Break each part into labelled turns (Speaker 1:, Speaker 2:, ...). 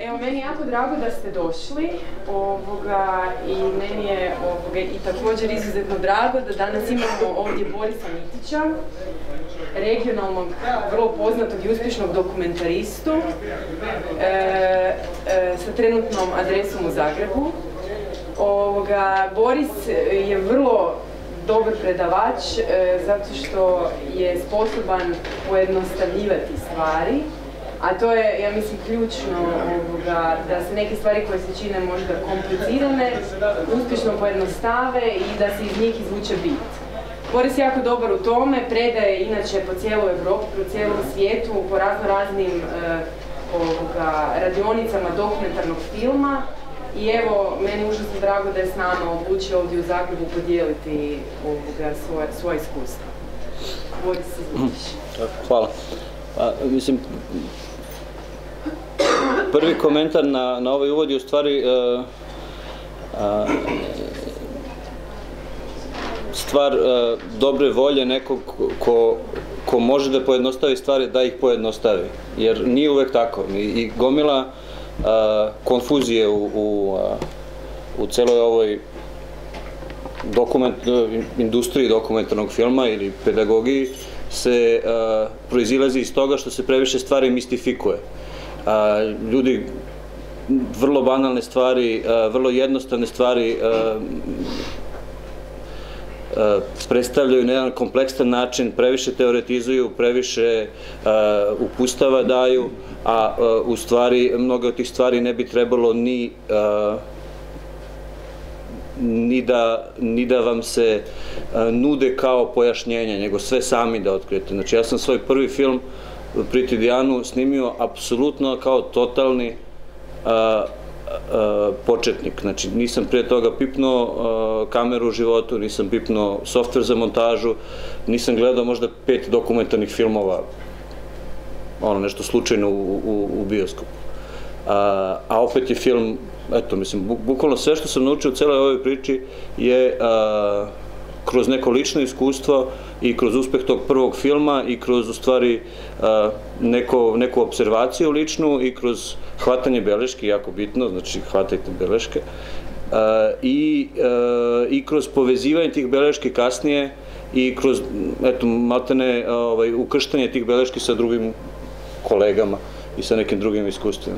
Speaker 1: Evo, meni je jako drago da ste došli i meni je i također izuzetno drago da danas imamo ovdje Borisa Mitića, regionalnog, vrlo poznatog i uspješnog dokumentaristu sa trenutnom adresom u Zagrebu. Boris je vrlo dobar predavač zato što je sposoban pojednostavljivati stvari, a to je, ja mislim, ključno da se neke stvari koje se čine možda komplicirane uspješno pojednostave i da se iz njih izvuče bit. Boris je jako dobar u tome, predaje inače po cijeloj Evropi, po cijelom svijetu, po raznim radionicama dokumentarnog filma. I evo, meni je užasno drago da je s nama odlučio ovdje u Zagrebu podijeliti svoje iskustvo. Boris, izvoliš.
Speaker 2: Hvala. Mislim, prvi komentar na ovaj uvod je u stvari stvar dobre volje nekog ko može da pojednostavi stvari, da ih pojednostavi. Jer nije uvek tako. I gomila konfuzije u celoj ovoj industriji dokumentarnog filma ili pedagogiji se proizilazi iz toga što se previše stvari mistifikuje. Ljudi vrlo banalne stvari, vrlo jednostavne stvari predstavljaju na jedan kompleksan način, previše teoretizuju, previše upustava daju, a u stvari mnogo od tih stvari ne bi trebalo ni da vam se nude kao pojašnjenje, nego sve sami da otkrijete. Znači, ja sam svoj prvi film, Priti Dijanu, snimio apsolutno kao totalni početnik. Znači, nisam prije toga pipnuo kameru u životu, nisam pipnuo softver za montažu, nisam gledao možda 5 dokumentarnih filmova, nešto slučajno u bioskopu. A opet je film, eto, mislim, bukvalno sve što sam naučio u celoj ovoj priči je kroz neko lično iskustvo i kroz uspeh tog prvog filma i kroz, u stvari, neku observaciju ličnu i kroz hvatanje beleške, jako bitno, znači hvatajte beleške, i kroz povezivanje tih beleške kasnije i kroz, eto, maltene ukrštanje tih beleški sa drugim kolegama i sa nekim drugim iskustvima.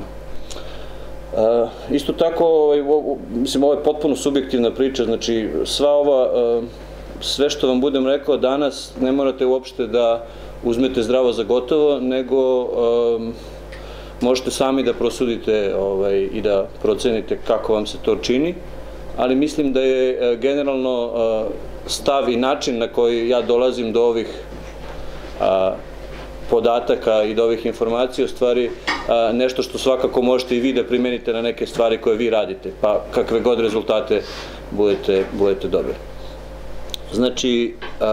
Speaker 2: Isto tako, mislim, ovo je potpuno subjektivna priča, znači sve što vam budem rekao danas ne morate uopšte da uzmete zdravo za gotovo, nego možete sami da prosudite i da procenite kako vam se to čini, ali mislim da je generalno stav i način na koji ja dolazim do ovih podataka i do ovih informacija u stvari nešto što svakako možete i vi da primenite na neke stvari koje vi radite, pa kakve god rezultate budete dobili. Znači,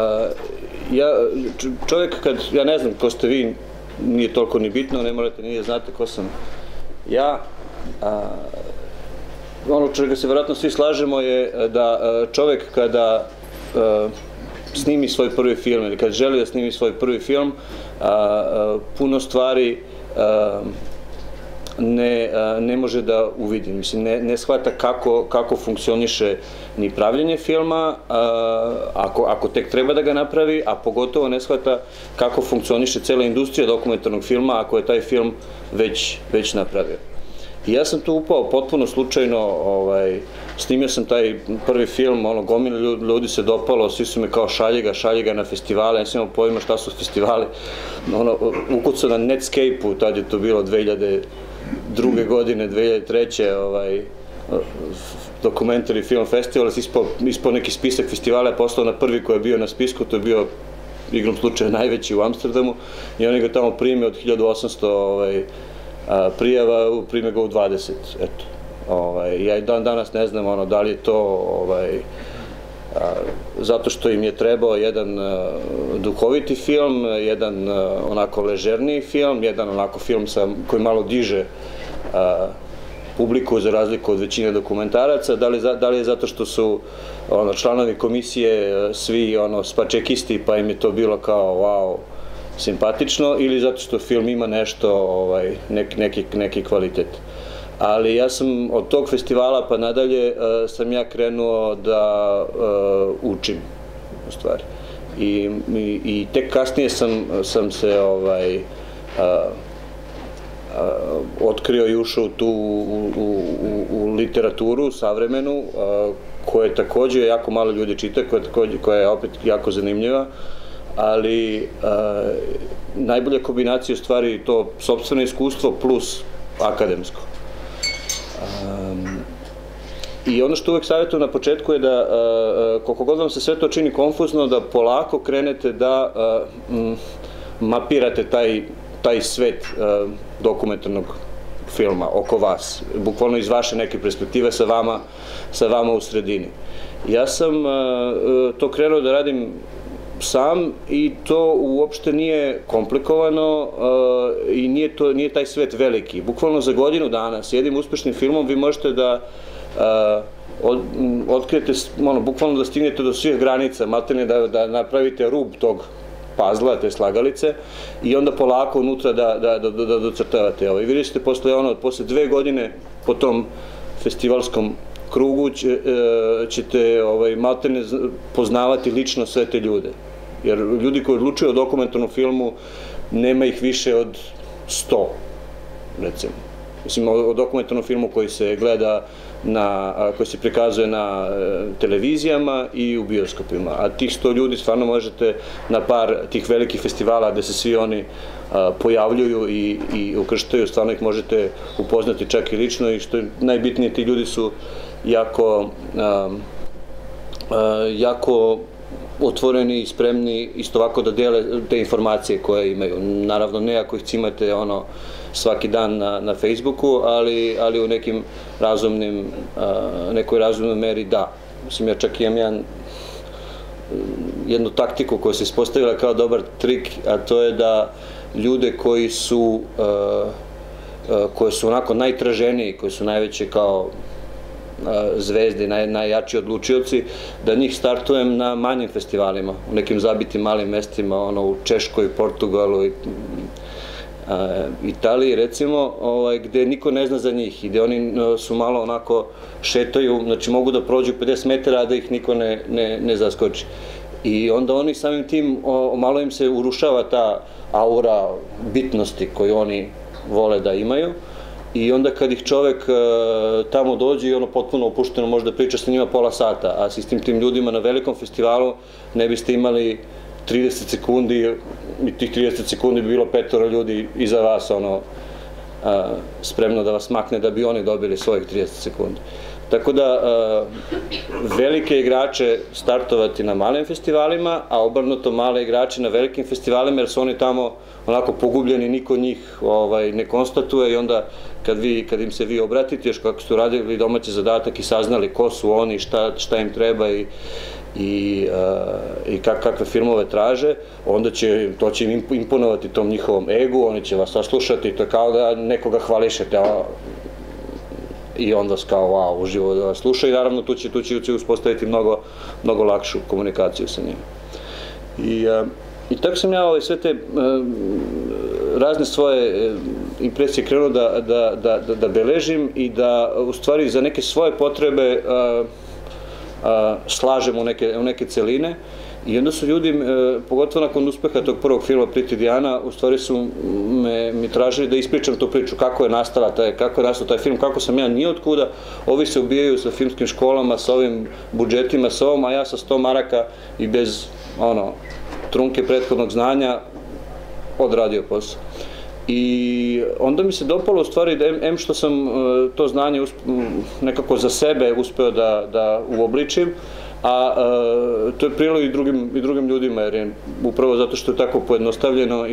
Speaker 2: čovjek kad, ja ne znam ko ste vi, nije toliko ni bitno, ne morate ni da znate ko sam ja, ono čega se vjerojatno svi slažemo je da čovjek kada snimi svoj prvi film ili kad želi da snimi svoj prvi film, puno stvari ne može da uvidi. Mislim, ne shvata kako funkcioniše ni pravljenje filma, ako tek treba da ga napravi, a pogotovo ne shvata kako funkcioniše cela industrija dokumentarnog filma ako je taj film već napravio. I ja sam tu upao potpuno slučajno, snimio sam taj prvi film, gomila ljudi se dopalo, svi su me kao šalje ga na festivale, nisam imao pojma šta su festivali, ukucao na Netscape-u, tad je to bilo 2002. godine, 2003. Dokumentari film festival, ispao neki spisak festivala, je poslao na prvi koji je bio na spisku, to je bio igrom slučaja najveći u Amsterdamu i oni ga tamo prime od 1800 prijava, prime ga u 20, eto. Ja i dan danas ne znam da li je to zato što im je trebao jedan duhoviti film, jedan onako ležerniji film, jedan onako film koji malo diže publiku za razliku od većine dokumentaraca, da li je zato što su članovi komisije svi spačekisti pa im je to bilo kao wow, simpatično, ili zato što film ima nešto, neki kvalitet. ali ja sam od tog festivala pa nadalje sam ja krenuo da učim, u stvari. I tek kasnije sam se otkrio i ušao u literaturu savremenu, koje takođe jako malo ljudi čita, koja je opet jako zanimljiva, ali najbolja kombinacija je u stvari to sopstveno iskustvo plus akademsko. I ono što uvek savjetujem na početku je da, koliko god vam se sve to čini konfuzno, da polako krenete da mapirate taj svet dokumentarnog filma oko vas, bukvalno iz vaše neke perspektive sa vama u sredini. Ja sam to krenuo da radim sam i to uopšte nije komplikovano i nije taj svet veliki. Bukvalno za godinu dana s jednim uspešnim filmom vi možete da otkrijete, bukvalno da stignete do svih granica, maltene da napravite rub tog pazla, te slagalice, i onda polako unutra da docrtavate ovo. I vidjet ćete posle 2 godine po tom festivalskom krugu ćete maltene poznavati lično sve te ljude. Jer ljudi koji odlučuju o dokumentarnom filmu nema ih više od 100, recimo. Mislim, o dokumentarnom filmu koji se gleda, koji se prikazuje na televizijama i u bioskopima. A tih 100 ljudi stvarno možete na par tih velikih festivala gde se svi oni pojavljuju i ukrštaju, stvarno ih možete upoznati čak i lično, i što je najbitnije, ti ljudi su jako otvoreni i spremni isto ovako da dele te informacije koje imaju. Naravno, ne ako ih cimate svaki dan na Facebooku, ali u nekoj razumnoj meri da. Mislim, ja čak imam jednu taktiku koja se ispostavila kao dobar trik, a to je da ljude koji su onako najtraženiji, koji su najveće kao zvezde, najjači odlučioci, da njih startujem na manjim festivalima, u nekim zabitim malim mestima, u Češkoj, Portugalu, Italiji, recimo, gde niko ne zna za njih i gde oni su malo onako šetaju, znači mogu da prođu 50 metara, a da ih niko ne zaskoči. I onda oni samim tim, malo im se urušava ta aura bitnosti koju oni vole da imaju, i onda kad ih čovek tamo dođe i potpuno opušteno može da priča sa njima pola sata, a s istim tim ljudima na velikom festivalu ne biste imali 30 sekundi, i tih 30 sekundi bi bilo 5 ljudi iza vas spremno da vas makne da bi oni dobili svojih 30 sekundi. Tako da velike igrače startovati na malim festivalima, a obrnuto male igrače na velikim festivalima, jer su oni tamo onako pogubljeni, niko njih ne konstatuje, i onda kad im se vi obratite, još kako ste uradili domaći zadatak i saznali ko su oni, šta im treba i kakve filmove traže, onda to će im imponovati tom njihovom egu, oni će vas saslušati, to je kao da nekoga hvališete, i on vas kao wow, uživo da vas sluša, i naravno tu će uspostaviti mnogo lakšu komunikaciju sa njim. I tako sam ja sve te razne svoje impresije krenuo da beležim i da u stvari za neke svoje potrebe slažem u neke celine. I onda su ljudi, pogotovo nakon uspeha tog prvog filma Priti Diana, u stvari su mi tražili da ispričam tu priču, kako je nastao taj film, kako sam ja nijotkuda, ovi se ubijaju sa filmskim školama, sa ovim budžetima, sa ovom, a ja sa 100 maraka i bez trunke prethodnog znanja odradio posao. I onda mi se dopalo u stvari da što sam to znanje nekako za sebe uspeo da uobličim, a to je prilog i drugim ljudima, jer je upravo zato što je tako pojednostavljeno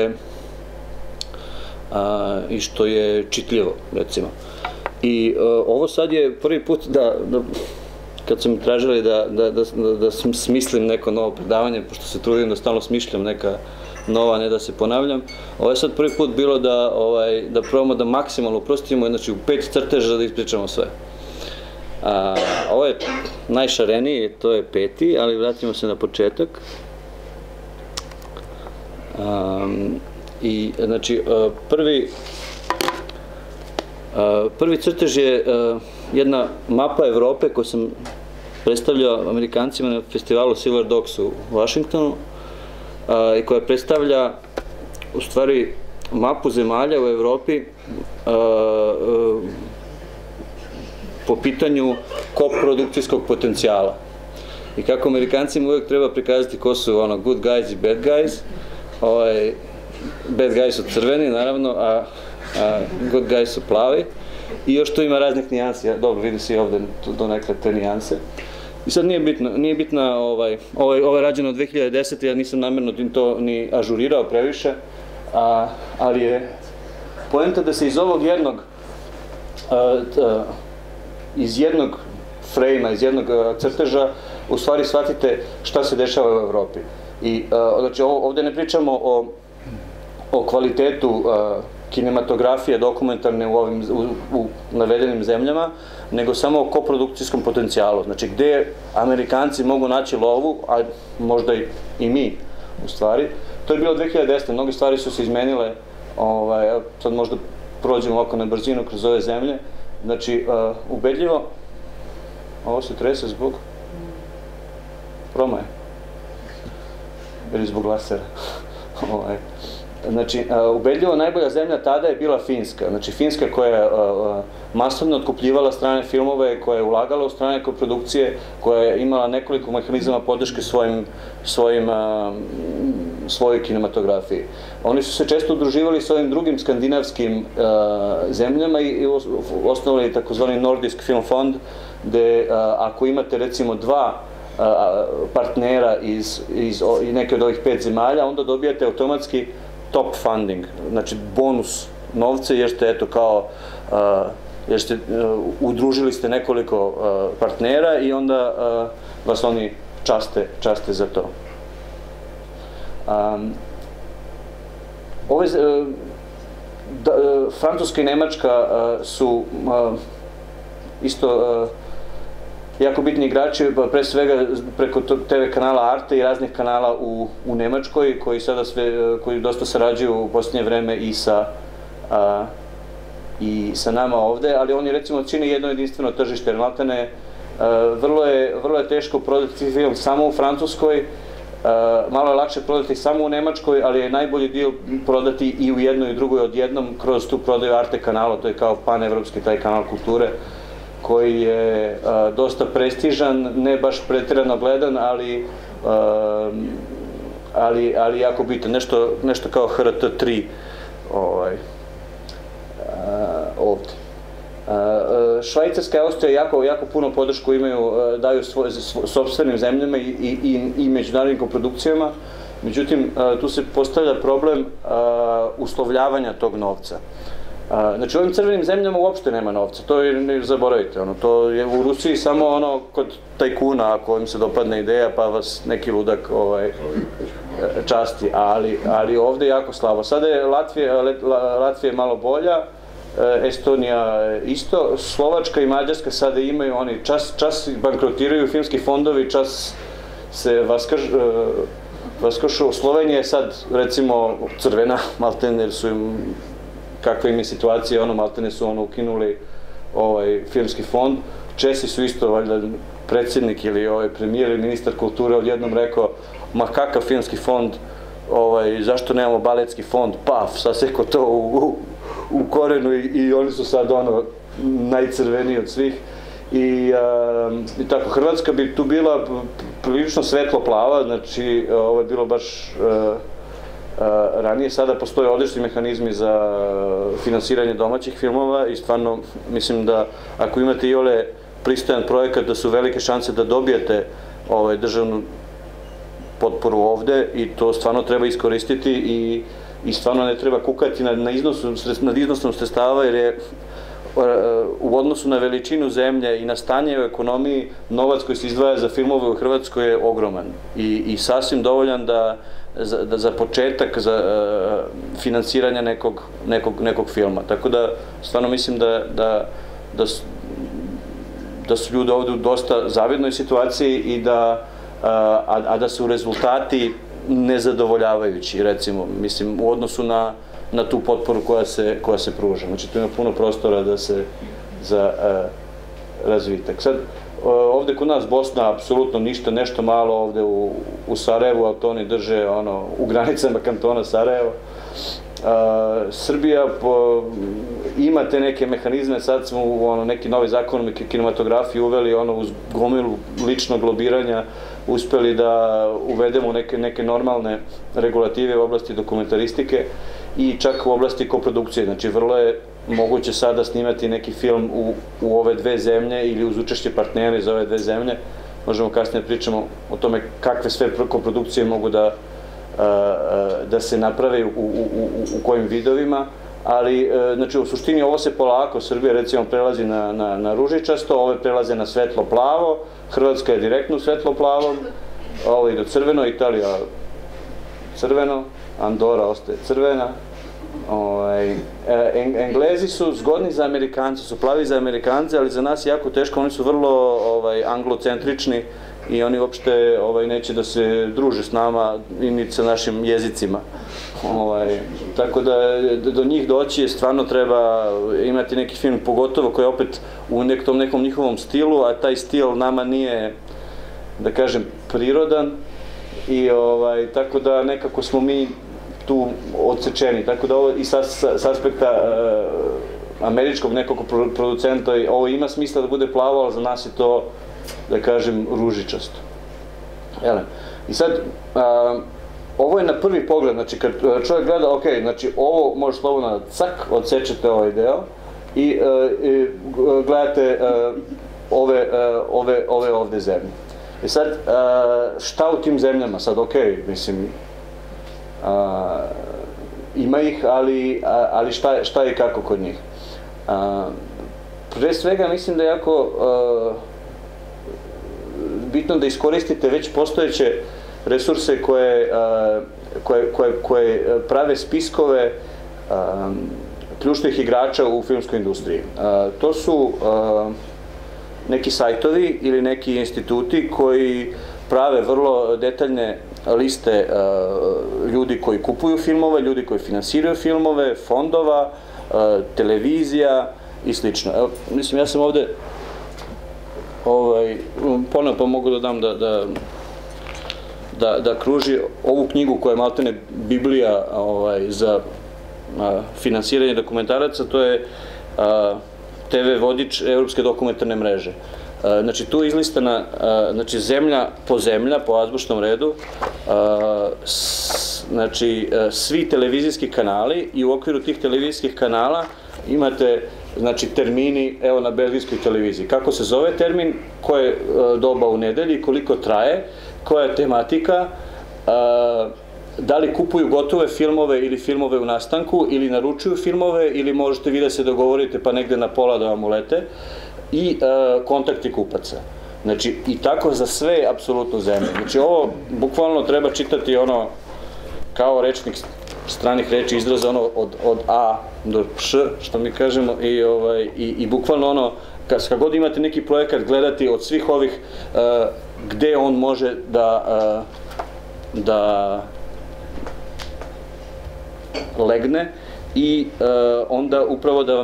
Speaker 2: i što je čitljivo, recimo. I ovo sad je prvi put kad su mi tražili da smislim neko novo predavanje, pošto se trudim da stalno smišljam neka nova, ne da se ponavljam, ovo je sad prvi put bilo da probamo da maksimalno uprostimo, znači u 5 crteža da ispričamo sve. Ovo je najšareniji, to je 5. ali vratimo se na početak. I znači Prvi crtež je jedna mapa Evrope koju sam predstavljao Amerikancima na festivalu Silver Dogs u Washingtonu i koja predstavlja u stvari mapu zemalja u Evropi po pitanju koprodukcijskog potencijala. I kako Amerikancima uvijek treba prikazati ko su good guys i bad guys. Bad guys su crveni, naravno, a good guys su plavi. I još tu ima raznih nijansi, dobro, vidi se i ovdje donekle te nijanse. I sad nije bitna, ovo je rađeno od 2010. Ja nisam namjerno to ni ažurirao previše, ali je poenta da se iz ovog jednog frejma, iz jednog crteža u stvari shvatite šta se dešava u Evropi. I znači ovdje ne pričamo o kvalitetu kinematografije dokumentarne u navedenim zemljama, nego samo o koprodukcijskom potencijalu. Znači gdje Amerikanci mogu naći lovu, a možda i mi u stvari. To je bilo 2010. Mnoge stvari su se izmenile, sad možda prođemo ovako na brzinu kroz ove zemlje. Znači, ubedljivo, ovo se trese zbog promaje, ili zbog lasera. Znači, ubedljivo najbolja zemlja tada je bila Finska. Znači, Finska koja je masovno otkupljivala strane filmove, koja je ulagala u strane koprodukcije, koja je imala nekoliko mehanizama podrške svojoj kinematografiji. Oni su se često udruživali s ovim drugim skandinavskim zemljama i osnovali takozvani Nordisk Film Fond, gde ako imate recimo dva partnera iz neke od ovih 5 zemalja, onda dobijate automatski top funding, znači bonus novce, jer ste eto kao, udružili ste nekoliko partnera i onda vas oni časte za to. Francuska i Nemačka su isto jako bitni igrači, pre svega preko TV kanala Arte i raznih kanala u Nemačkoj, koji dosta sarađuju u posljednje vreme i sa nama ovde, ali oni recimo čine jedno jedinstveno tržište, jer maltene vrlo je teško prodati film samo u Francuskoj, malo je lakše prodati samo u Nemačkoj, ali je najbolji dio prodati i u jednoj i drugoj odjednom kroz tu prodaju Arte kanala, to je kao panevropski taj kanal kulture, koji je dosta prestižan, ne baš pretjerano gledan, ali jako bitan, nešto kao HRT3 ovdje. Švajcarska i Austrija jako puno podršku imaju, daju sopstvenim zemljama i međunarodnim koprodukcijama, međutim tu se postavlja problem uslovljavanja tog novca. Znači u ovim crvenim zemljama uopšte nema novca, to ne zaboravite, to je u Rusiji samo kod tajkuna, ako im se dopadne ideja pa vas neki ludak časti, ali ovde je jako slabo. Sada je Latvija malo bolja, Estonija isto, Slovačka i Mađarska sada imaju, oni čas bankrotiraju filmski fondovi, čas se vaskašu. Slovenija je sad recimo crvena, maltene, jer su im, kakva im je situacija, maltene su ukinuli filmski fond. Česi su isto, valjda, predsjednik ili premijer ili ministar kulture odjednom rekao, ma kakav filmski fond, zašto nemamo baletski fond, paf, saseko to u korenu i oni su sad najcrveniji od svih. I tako, Hrvatska bi tu bila prilično svetlo plava, znači ovo je bilo baš ranije, sada postoje odlični mehanizmi za finansiranje domaćih filmova i stvarno mislim da ako imate i ole pristojan projekat da su velike šanse da dobijete državnu potporu ovde i to stvarno treba iskoristiti i stvarno ne treba kukati nad iznosom sredstava, jer je u odnosu na veličinu zemlje i na stanje u ekonomiji novac koji se izdvaja za filmove u Hrvatskoj je ogroman i sasvim dovoljan da za početak za finansiranje nekog filma. Tako da stvarno mislim da su ljudi ovde u dosta zavidnoj situaciji i da su rezultati nezadovoljavajući, recimo, mislim, u odnosu na tu potporu koja se pruža. Znači, tu ima puno prostora za razvitak. Sad, ovde kod nas Bosna apsolutno ništa, nešto malo ovde u Sarajevu, ali to oni drže u granicama kantona Sarajevo. Srbija ima te neke mehanizme, sad smo u neki novi zakon o kinematografiji uveli uz gomilu ličnog lobiranja, uspeli da uvedemo neke normalne regulative u oblasti dokumentaristike i čak u oblasti koprodukcije. Znači, vrlo je moguće sada snimati neki film u ove dve zemlje ili uz učešće partnera iz ove dve zemlje. Možemo kasnije pričamo o tome kakve sve koprodukcije mogu da se naprave u kojim vidovima, ali znači u suštini ovo se polako, Srbija recimo prelazi na ružičasto, ove prelaze na svetlo plavo, Hrvatska je direktno u svetlo plavom, ovo ide crveno, Italija crveno, Andora ostaje crvena. Englezi su zgodni za Amerikanci, su plavi za Amerikance, ali za nas je jako teško, oni su vrlo anglocentrični i oni uopšte neće da se druže s nama i ni sa našim jezicima. Tako da do njih doći stvarno treba imati neki film, pogotovo koji je opet u nekom njihovom stilu, a taj stil nama nije, da kažem, prirodan i tako da nekako smo mi tu odsečeni. Tako da ovo i s aspekta američkog nekog producenta ovo ima smisla da bude plavo, ali za nas je to, da kažem, ružičasto. I sad, ovo je na prvi pogled, znači kad čovjek gleda, ok, znači ovo može slobodno da cak, odsečete ovaj deo i gledate ove ovde zemlje. I sad, šta u tim zemljama? Sad, ok, mislim, ima ih, ali šta je i kako kod njih? Pre svega, mislim da je jako bitno da iskoristite već postojeće resurse koje prave spiskove ključnih igrača u filmskoj industriji. To su neki sajtovi ili neki instituti koji prave vrlo detaljne liste ljudi koji kupuju filmove, ljudi koji finansiraju filmove, fondova, televizija i slično. Evo, mislim, ja sam ovde ponovno pa mogu da dam da kruži ovu knjigu koja je maltene Biblija za finansiranje dokumentaraca, to je TV vodič Evropske dokumentarne mreže. Znači, tu je izlistana zemlja po zemlja, po azbučnom redu, znači, svi televizijski kanali i u okviru tih televizijskih kanala imate, znači, termini, evo, na belgijskoj televiziji. Kako se zove termin, koje doba u nedelji, koliko traje, koja je tematika, da li kupuju gotove filmove ili filmove u nastanku, ili naručuju filmove, ili možete vi da se dogovorite pa negde na pola da vam ulete, i kontakti kupaca. Znači, i tako za sve apsolutno zemlje. Znači, ovo bukvalno treba čitati kao rečnik stranih reči, izraza od A do Š, što mi kažemo, i bukvalno kad god imate neki projekat, gledati od svih ovih gde on može da legne i onda upravo da vam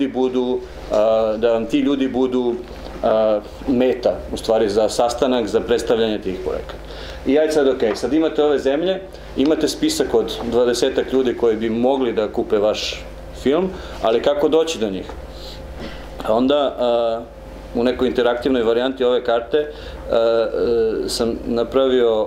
Speaker 2: ti ljudi budu meta, u stvari, za sastanak, za predstavljanje tih projekata. I ajde sad, ok, sad imate ove zemlje, imate spisak od 20 ljudi koji bi mogli da kupe vaš film, ali kako doći do njih? Onda, u nekoj interaktivnoj varijanti ove karte sam napravio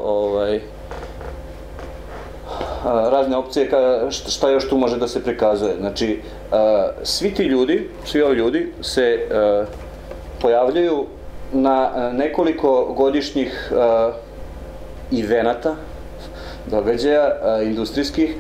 Speaker 2: razne opcije šta još tu može da se prikazuje. Znači, svi ovi ljudi se pojavljaju na nekoliko godišnjih evenata, događaja industrijskih,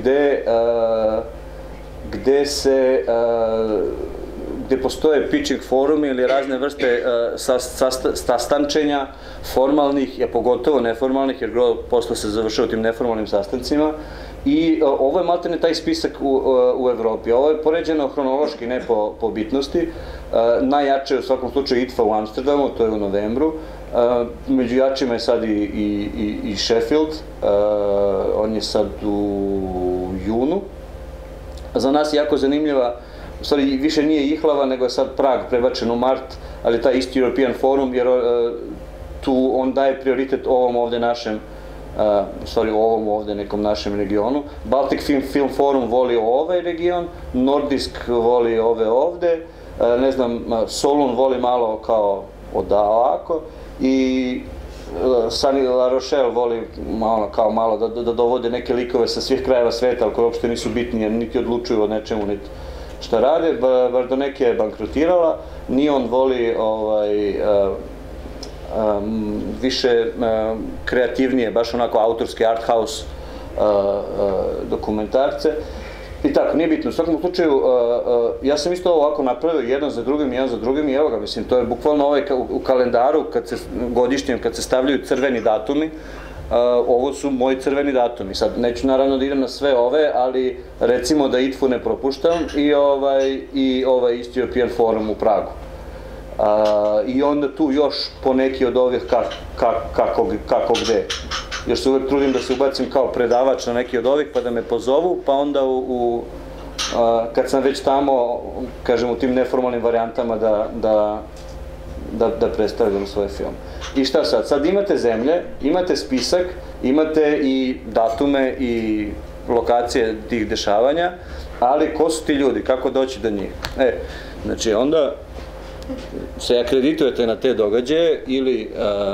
Speaker 2: gde postoje pitching forumi ili razne vrste sastančenja formalnih, a pogotovo neformalnih, jer posle se završava tim neformalnim sastancima. I ovo je maltene taj spisak u Evropi. Ovo je poređeno hronološki, ne po bitnosti. Najjače je u svakom slučaju IDFA u Amsterdamu, to je u novembru. Među jačima je sad i Sheffield, on je sad u junu. za nas jako zanimljiva, u stvari više nije Ihlava, nego je sad Prag prebačen u mart, ali taj isti European Forum, jer tu on daje prioritet ovom ovde našem, u stvari ovom ovde nekom našem regionu. Baltic Film Forum voli ovaj region, Nordisk voli ove ovde, ne znam, Solun voli malo kao ovako i La Rochelle voli malo da dovode neke likove sa svih krajeva sveta, ali koji uopšte nisu bitni, jer niti odlučuju o nečemu, niti šta rade. Bardoneke je bankrotirala, Neon voli više kreativnije, baš onako autorske art house dokumentarce. I tako, nije bitno. U svakom slučaju, ja sam isto ovako napravio jedan za drugim i evo ga, mislim, to je bukvalno u kalendaru godišnjem, kad se stavljaju crveni datumi, ovo su moji crveni datumi. Sad, neću naravno da idem na sve ove, ali recimo da ITFU ne propuštam i ovaj isti European Forum u Pragu. I onda tu još po neki od ovih kako gde. Još se uvek trudim da se ubacim kao predavač na neki od ovih, pa da me pozovu, pa onda kad sam već tamo, kažem, u tim neformalnim varijantama da predstavljam svoj film. I šta sad? Sad imate zemlje, imate spisak, imate i datume i lokacije tih dešavanja, ali ko su ti ljudi, kako doći do njih? Znači, onda se akreditujete na te događaje ili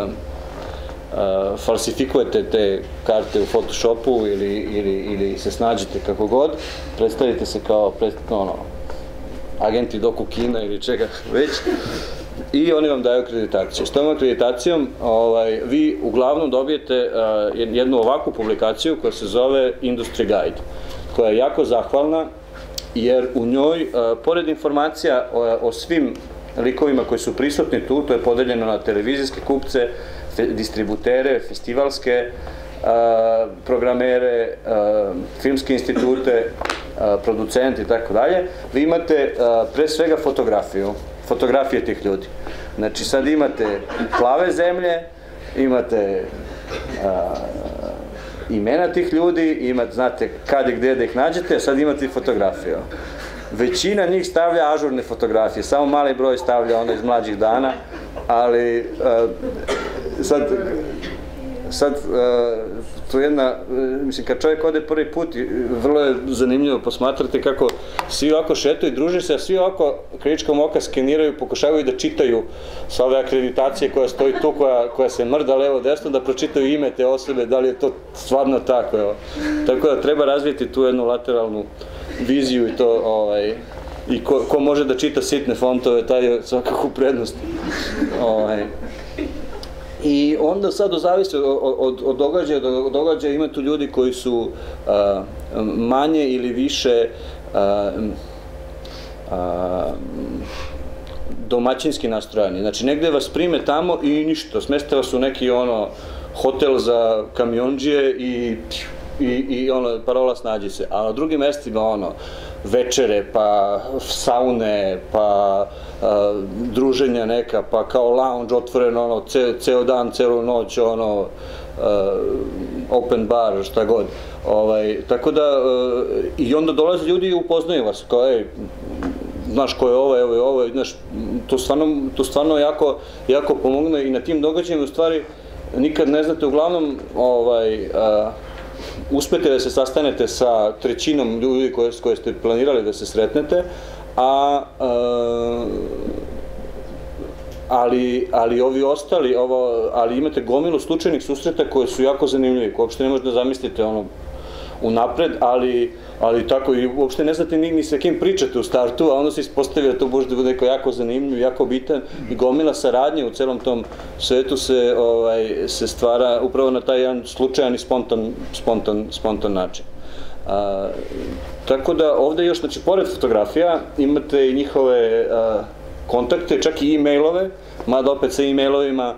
Speaker 2: falsifikujete te karte u Photoshopu ili se snađete kako god, predstavite se kao agenti Doku Kina ili čega već i oni vam daju akreditaciju. S tom akreditacijom vi uglavnom dobijete jednu ovakvu publikaciju koja se zove Industry Guide, koja je jako zahvalna jer u njoj, pored informacija o svim likovima koji su prisutni tu, to je podeljeno na televizijske kupce, distributere, festivalske programere, filmske institute, producente i tako dalje, vi imate pre svega fotografije tih ljudi. Znači sad imate plave zemlje, imate imena tih ljudi, znate kad i gde da ih nađete, a sad imate i fotografiju. Većina njih stavlja ažurne fotografije, samo mali broj stavlja ono iz mlađih dana, ali sad tu jedna, mislim, kad čovjek ode prvi put, vrlo je zanimljivo posmatrati kako svi ovako šetaju i druže se, a svi ovako kritičkom oka skeniraju, pokušavaju da čitaju sa ove akreditacije koja stoji tu, koja se mrda levo-desno, da pročitaju ime te osobe, da li je to stvarno tako, evo. Tako da treba razviti tu jednu lateralnu viziju i to, i ko može da čita sitne fontove, taj je svakako u prednosti. I onda sad zavisi od događaja do događaja, ima tu ljudi koji su manje ili više domaćinski nastrojeni. Znači, negde vas prime tamo i ništa, smeste vas u neki hotel za kamiondžije i parola snađi se. A na drugim mestima večere, pa saune, pa druženja neka, pa kao lounge otvoreno, ceo dan, celu noć, open bar, šta god. Tako da, i onda dolaze ljudi i upoznaju vas, kao, znaš ko je ovo, evo je ovo, znaš, to stvarno jako pomogne i na tim događajima, u stvari, nikad ne znate, uglavnom, uspete da se sastanete sa trećinom ljudi koje ste planirali da se sretnete, ali ovi ostali, ali imate gomilu slučajnih susreta koje su jako zanimljivi, koje uopšte ne možete da zamislite unapred, ali tako i uopšte ne znate ni sa kim pričate u startu, a onda se ispostavlja da to može da bude neko jako zanimljiv, jako bitan i gomila saradnje u celom tom svetu se stvara upravo na taj jedan slučajan i spontan način. Tako da ovde još, znači, pored fotografija imate i njihove kontakte, čak i e-mailove, mada opet sa e-mailovima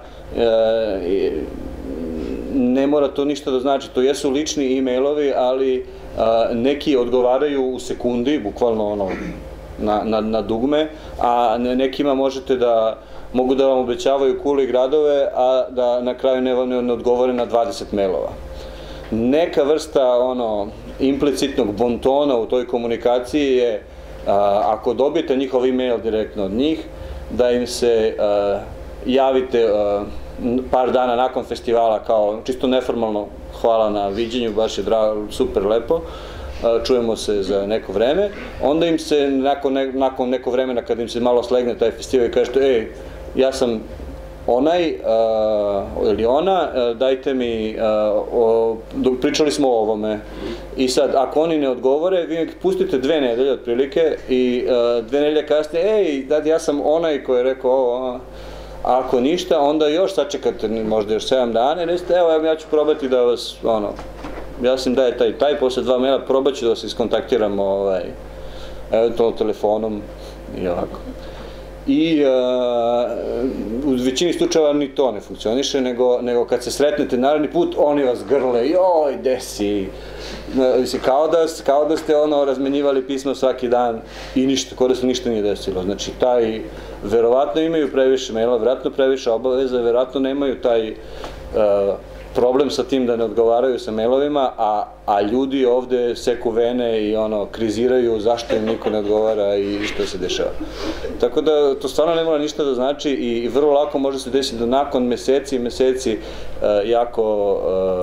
Speaker 2: ne mora to ništa da znači, to jesu lični e-mailovi, ali neki odgovaraju u sekundi, bukvalno na dugme, a nekima mogu da vam obećavaju kule i gradove, a da na kraju ne odgovore na 20 mailova. Neka vrsta implicitnog bontona u toj komunikaciji je, ako dobijete njihov e-mail direktno od njih, da im se javite par dana nakon festivala kao čisto neformalno hvala na viđenju, baš je super lepo, čujemo se za neko vreme, onda im se nakon neko vremena kad im se malo slegne taj festival i kažete ja sam onaj ili ona, dajte mi, pričali smo o ovome i sad ako oni ne odgovore, vi pustite 2 nedelje otprilike i 2 nedelje kasnije, ja sam onaj koji je rekao ovo, ako ništa, onda još sačekate možda još 7 dana i recite, ja ću probati da vas, ja sam da je taj, posle 2 maila probat ću da se iskontaktiramo, eventualno telefonom i ovako. I u većini slučajeva ni to ne funkcioniše, nego kad se sretnete naredni put, oni vas grle, joj, gde si? Kao da ste razmenjivali pismo svaki dan i ništa, kao da se ništa nije desilo. Znači, verovatno imaju previše maila, verovatno previše obaveza, verovatno nemaju taj problem sa tim da ne odgovaraju sa mailovima, a ljudi ovde seku vene i kriziraju zašto im niko ne odgovara i što se dešava. Tako da to stvarno ne mora ništa da znači i vrlo lako može se desiti da nakon meseci i meseci jako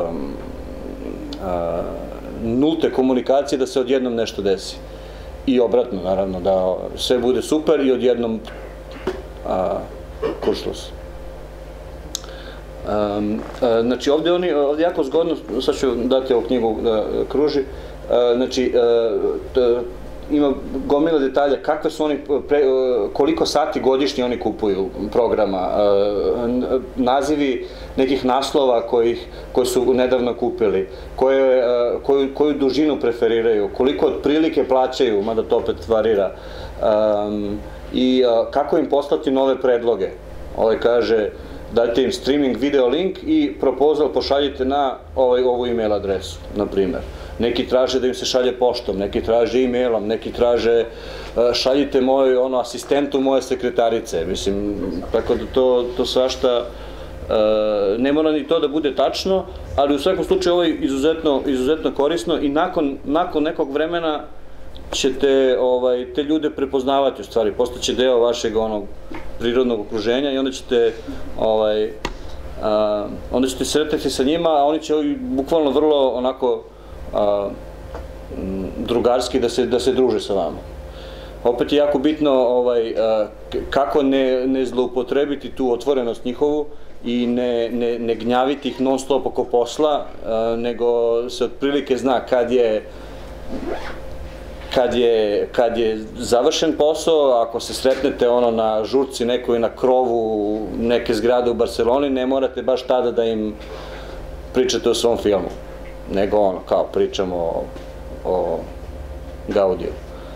Speaker 2: nulte komunikacije da se odjednom nešto desi. I obratno, naravno, da sve bude super i odjednom kuršlus. Znači ovdje jako zgodno, sad ću dati ovu knjigu da kruži, znači ima gomila detalja kakve su oni, koliko sati godišnje oni kupuju programa, nazivi nekih naslova koji su nedavno kupili, koju dužinu preferiraju, koliko otprilike plaćaju, mada to opet varira, i kako im poslati nove predloge. Ovaj kaže, dajte im streaming video link i proposal pošaljite na ovu e-mail adresu, na primer. Neki traže da im se šalje poštom, neki traže e-mailom, neki traže šaljite asistentu moje sekretarice, mislim, tako da to svašta, ne mora ni to da bude tačno, ali u svakom slučaju ovo je izuzetno korisno i nakon nekog vremena ćete te ljude prepoznavati u stvari, postaće deo vašeg prirodnog okruženja i onda ćete sretati sa njima, a oni će bukvalno vrlo onako drugarski da se druže sa vama. Opet je jako bitno kako ne zloupotrebiti tu otvorenost njihovu i ne gnjaviti ih non stop oko posla, nego se otprilike zna kad je završen posao, ako se sretnete na žurci nekoj na krovu neke zgrade u Barceloni, ne morate baš tada da im pričate o svom filmu, nego kao pričamo o Gaudiju.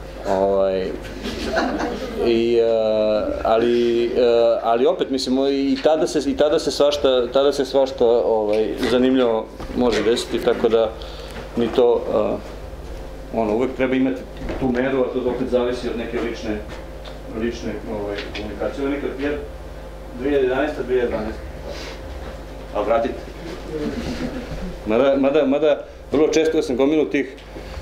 Speaker 2: Ali opet, mislim, i tada se svašta zanimljivo može desiti, tako da ni to uvek treba imati tu meru, a to opet zavisi od neke lične komunikacije. Ovo je nekad 2011-2012. A vratite. Mada, vrlo često da sam gomilu tih,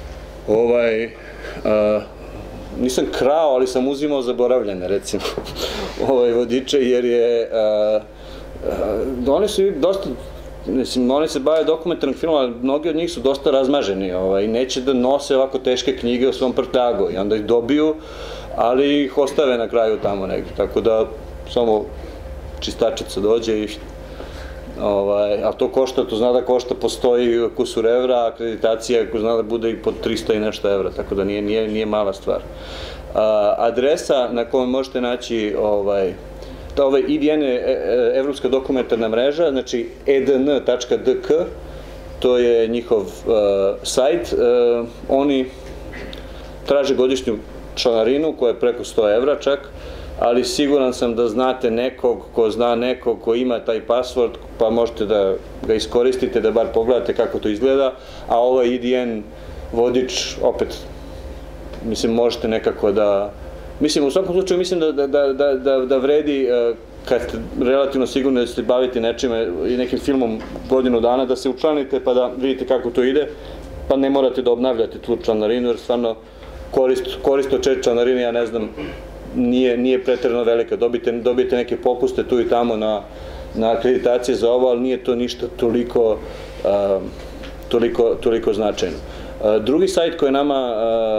Speaker 2: nisam krao, ali sam uzimao zaboravljene, recimo, vodiče, jer je, oni su dosta, mislim, oni se bave dokumentarnog filma, ali mnogi od njih su dosta razmaženi i neće da nose ovako teške knjige u svom prtljagu i onda ih dobiju, ali ih ostave na kraju tamo negdje, tako da samo čistačica dođe i a to košta, to zna da košta, postoji kusur evra, akreditacija zna da bude i pod 300 i nešto evra, tako da nije mala stvar. Adresa na kojoj možete naći EDN je Evropska dokumentarna mreža, znači edn.dk, to je njihov sajt. Oni traže godišnju članarinu koja je preko 100 evra čak, ali siguran sam da znate nekog ko zna nekog ko ima taj password, pa možete da ga iskoristite, da bar pogledate kako to izgleda, a ovaj EDN vodič, opet, mislim, možete nekako da... Mislim, u svakom slučaju mislim da vredi, kad ste relativno sigurni da ćete baviti nečime i nekim filmom godinu dana, da se učlanite pa da vidite kako to ide, pa ne morate da obnavljate tu članarinu, jer stvarno korist od članarine, ja ne znam, nije pretjerano velika. Dobijete neke popuste tu i tamo na akreditacije za ovo, ali nije to ništa toliko značajno. Drugi sajt koji je nama,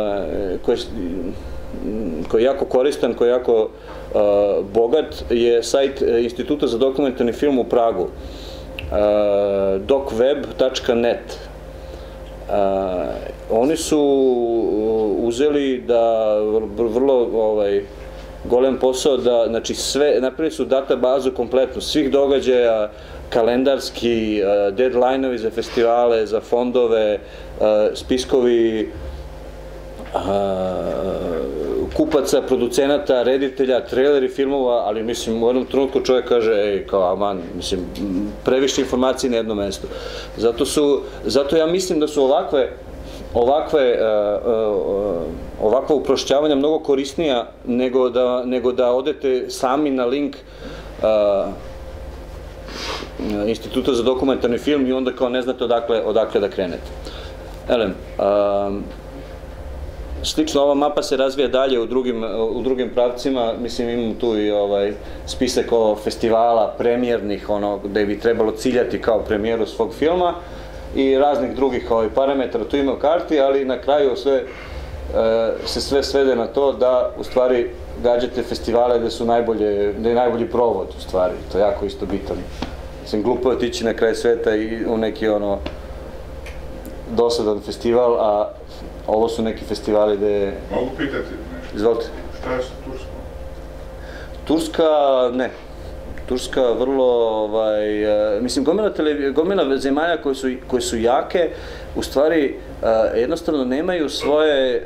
Speaker 2: koji je jako koristan, koji je jako bogat, je sajt Instituta za dokumentarni film u Pragu, docweb.net. Oni su uzeli da vrlo golem posao da, znači sve, napravili su databazu kompletnu svih događaja, kalendarski, deadline-ovi za festivale, za fondove, spiskovi kupaca, producenata, reditelja, traileri filmova, ali mislim u jednom trenutku čovjek kaže, ej, kao aman, mislim, previše informacije na jednom mestu. Zato ja mislim da su ovakva uprošćavanja mnogo korisnija nego da odete sami na link Instituta za dokumentarni film i onda kao ne znate odakle da krenete. Slično, ova mapa se razvija dalje u drugim pravcima, mislim imam tu i spisak festivala premijernih, gde bi trebalo ciljati kao premijeru svog filma i raznih drugih parametara tu ima u karti, ali na kraju se sve svede na to da u stvari gađate festivale gde je najbolji provod u stvari, to je jako isto bitan. Mislim, glupo je otići na kraj sveta i u neki dosadan festival, a ovo su neki festivali gde...
Speaker 3: Mogu pitati?
Speaker 2: Izvolite.
Speaker 3: Šta je sa Turskom?
Speaker 2: Turska, ne. Turska vrlo, mislim, gomila zemalja koje su jake, u stvari jednostavno nemaju svoje,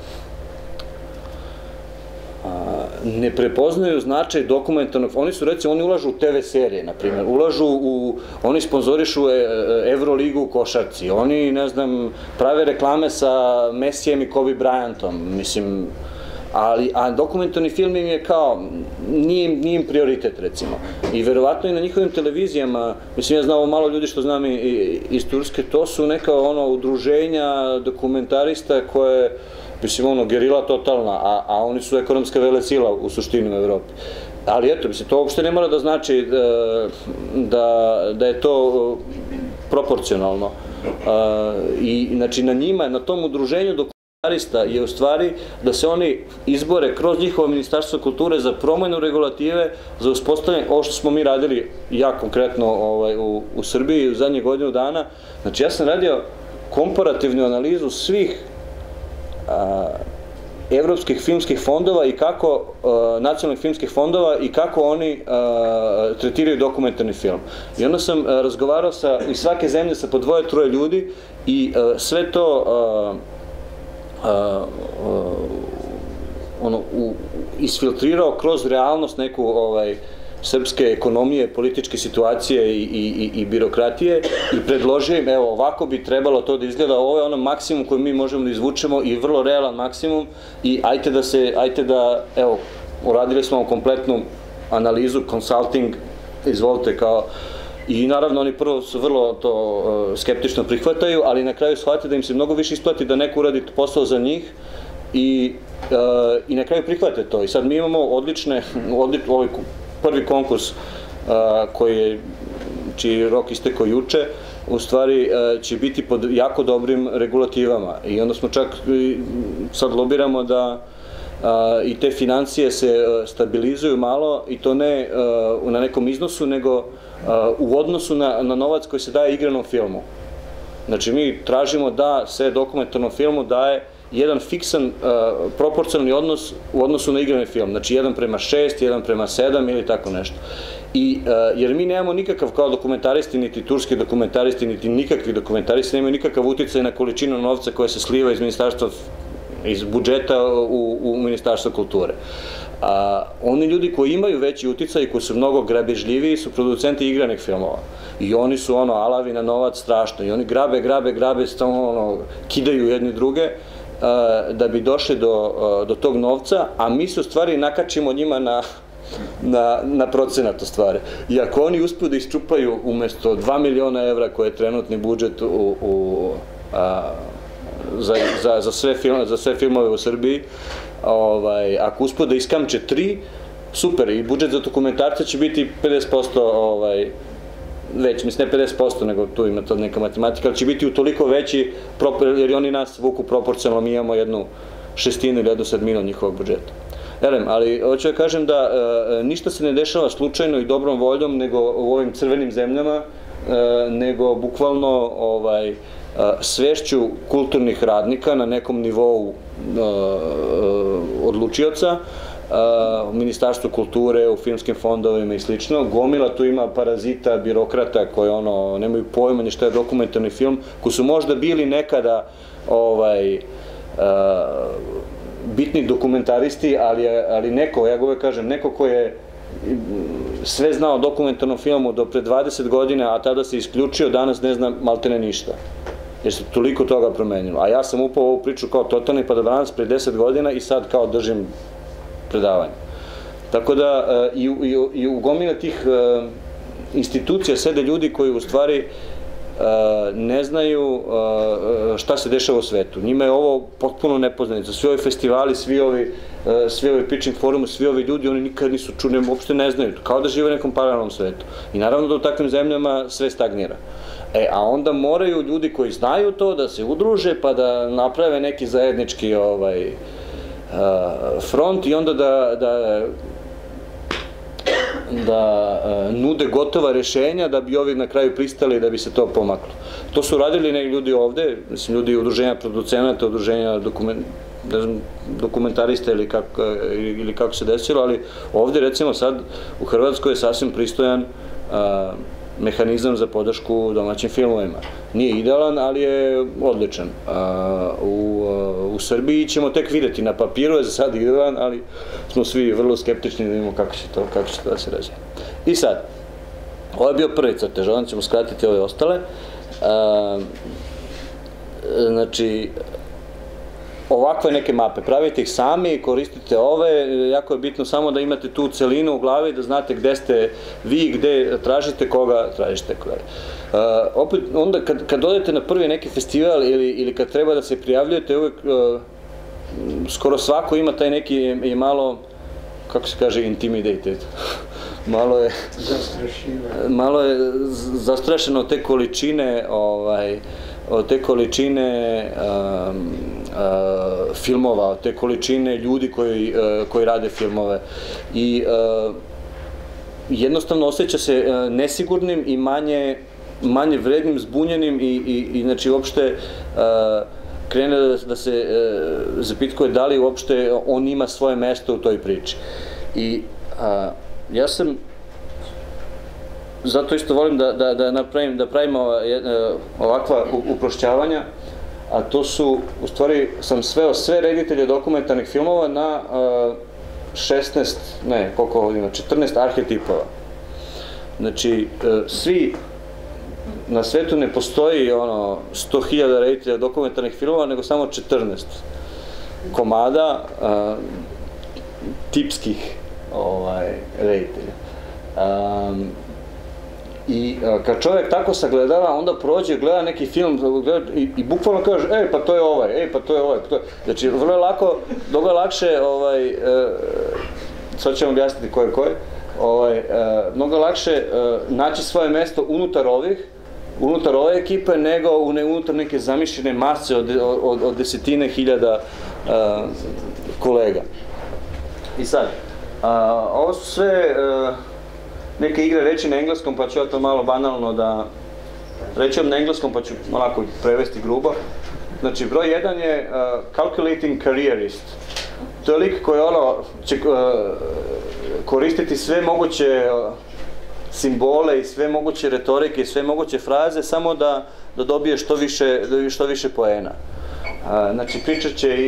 Speaker 2: ne prepoznaju značaj dokumentarnog, oni ulažu u TV serije, na primjer, oni sponzorišu Euroligu u košarci, oni, ne znam, prave reklame sa Messijem i Kobe Bryantom, mislim, a dokumentarni film im je kao, nije im prioritet, recimo. I verovatno i na njihovim televizijama, mislim, ja znam ovo malo ljudi što znam iz Turske, to su neka udruženja dokumentarista koje, mislim, gerila totalna, a oni su ekonomska velesila u suštini u Evropi. Ali eto, mislim, to uopšte ne mora da znači da je to proporcionalno. I, znači, na njima, na tom udruženju dokumentarista je u stvari da se oni izbore kroz njihovo Ministarstvo kulture za promenu regulative, za uspostavljanje, ovo što smo mi radili ja konkretno u Srbiji u zadnjih godinu dana. Znači, ja sam radio komparativnu analizu svih evropskih filmskih fondova i kako nacionalnih filmskih fondova i kako oni tretiraju dokumentarni film. I onda sam razgovarao iz svake zemlje sa po 2-3 ljudi i sve to isfiltrirao kroz realnost neku srpske ekonomije, političke situacije i birokratije i predložio im, evo, ovako bi trebalo to da izgleda, ovo je ono maksimum koji mi možemo da izvučemo i vrlo realan maksimum i ajte da, evo, uradili smo kompletnu analizu, consulting, izvolite kao, i naravno oni prvo su vrlo to skeptično prihvataju, ali na kraju shvate da im se mnogo više isplati da neko uradi posao za njih i na kraju prihvate to. I sad mi imamo ovaj prvi konkurs čiji rok istekao juče, u stvari će biti pod jako dobrim regulativama i onda smo čak sad lobiramo da i te financije se stabilizuju malo i to ne na nekom iznosu, nego u odnosu na novac koji se daje igranom filmu. Znači mi tražimo da se dokumentarnom filmu daje jedan fiksan proporcionalni odnos u odnosu na igrani film, znači 1:6, 1:7 ili tako nešto. Jer mi nemamo nikakav kao dokumentaristi, niti turski dokumentaristi, niti nikakvi dokumentaristi, nemaju nikakav uticaj na količinu novca koja se sliva iz budžeta u Ministarstvo kulture. Oni ljudi koji imaju veći uticaj i koji su mnogo grabežljiviji su producenti igranih filmova. I oni su alavi na novac strašno. I oni grabe, stalno kidaju jedni druge da bi došli do tog novca, a mi se u stvari nakačimo njima na procenat u stvari. I ako oni uspeju da isčupaju umesto 2 miliona evra koje je trenutni budžet za sve filmove u Srbiji. Ako uspe da iskamče 3, super, i budžet za dokumentarce će biti 50% već, mislim ne 50%, nego tu ima to neka matematika, ali će biti utoliko veći, jer oni nas vuku proporcionalno, mi imamo 1/6 ili 1/7 njihovog budžeta. Ali hoću da kažem da ništa se ne dešava slučajno i dobrom voljom, nego u ovim crvenim zemljama, nego bukvalno svešću kulturnih radnika na nekom nivou odlučioca, u Ministarstvu kulture, u filmskim fondovima i slično. Gomila tu ima parazita, birokrata koji nemaju pojma ni šta je dokumentarni film, koji su možda bili nekada bitni dokumentaristi, ali neko, ja uvek kažem, neko ko je sve znao o dokumentarnom filmu do pre 20 godina, a tada se isključio, danas ne zna maltene ništa. Jer se toliko toga promenilo. A ja sam upao u ovu priču kao totalni padobranac pre 10 godina i sad kao držim predavanje. Tako da i u gomili tih institucija sede ljudi koji u stvari ne znaju šta se dešava u svetu. Njima je ovo potpuno nepoznanica. Svi ovi festivali, svi ovi pitching forumi, svi ovi ljudi, oni nikad nisu čuli, uopšte ne znaju. Kao da žive u nekom paralelnom svetu. I naravno da u takvim zemljama sve stagnira. A onda moraju ljudi koji znaju to da se udruže pa da naprave neki zajednički front i onda da nude gotova rešenja da bi ovi na kraju pristali da bi se to pomaklo. To su radili neki ljudi ovde, mislim, ljudi udruženja producenata, udruženja dokumentarista ili kako se desilo, ali ovde recimo sad u Hrvatskoj je sasvim pristojan mehanizam za podršku domaćim filmovima. Nije idealan, ali je odličan. U Srbiji ćemo tek videti, na papiru je za sad idealan, ali smo svi vrlo skeptični da vidimo kako će to da se razvije. I sad, ovo je bio prvi crtež, onda ćemo skratiti ove ostale. Znači, ovakve neke mape, pravite ih sami, koristite ove, jako je bitno samo da imate tu celinu u glavi, da znate gde ste vi, gde tražite koga, tražite koga. Opet, onda kad odete na prvi neki festival ili kad treba da se prijavljujete, uvek skoro svako ima taj neki malo, kako se kaže, intimidated. Malo je zastrašeno od te količine filmova, od te količine ljudi koji rade filmove. I jednostavno osjeća se nesigurnim i manje vrednim, zbunjenim i znači uopšte krene da se zapitkuje da li uopšte on ima svoje mesto u toj priči. I ja sam zato isto volim da pravimo ovakva uprošćavanja, a to su, u stvari, sam sveo sve reditelje dokumentarnih filmova na 14 arhetipova. Znači, svi, na svetu ne postoji 100.000 reditelja dokumentarnih filmova, nego samo 14 komada tipskih reditelja. I kad čovjek tako sagledava, onda prođe, gleda neki film i bukvalno kaže, pa to je ovaj, pa to je ovaj. Znači, vrlo je lako, mnogo je lakše, sad ćemo objasniti ko je ko je, mnogo je lakše naći svoje mesto unutar ove ekipe, nego unutar neke zamišljene mase od desetine hiljada kolega. I sad, ovo su sve neke igre reći na engleskom, pa ću ja to malo banalno da rećem na engleskom, pa ću onako prevesti grubo. Znači, broj 1 je calculating careerist. To je lik koji će koristiti sve moguće simbole i sve moguće retorike i sve moguće fraze samo da dobije što više poena. Znači, pričat će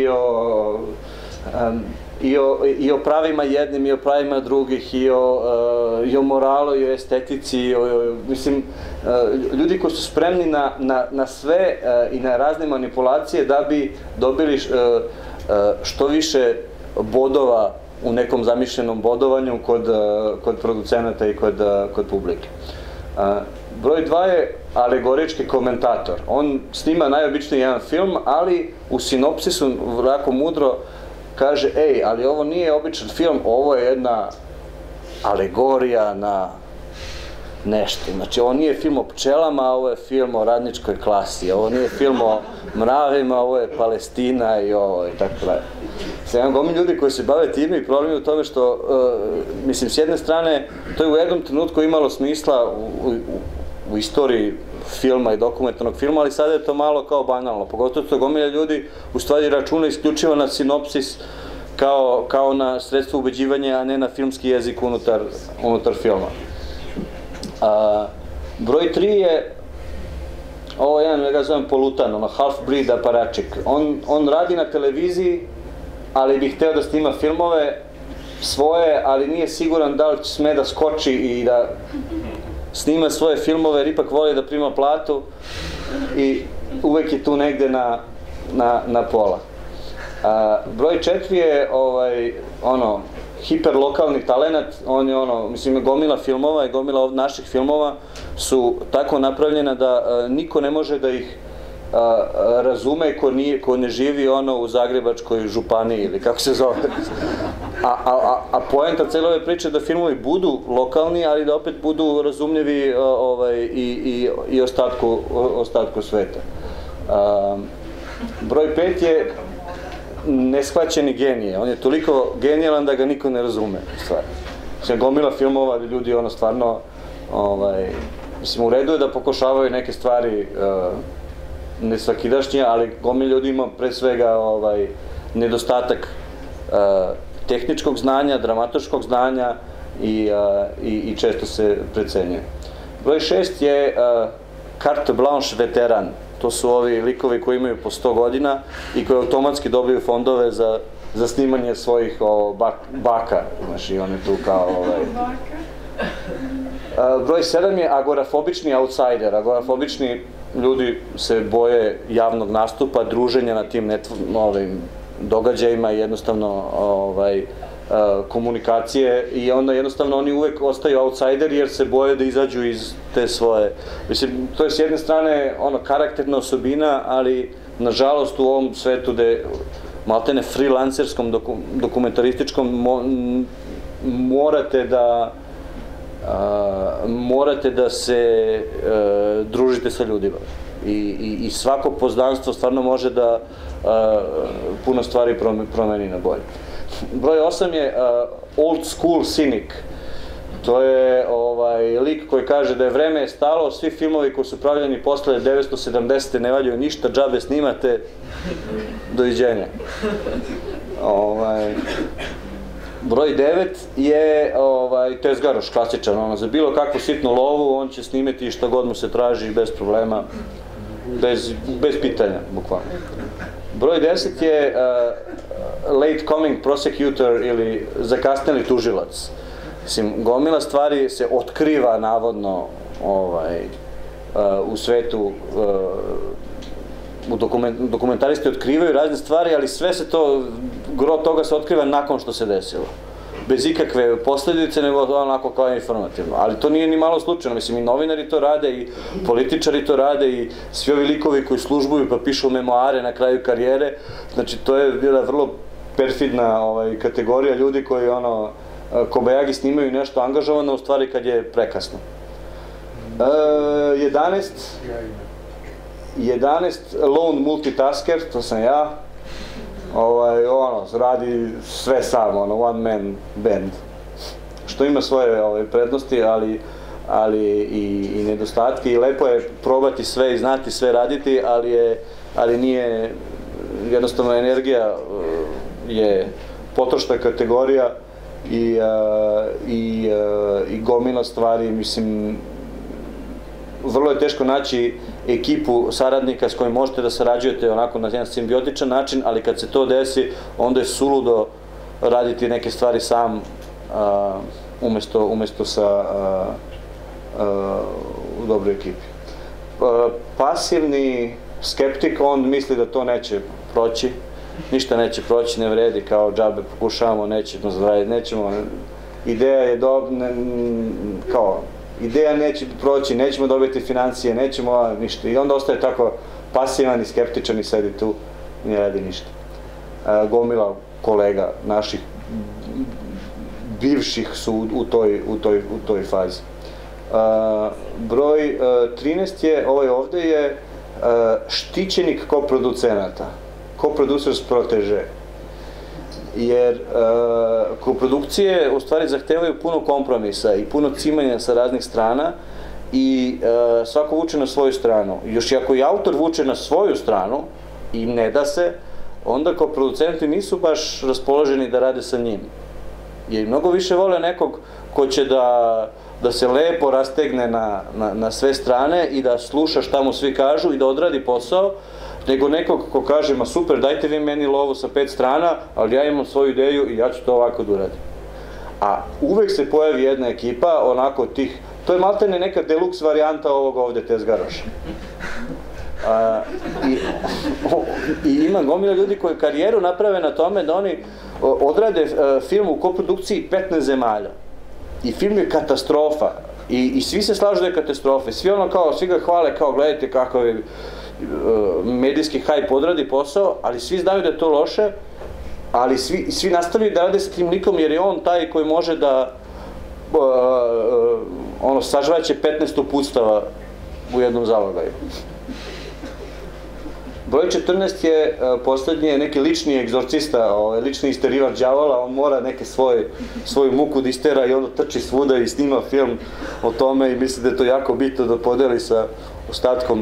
Speaker 2: i o pravima jednim, i o pravima drugih, i o moralu, i o estetici, mislim, ljudi koji su spremni na sve i na razne manipulacije da bi dobili što više bodova u nekom zamišljenom bodovanju kod producenata i kod publike. Broj 2 je alegorički komentator. On snima najobičniji jedan film, ali u sinopsisu vrlo mudro kaže, ej, ali ovo nije običan film, ovo je jedna alegorija na nešto. Znači, ovo nije film o pčelama, ovo je film o radničkoj klasi, ovo nije film o mravima, ovo je Palestina i ovo i tako dalje. Sad imam gomi ljudi koji se bave time i problem je u tome što, mislim, s jedne strane, to je u jednom trenutku imalo smisla u istoriji filma i dokumentarnog filma, ali sada je to malo kao banalno. Pogotovo to gomilja ljudi u stvari računa isključivo na sinopsis kao na sredstvo ubeđivanja, a ne na filmski jezik unutar filma. Broj 3 je, ovo jedan, ja ga zovem polutan, ono, half-breed aparačik. On radi na televiziji, ali bi hteo da snima filmove svoje, ali nije siguran da li sme da skoči i da snima svoje filmove, jer ipak voli da prima platu i uvek je tu negde na pola. Broj 4 je, hiperlokalni talenat, on je mislim, gomila filmova i gomila naših filmova su tako napravljena da niko ne može da ih razume ko ne živi u Zagrebačkoj županiji ili kako se zove. A poenta cijele ove priče da filmovi budu lokalni, ali da opet budu razumljivi i ostatku sveta. Broj 5 je neshvaćeni genije. On je toliko genijalan da ga niko ne razume, u stvari. Mislim, gomila filmova, ljudi stvarno, mislim, u redu je da pokušavaju neke stvari nesvakidašnje, ali gomila ljudi ima pre svega nedostatak tehničkog znanja, dramatoškog znanja i često se precenjuje. Broj 6 je carte blanche veteran. To su ovi likovi koji imaju po 100 godina i koji automatski dobiju fondove za snimanje svojih baka. Znaš, i on je tu kao... Broj 7 je agorafobični outsider. Agorafobični ljudi se boje javnog nastupa, druženja na tim događajima i jednostavno komunikacije i onda jednostavno oni uvek ostaju outsideri jer se boje da izađu iz te svoje... Mislim, to je s jedne strane karakterna osobina, ali nažalost u ovom svetu gde maltene freelancerskom, dokumentarističkom morate da se družite sa ljudima. I svako poznanstvo stvarno može da puno stvari promeni na bolje. Broj 8 je old school cynic. To je lik koji kaže da je vreme stalo, svi filmovi koji su pravljeni posle 1970. ne valjaju ništa, džabe snimate, doviđenja. Broj 9 je tezgaroš, klasičan, za bilo kakvu sitnu lovu, on će snimiti što god mu se traži bez problema, bez pitanja, bukvalno. Broj 10 je late coming prosecutor ili zakasneli tužilac. Mislim, gomila stvari se otkriva navodno u svetu, dokumentaristi otkrivaju razne stvari, ali sve se to, gro toga se otkriva nakon što se desilo. Bez ikakve posljedice, nego onako kao informativno. Ali to nije ni malo slučajno, mislim, i novinari to rade, i političari to rade, i svi ovi likovi koji službuju pa pišu memoare na kraju karijere. Znači, to je bila vrlo perfidna kategorija ljudi koji kobajagi snimaju nešto angažovano, u stvari kad je prekasno. 11 lone multitasker, to sam ja. Radi sve sam, one man band. Što ima svoje prednosti, ali i nedostatke, i lepo je probati sve i znati sve raditi, ali nije, jednostavno energija je potrošna kategorija i gomila stvari, mislim, vrlo je teško naći ekipu saradnika s kojim možete da sarađujete onako na jedan simbiotičan način, ali kad se to desi, onda je suludo raditi neke stvari sam umesto u dobroj ekipi. Pasivni skeptik, on misli da to neće proći, ništa neće proći, ne vredi, kao džabe pokušavamo, nećemo zaraditi, nećemo, ideja je kao ideja neće proći, nećemo dobiti financije, nećemo ništa. I onda ostaje tako pasivan i skeptičan i sedi tu i ne radi ništa. Gomila kolega naših bivših su u toj fazi. Broj 13 je, ovaj ovde je štićenik koproducenata, co-producers protege. Jer koprodukcije u stvari zahtevaju puno kompromisa i puno cimanja sa raznih strana i svako vuče na svoju stranu. Još i ako i autor vuče na svoju stranu i ne da se, onda koproducenti nisu baš raspoloženi da rade sa njim. Jer mnogo više vole nekog ko će da se lepo rastegne na sve strane i da sluša šta mu svi kažu i da odradi posao, nego nekog ko kaže, ma super, dajte vi meni lovu sa 5 strana, ali ja imam svoju ideju i ja ću to ovako da uradim. A uvek se pojavi jedna ekipa, onako tih, to je maltene neka deluxe varijanta ovog ovde tezgaroša. I ima gomila ljudi koji karijeru naprave na tome da oni odrade film u koprodukciji 15 zemalja. I film je katastrofa. I svi se slažu da je katastrofa. Svi ono kao, svi ga hvale kao, gledajte kakav je medijski hajp odradi posao, ali svi znaju da je to loše, ali svi nastavljaju da rade sa tim likom jer je on taj koji može da sažvaće 15 uputstava u jednom zalogaju. Broj 14 je poslednji, neki lični egzorcista, lični isterivač đavola, on mora neke svoju muku da istera i onda trči svuda i snima film o tome i misli da je to jako bitno da podeli sa ostatkom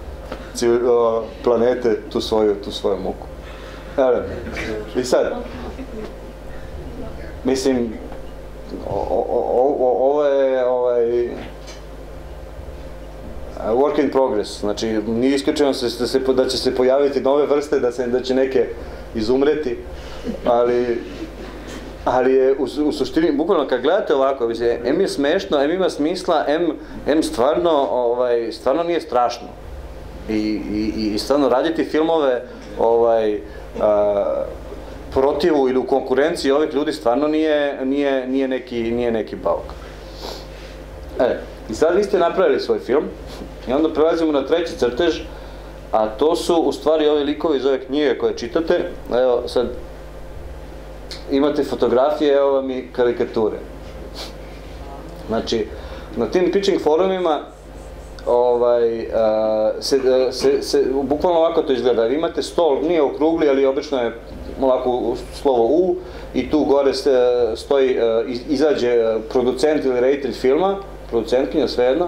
Speaker 2: planete tu svoju muku. I sad, mislim, ovo je work in progress, znači nije isključeno da će se pojaviti nove vrste, da će neke izumreti, ali je u suštini, bukvalno kad gledate ovako, M je smešno, M ima smisla, M stvarno nije strašno. I stvarno raditi filmove protivu ili u konkurenciji ovih ljudi stvarno nije neki bauk. I sad vi ste napravili svoj film i onda prelazimo na treći crtež, a to su u stvari ovi likovi iz ove knjige koje čitate. Evo sad imate fotografije, evo vam i karikature. Znači, na tim pitching forumima bukvalno ovako to izgleda. Vi imate stol, nije okrugli, ali obično je ovako slovo U i tu gore stoji, izađe producent ili reditelj filma, producentkinja, svejedno,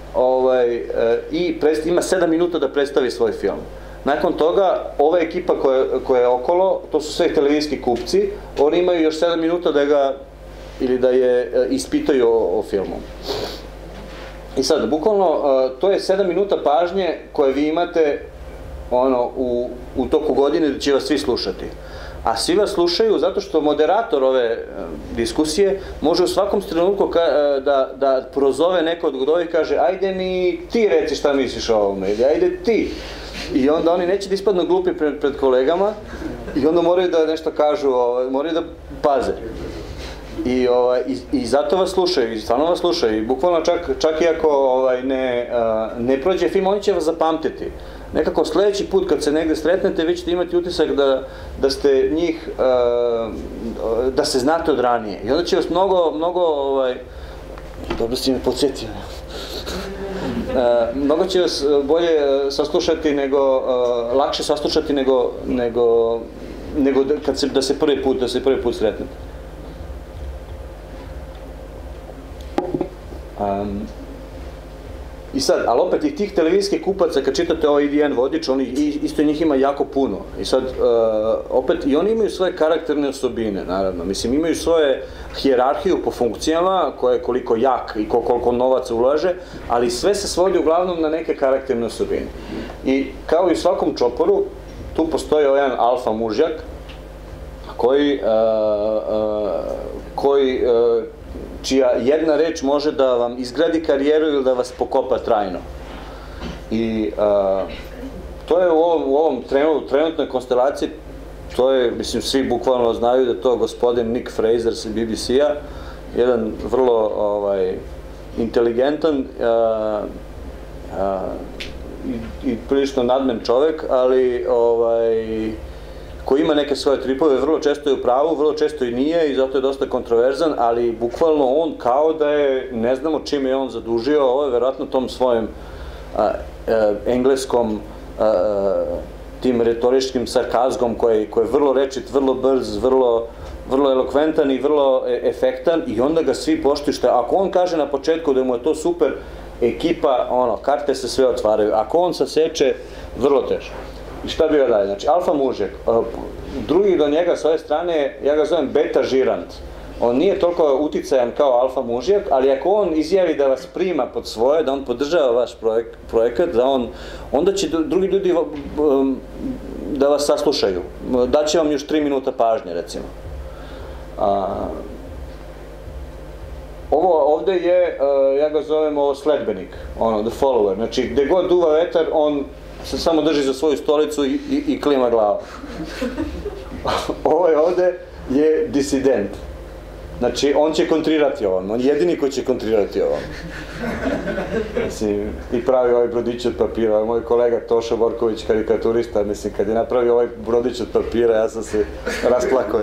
Speaker 2: i ima 7 minuta da predstavi svoj film. Nakon toga, ova ekipa koja je okolo, to su sve televizijski kupci, oni imaju još 7 minuta da ga, ili da je ispitaju o filmu. I sad, bukvalno, to je 7 minuta pažnje koje vi imate u toku godine da će vas svi slušati. A svi vas slušaju zato što moderator ove diskusije može u svakom trenutku da prozove neko od godovi i kaže ajde mi ti reci šta misliš o ovome, ili ajde ti. I onda oni neće da ispadnu glupi pred kolegama i onda moraju da nešto kažu, moraju da paze. I zato vas slušaju, i stvarno vas slušaju. I bukvalno čak i ako ne prođe film, oni će vas zapamtiti. Nekako sledeći put kad se negde sretnete, vi ćete imati utisak da ste njih, da se znate od ranije. I onda će vas mnogo, dobro si me podsjetio, mnogo će vas bolje saslušati lakše saslušati nego da se prvi put sretnete. I sad, ali opet i tih televizijskih kupaca, kad čitate ovaj IDN vodič, isto njih ima jako puno. I sad, opet, i oni imaju svoje karakterne osobine, naravno. Mislim, imaju svoje hijerarhiju po funkcijama, koja je koliko jak i koliko novaca ulaže, ali sve se svodi uglavnom na neke karakterne osobine. I kao i u svakom čoporu, tu postoji jedan alfa mužjak, čija jedna reč može da vam izgradi karijeru ili da vas pokopa trajno. I to je u ovom trenutnoj konstelaciji, to je, mislim, svi bukvalno znaju da je to gospodin Nick Fraser sa BBC-a, jedan vrlo inteligentan i prilično nadmen čovek, ali koji ima neke svoje tripove, vrlo često je u pravu, vrlo često i nije i zato je dosta kontroverzan, ali bukvalno on kao da je, ne znamo čime je on zadužio, ovo je verovatno tom svojim engleskom tim retoričkim sarkazmom koji je vrlo rečit, vrlo brz, vrlo elokventan i vrlo efektan i onda ga svi poštuju što ako on kaže na početku da mu je to super, ekipa, karte se sve otvaraju. Ako on saseče, vrlo teško. I šta bi ga dalje? Znači, alfa mužjak. Drugi do njega s ove strane, ja ga zovem beta žirant. On nije toliko uticajan kao alfa mužjak, ali ako on izjavi da vas prima pod svoje, da on podržava vaš projekat, onda će drugi ljudi da vas saslušaju. Daće vam još 3 minuta pažnje, recimo. Ovo ovde je, ja ga zovem sledbenik, the follower. Znači, gde god duva vetar, on se samo drži za svoju stolicu i klima glavu. Ovo ovde je disident. Znači, on će kontrirati ovom, on je jedini ko će kontrirati ovom. Mislim, i pravi ovaj brodić od papira, moj kolega Tošo Borković, karikaturista, mislim, kad je napravio ovaj brodić od papira, ja sam se rasplakao.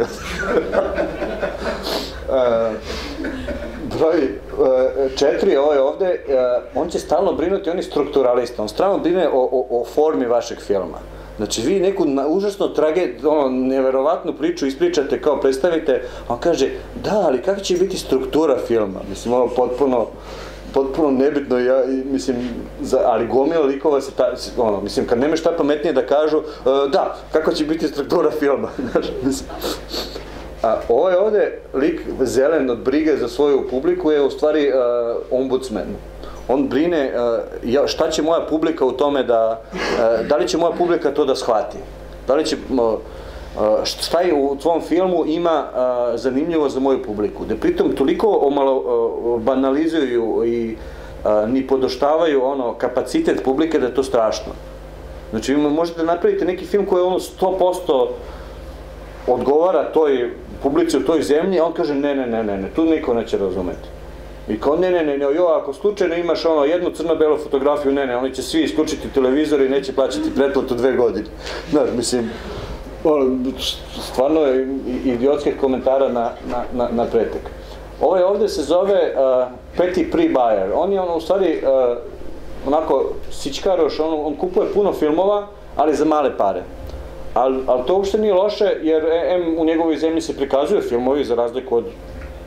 Speaker 2: Broj 4, ovo je ovde, on će stalno brinuti, on je strukturalista, on stalno brine o formi vašeg filma. Znači, vi neku užasno neverovatnu priču ispričate, kao predstavite, on kaže, da, ali kako će biti struktura filma? Mislim, ono potpuno nebitno, mislim, ali gomila likova se, mislim, kad nema šta pametnije da kažu, da, kako će biti struktura filma, znaš, mislim. Ovo je ovde lik zelen od brige za svoju publiku je u stvari ombudsman. On brine šta će moja publika u tome da li će moja publika to da shvati. Da li će, šta je u tvom filmu ima zanimljivo za moju publiku. Da pritom toliko banalizuju i ni podoštavaju kapacitet publike da je to strašno. Znači, vi možete napraviti neki film koji je 100% odgovara toj publici u toj zemlji, a on kaže ne, tu niko neće razumeti. I kao ne, ako slučajno imaš jednu crno-belu fotografiju, ne, oni će svi isključiti televizor i neće plaćati pretplatu 2 godine. Znaš, mislim, stvarno je idiotskih komentara na pretek. Ovo je ovde se zove Petty Pre-Buyer. On je u stvari onako sićkaroš, on kupuje puno filmova, ali za male pare. Ali to uopšte nije loše, jer u njegovoj zemlji se prikazuju filmovi za razliku od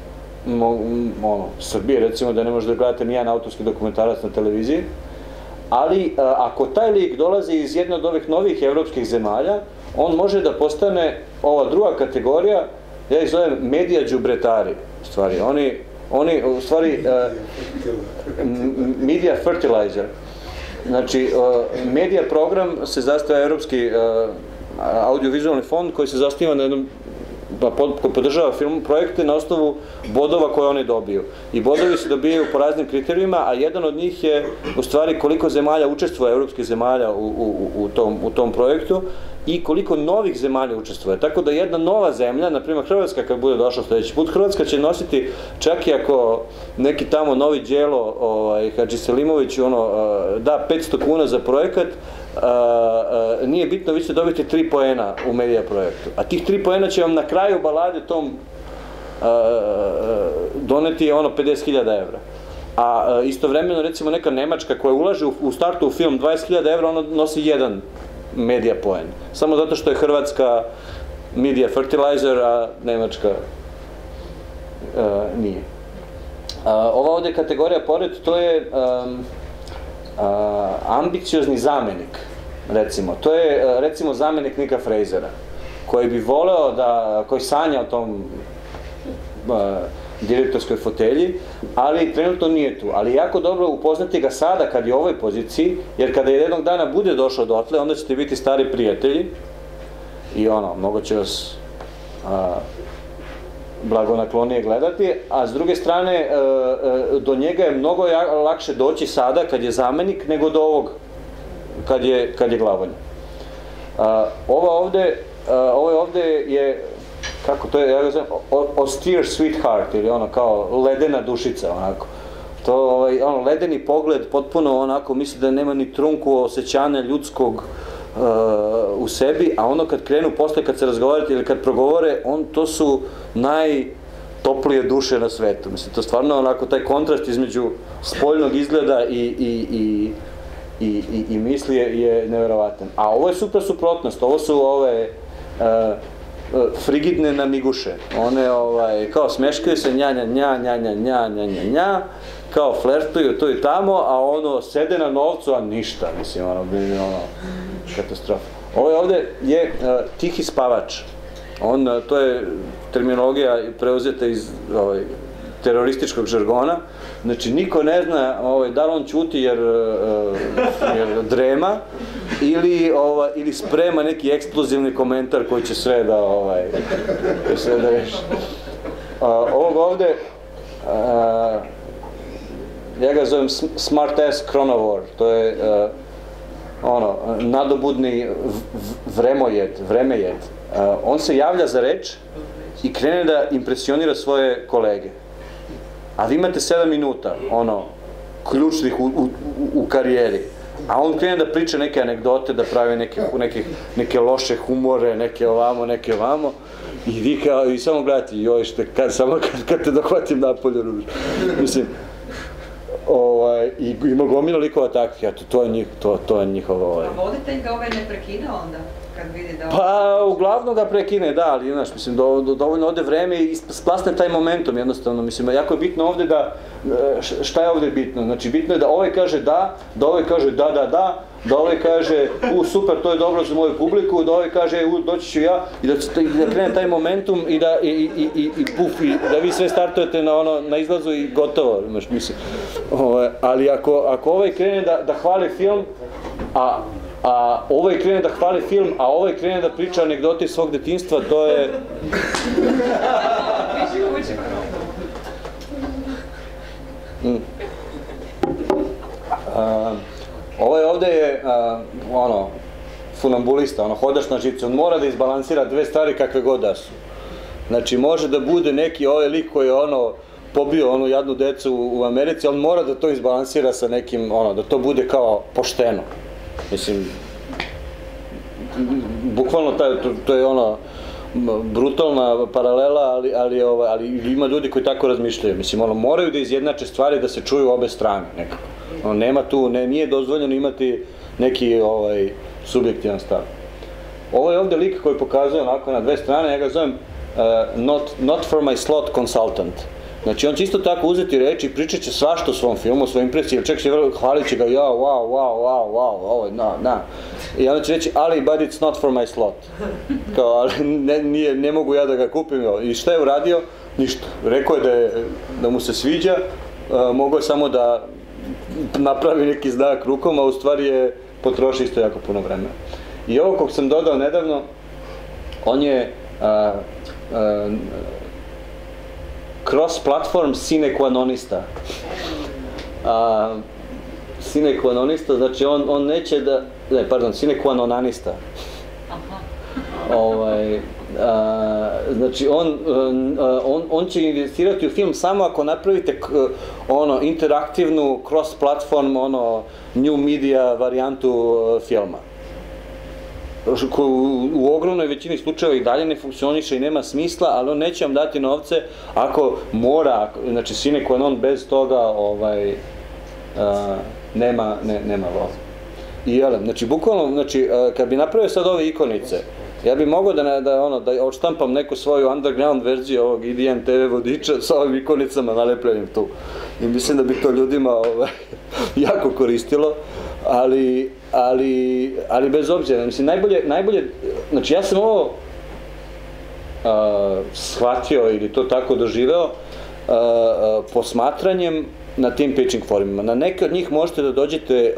Speaker 2: Srbije, recimo da ne možete da gledate nijedan autorski dokumentarac na televiziji, ali ako taj lik dolazi iz jedne od ovih novih evropskih zemalja, on može da postane ova druga kategorija, ja ih zovem medija đubretari, u stvari, oni u stvari media fertilizer. Znači, medija program se zasniva Evropski audiovizualni fond koji se zasniva na jednom, koji podržava projekte na osnovu bodova koje oni dobiju. I bodovi se dobijaju po raznim kriterijima, a jedan od njih je u stvari koliko zemalja učestvuje, evropskih zemalja u tom projektu i koliko novih zemalja učestvuje. Tako da jedna nova zemlja, na primjer Hrvatska kad bude došla sljedeći put, Hrvatska će nositi, čak i ako neki tamo novi Đelo Hadži Selimović da 500 kuna za projekat, nije bitno, vi ćete dobiti 3 poena u medija projektu. A tih 3 poena će vam na kraju balade tom doneti 50.000 evra. A istovremeno, recimo, neka Nemačka koja ulaže u startu u film 20.000 evra, ona nosi 1 medija poen. Samo zato što je Hrvatska media fertilizer, a Nemačka nije. Ova ovde kategorija pored, to je ambiciozni zamenik, recimo. To je, recimo, zamenik Nika Frasera, koji bi voleo da, koji sanja o tom direktorskoj fotelji, ali trenutno nije tu. Ali jako dobro upoznati ga sada kad je u ovoj poziciji, jer kada jednog dana bude došao dotle, onda ćete biti stari prijatelji i mnogo će vas blagonaklonije gledati, a s druge strane do njega je mnogo lakše doći sada kad je zamenik nego do ovog kad je glavonja. Ovo ovde je, kako to je, ja ga znam, austere sweetheart ili kao ledena dušica, onako. To ono, ledeni pogled, potpuno onako, misli da nema ni trunku osjećanja ljudskog u sebi, a ono kad krenu posle, kad se razgovarate ili kad progovore, to su najtoplije duše na svetu. Mislim, to stvarno onako, taj kontrast između spoljnog izgleda i misli je nevjerovatan. A ovo je super suprotnost, ovo su ove frigidne namiguše. One kao smeškaju se nja, kao flertuju tu i tamo, a ono sede na novcu, a ništa, mislim, ono katastrofa. Ovo ovde je tihi spavač. To je terminologija preuzeta iz terorističkog žargona. Znači, niko ne zna da li on ćuti jer drema ili sprema neki eksplozivni komentar koji će sve da reši. Ovog ovde, ja ga zovem smart ass chronovore, to je nadobudni vremejed. On se javlja za reč i krene da impresionira svoje kolege. A vi imate 7 minuta, ključnih u karijeri. A on krene da priča neke anegdote, da pravi neke loše humore, neke ovamo. I vi kao, i samo gledate, joj, samo kad te dohvatim napolje, mislim, i ima gomila likova takvih, to je njihovo.
Speaker 3: A voditelj ga ne prekine onda, kad vidi da...
Speaker 2: Pa, uglavnom ga prekine, da, ali, znaš, mislim, dovoljno ode vreme i splasne taj momentum, jednostavno, mislim, jako je bitno ovde da, šta je ovde bitno? Znači, bitno je da ovaj kaže da ovaj kaže da ovaj kaže, super, to je dobro za moju publiku, da ovaj kaže, doći ću ja, i da krene taj momentum i da vi sve startujete na izlazu i gotovo, mislim. Ali ako ovaj krene da hvali film, a ovaj krene da hvali film, a ovaj krene da priča anegdote iz svog detinjstva, to je... Ovaj ovde je, funambulista, hodaš na živce, on mora da izbalansira dve stvari kakve god da su. Znači, može da bude neki ovaj lik koji je pobio onu jadnu decu u Americi, on mora da to izbalansira sa nekim, da to bude kao pošteno. Mislim, bukvalno to je brutalna paralela, ali ima ljudi koji tako razmišljaju. Mislim, moraju da izjednače stvari da se čuju obe strane nekako. Nema tu, nije dozvoljeno imati neki subjektivan stav. Ovo je ovde lik koji pokazuje onako na dve strane, ja ga zovem not for my slot consultant. Znači, on će isto tako uzeti reči i pričat će svašta o svom filmu, o svojoj impresiji, ili čak će hvalit će ga, wow, i onda će reći, ali, but it's not for my slot. Kao, ali ne mogu ja da ga kupim. I šta je uradio? Ništa. Rekao je da mu se sviđa, mogao je samo da napravi neki znak rukom, a u stvari je potroši isto jako puno vremena. I ovo kog sam dodao nedavno, on je cross-platform sine qua nonista. Sine qua nonista, znači on neće da... sine qua nonanista. Znači, on će investirati u film samo ako napravite interaktivnu cross-platform, new media varijantu filma. U ogromnoj većini slučajeva i dalje ne funkcioniše i nema smisla, ali on neće vam dati novce ako mora, znači sine qua non, bez toga nema voz. I jelem, znači bukvalno, kad bi napravio sad ove ikonice, ja bih mogao da odštampam neku svoju underground verziju ovog IDN TV vodiča sa ovim ikonicama nalepljenim tu. I mislim da bi to ljudima jako koristilo, ali bez obzira, mislim, najbolje, znači ja sam ovo shvatio ili to tako doživeo posmatranjem na tim pitching forumima. Na neke od njih možete da dođete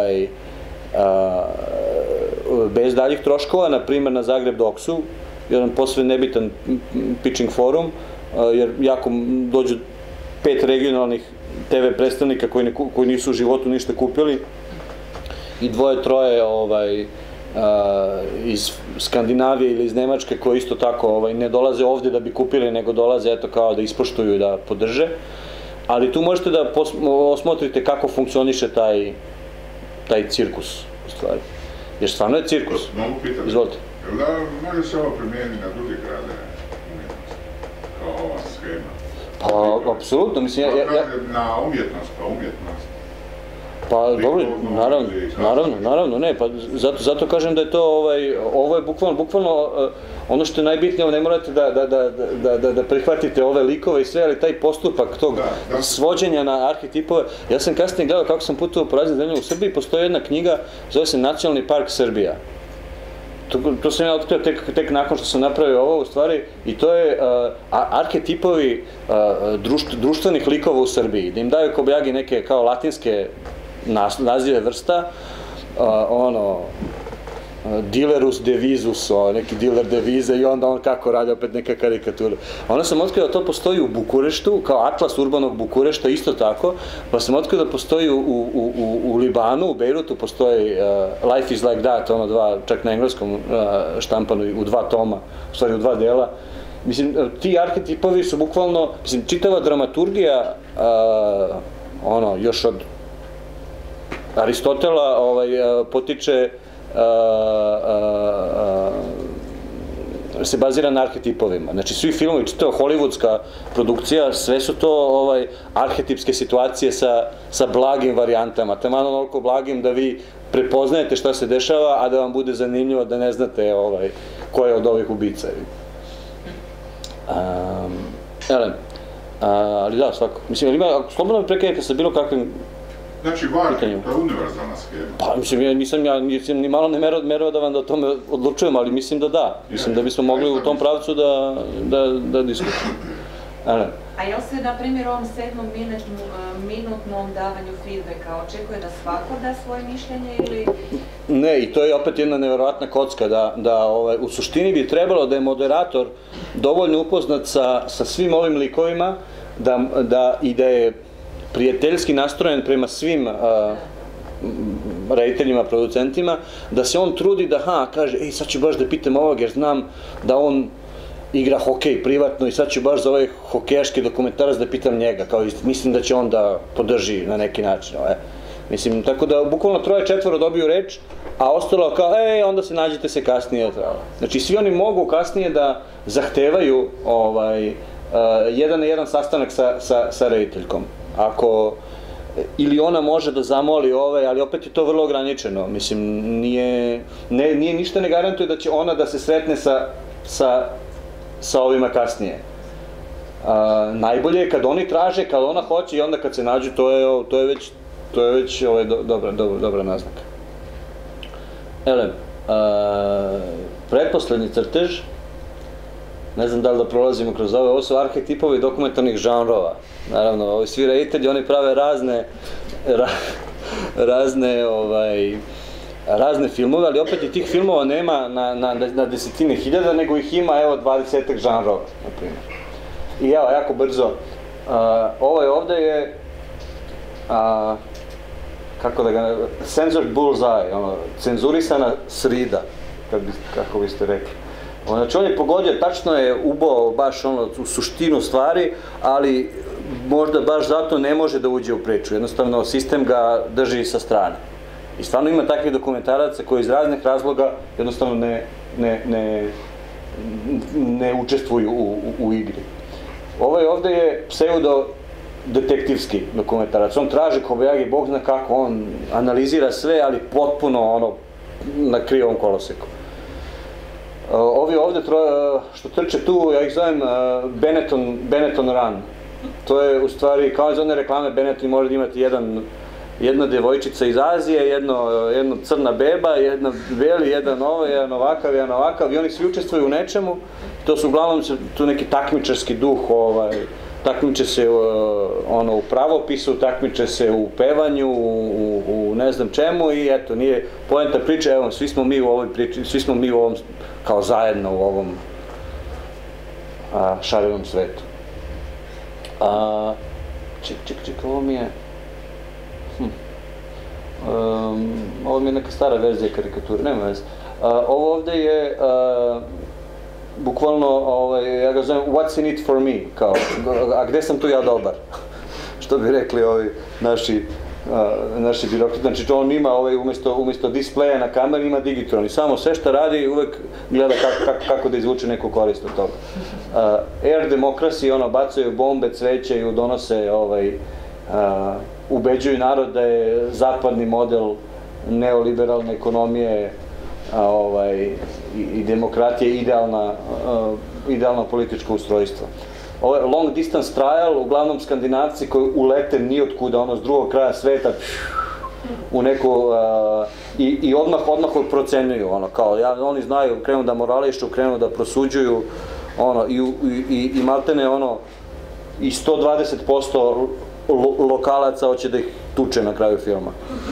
Speaker 2: bez daljih troškova, na primjer na Zagreb Doksu, jedan posve nebitan pitching forum, jer jako dođu 5 regionalnih TV predstavnika koji nisu u životu ništa kupili i 2-3 iz Skandinavije ili iz Nemačke koji isto tako ne dolaze ovdje da bi kupili, nego dolaze eto kao da ispoštuju i da podrže. ali tu možete da osmotrite kako funkcioniše taj cirkus, u stvari. Jer stvarno je cirkus.
Speaker 4: Mogu pitati?
Speaker 2: Izvolite.
Speaker 4: Jel da može se ovo primijeniti na druge grade umjetnosti, kao ova schema?
Speaker 2: Pa, apsolutno, mislim,
Speaker 4: Na umjetnost, kao umjetnost.
Speaker 2: Pa dobro, naravno, ne, pa zato kažem da je to, ovo je bukvalno ono što je najbitnije, ne morate da prihvatite ove likove i sve, ali taj postupak tog svođenja na arhetipove, ja sam kasnije gledao kako sam putovao po raznim zemljama u Srbiji, postoji jedna knjiga, zove se Nacionalni park Srbija. To sam ja otkrio tek nakon što sam napravio ovo, u stvari, i to je arhetipovi društvenih likova u Srbiji, da im daju kobajagi neke kao latinske nazive vrsta, dilerus devizus, neki diler devize i onda on kako radi opet neka karikatura. Onda sam otkrio da to postoji u Bukureštu, kao atlas urbanog Bukurešta, isto tako, pa sam otkrio da postoji u Libanu, u Bejrutu, postoji Life is like that, čak na engleskom štampanu u 2 toma, u stvari u 2 dela. Mislim, ti arhetipovi su bukvalno, mislim, čitava dramaturgija, još od Aristotela potiče, se bazira na arhetipovima. Znači, svi filmovi, čitava hollywoodska produkcija, sve su to arhetipske situacije sa blagim varijantama. Taman onoliko blagim da vi prepoznajete šta se dešava, a da vam bude zanimljivo da ne znate ko je od ovih ubica. Ali da, svako. Mislim, slobodno me prekinete sa bilo kakvim
Speaker 4: znači, varke, to je univerzalna schema.
Speaker 2: Pa, mislim, ja nisam ni malo merao da vam da o tome odlučujem, ali mislim da da. Mislim da bismo mogli u tom pravcu da diskutujemo.
Speaker 3: A jel se, na primjer, u ovom 7-minutnom davanju feedbacka očekuje da svako da svoje mišljenje ili...
Speaker 2: Ne, i to je opet jedna neverovatna kocka, da u suštini bi trebalo da je moderator dovoljno upoznat sa svim ovim likovima i da je prijateljski nastrojen prema svim rediteljima, producentima, da se on trudi da, kaže, sad ću baš da pitam ovog jer znam da on igra hokej privatno i sad ću baš za ovaj hokejaški dokumentarac da pitam njega, kao mislim da će on da podrži na neki način. Mislim, tako da bukvalno 3-4 dobiju reč, a ostalo kao, onda se nađete se kasnije. Znači, svi oni mogu kasnije da zahtevaju jedan na jedan sastanak sa rediteljkom. Ili ona može da zamoli ali opet je to vrlo ograničeno. Mislim, ništa ne garantuje da će ona da se sretne sa ovima kasnije. Najbolje je kad oni traže, kad ona hoće i onda kad se nađu, to je već dobra naznaka. Pretposlednji crtež, ne znam da li da prolazimo kroz ovo su arhetipovi dokumentarnih žanrova. Naravno, svi reditelji, oni prave razne filmove, ali opet i tih filmova nema na desetine hiljada, nego ih ima, 20 žanrova, na primjer. I jako brzo, ovdje je, kako da ga, censored bullseye, cenzurisana srida, kako biste rekli. Znači, on je pogodio, tačno je ubao baš u suštinu stvari, ali možda baš zato ne može da uđe u priču. Jednostavno, sistem ga drži sa strane. I stvarno ima takvih dokumentaraca koji iz raznih razloga jednostavno ne učestvuju u igri. Ovdje je pseudo-detektivski dokumentarac. On traži kobajagi, Bog zna kako, on analizira sve, ali potpuno na krivom koloseku. Ovi ovdje što trče tu, ja ih zovem Benetton Run. To je u stvari, kao iz one reklame, Benetton može imati jedna djevojčica iz Azije, jedna crna beba, jedna beli, jedan ovakav i oni svi učestvuju u nečemu. To su uglavnom tu neki takmičarski duh, takmiče se u pravopisu, takmiče se u pevanju, u ne znam čemu i eto, nije poenta priče, evo, svi smo mi u ovoj priči, svi smo mi u ovom, kao zajedno u ovom šarenom svetu. Ovo mi je... Ovo mi je neka stara verzija karikature, nema veze. Ovo ovde je, bukvalno, ja ga zovem What's in it for me, kao, a gde sam tu ja dobar? što bi rekli ovi naši birokrati. Znači, on ima umjesto displeja na kameri ima digitron i samo sve što radi uvek gleda kako da izvuče neku korist od toga. Air demokrasi, bacaju bombe, cveće i donose, ubeđuju narod da je zapadni model neoliberalne ekonomije i demokratije idealno političko ustrojstvo. Ovo je long distance trial, uglavnom Skandinavci koji ulete nijotkuda, s drugog kraja sveta u neku, i odmah procenjuju, kao, oni znaju, krenu da morališu, krenu da prosuđuju, i maltene, i 120% lokalaca hoće da ih tuče na kraju filma.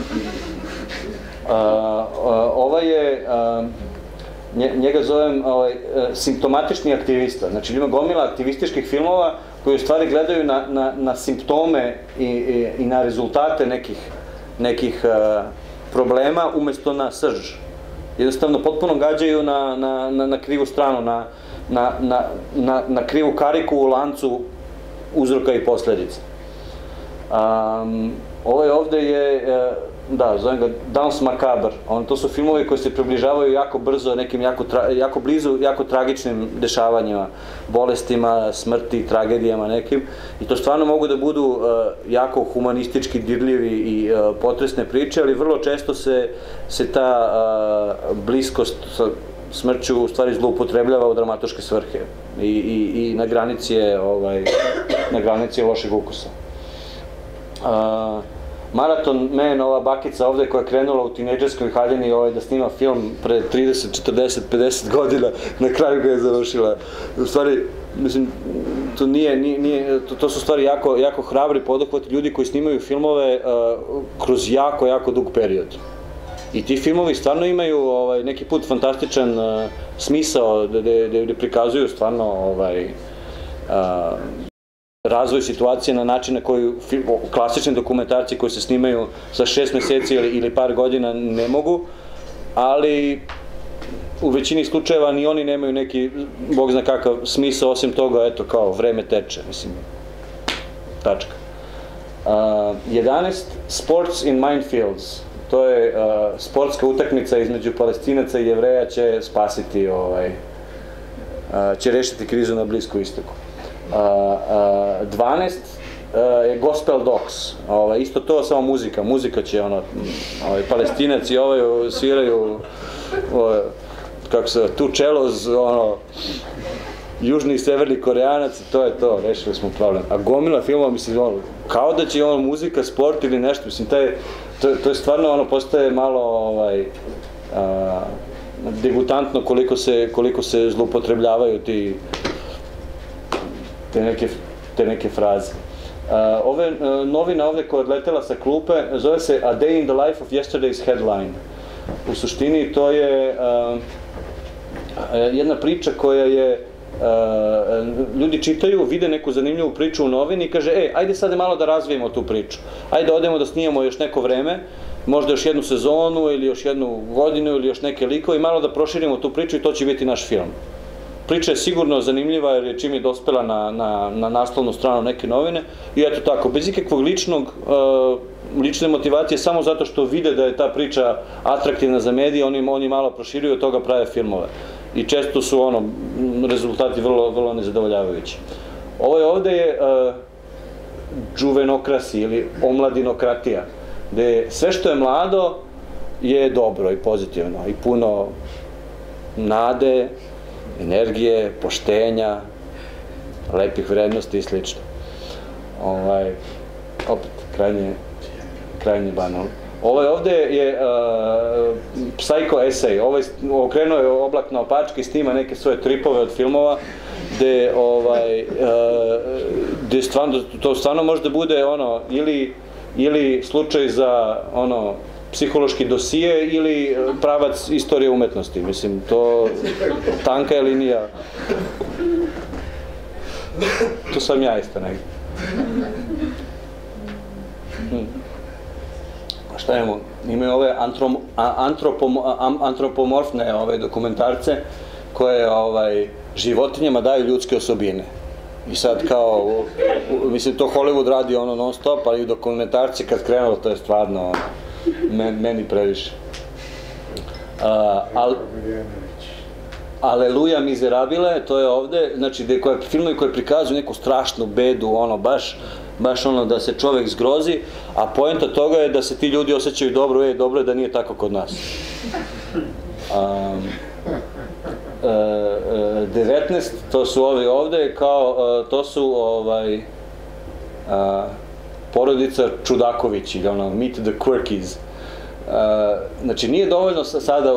Speaker 2: Ovaj je, njega zovem simptomatični aktivista. Znači, ima gomila aktivističkih filmova koji u stvari gledaju na simptome i na rezultate nekih problema umjesto na srž. Jednostavno, potpuno gađaju na krivu stranu, na krivu kariku u lancu uzroka i posljedica. Ovaj ovde je, zovem ga Danse Macabre. To su filmovi koji se približavaju jako brzo nekim jako blizu, jako tragičnim dešavanjima, bolestima, smrti, tragedijama nekim. I to stvarno mogu da budu jako humanistički dirljivi i potresne priče, ali vrlo često se ta bliskost sa smrću u stvari zloupotrebljava u dramatoške svrhe i na granici je lošeg ukusa. Marathon Man, ova bakica ovde koja je krenula u tinejdžerskoj haljini da snima film pre 30, 40, 50 godina, na kraju ga je završila. U stvari, mislim, to su stvari jako hrabri poduhvati ljudi koji snimaju filmove kroz jako dug period. I ti filmovi stvarno imaju neki put fantastičan smisao gde prikazuju stvarno razvoj situacije na način na koji klasični dokumentarci koji se snimaju za 6 meseci ili par godina ne mogu, ali u većini slučajeva ni oni nemaju neki, bog zna kakav smisao, osim toga, eto, kao vreme teče, mislim, tačka. 11. Sports in Minefields. To je sportska utakmica između Palestinaca i Jevreja će spasiti, će rešiti krizu na Bliskom istoku. 12 je Gospel Dogs, isto to, samo muzika. Muzika će, Palestinac i sviraju, kako se, tu čeloz, južni i severni Koreanac, to je to, rešili smo problem. A gomila filmova, mislim, kao da će muzika, sport ili nešto, mislim, to je stvarno, postaje malo, degutantno koliko se zloupotrebljavaju te neke fraze. Novina ovde koja je odletela sa klupe zove se A Day in the Life of Yesterday's Headline. U suštini to je jedna priča koja je, ljudi čitaju, vide neku zanimljivu priču u novini i kaže, ajde sad malo da razvijemo tu priču, ajde odemo da snimamo još neko vreme, možda još jednu sezonu ili još jednu godinu ili još neke likove i malo da proširimo tu priču i to će biti naš film. Priča je sigurno zanimljiva jer je čim je dospela na naslovnu stranu neke novine i eto tako, bez ikakvog lične motivacije, samo zato što vide da je ta priča atraktivna za medije, oni malo proširuju, od toga prave filmove. I često su rezultati vrlo nezadovoljavajući. Ovde je džuvenokrasi ili omladinokratija, gde sve što je mlado je dobro i pozitivno i puno nade, energije, poštenja, lepih vrednosti i slično. Opet, krajnje banalno. Ovo ovde je Psycho Essay, okrenuo je oblak na opačke i snima neke svoje tripove od filmova, gde to stvarno može da bude ili slučaj za psihološki dosije ili pravac istorije umetnosti. Mislim, to tanka je linija. To sam ja isto negdje. Šta imamo? Imaju ove antropomorfne dokumentarce koje životinjama daju ljudske osobine. I sad kao, mislim, to Hollywood radi ono non stop, ali i dokumentarci kad krenulo, to je stvarno meni previše. Aleluja Miserabile, to je ovde, znači filmovi koji prikazuju neku strašnu bedu, ono, baš ono da se čovek zgrozi, a poenta toga je da se ti ljudi osjećaju dobro, dobro je da nije tako kod nas. 19, to su ovi ovde, kao, to su porodica Čudaković, ili ono, Meet the Quirkies. Znači, nije dovoljno sada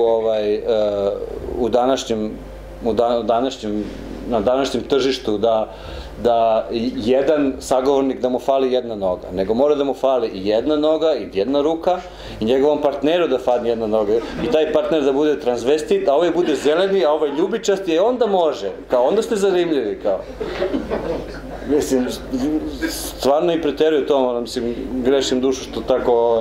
Speaker 2: na današnjem tržištu da jedan sagovornik da mu fali jedna noga, nego mora da mu fali i jedna noga i jedna ruka i njegovom partneru da fali jedna noga i taj partner da bude transvestit, a ovaj bude zeleni, a ovaj ljubičasti, onda može, kao onda ste zanimljivi, kao. Mislim, stvarno i preteruju to, mislim, grešim dušu što tako,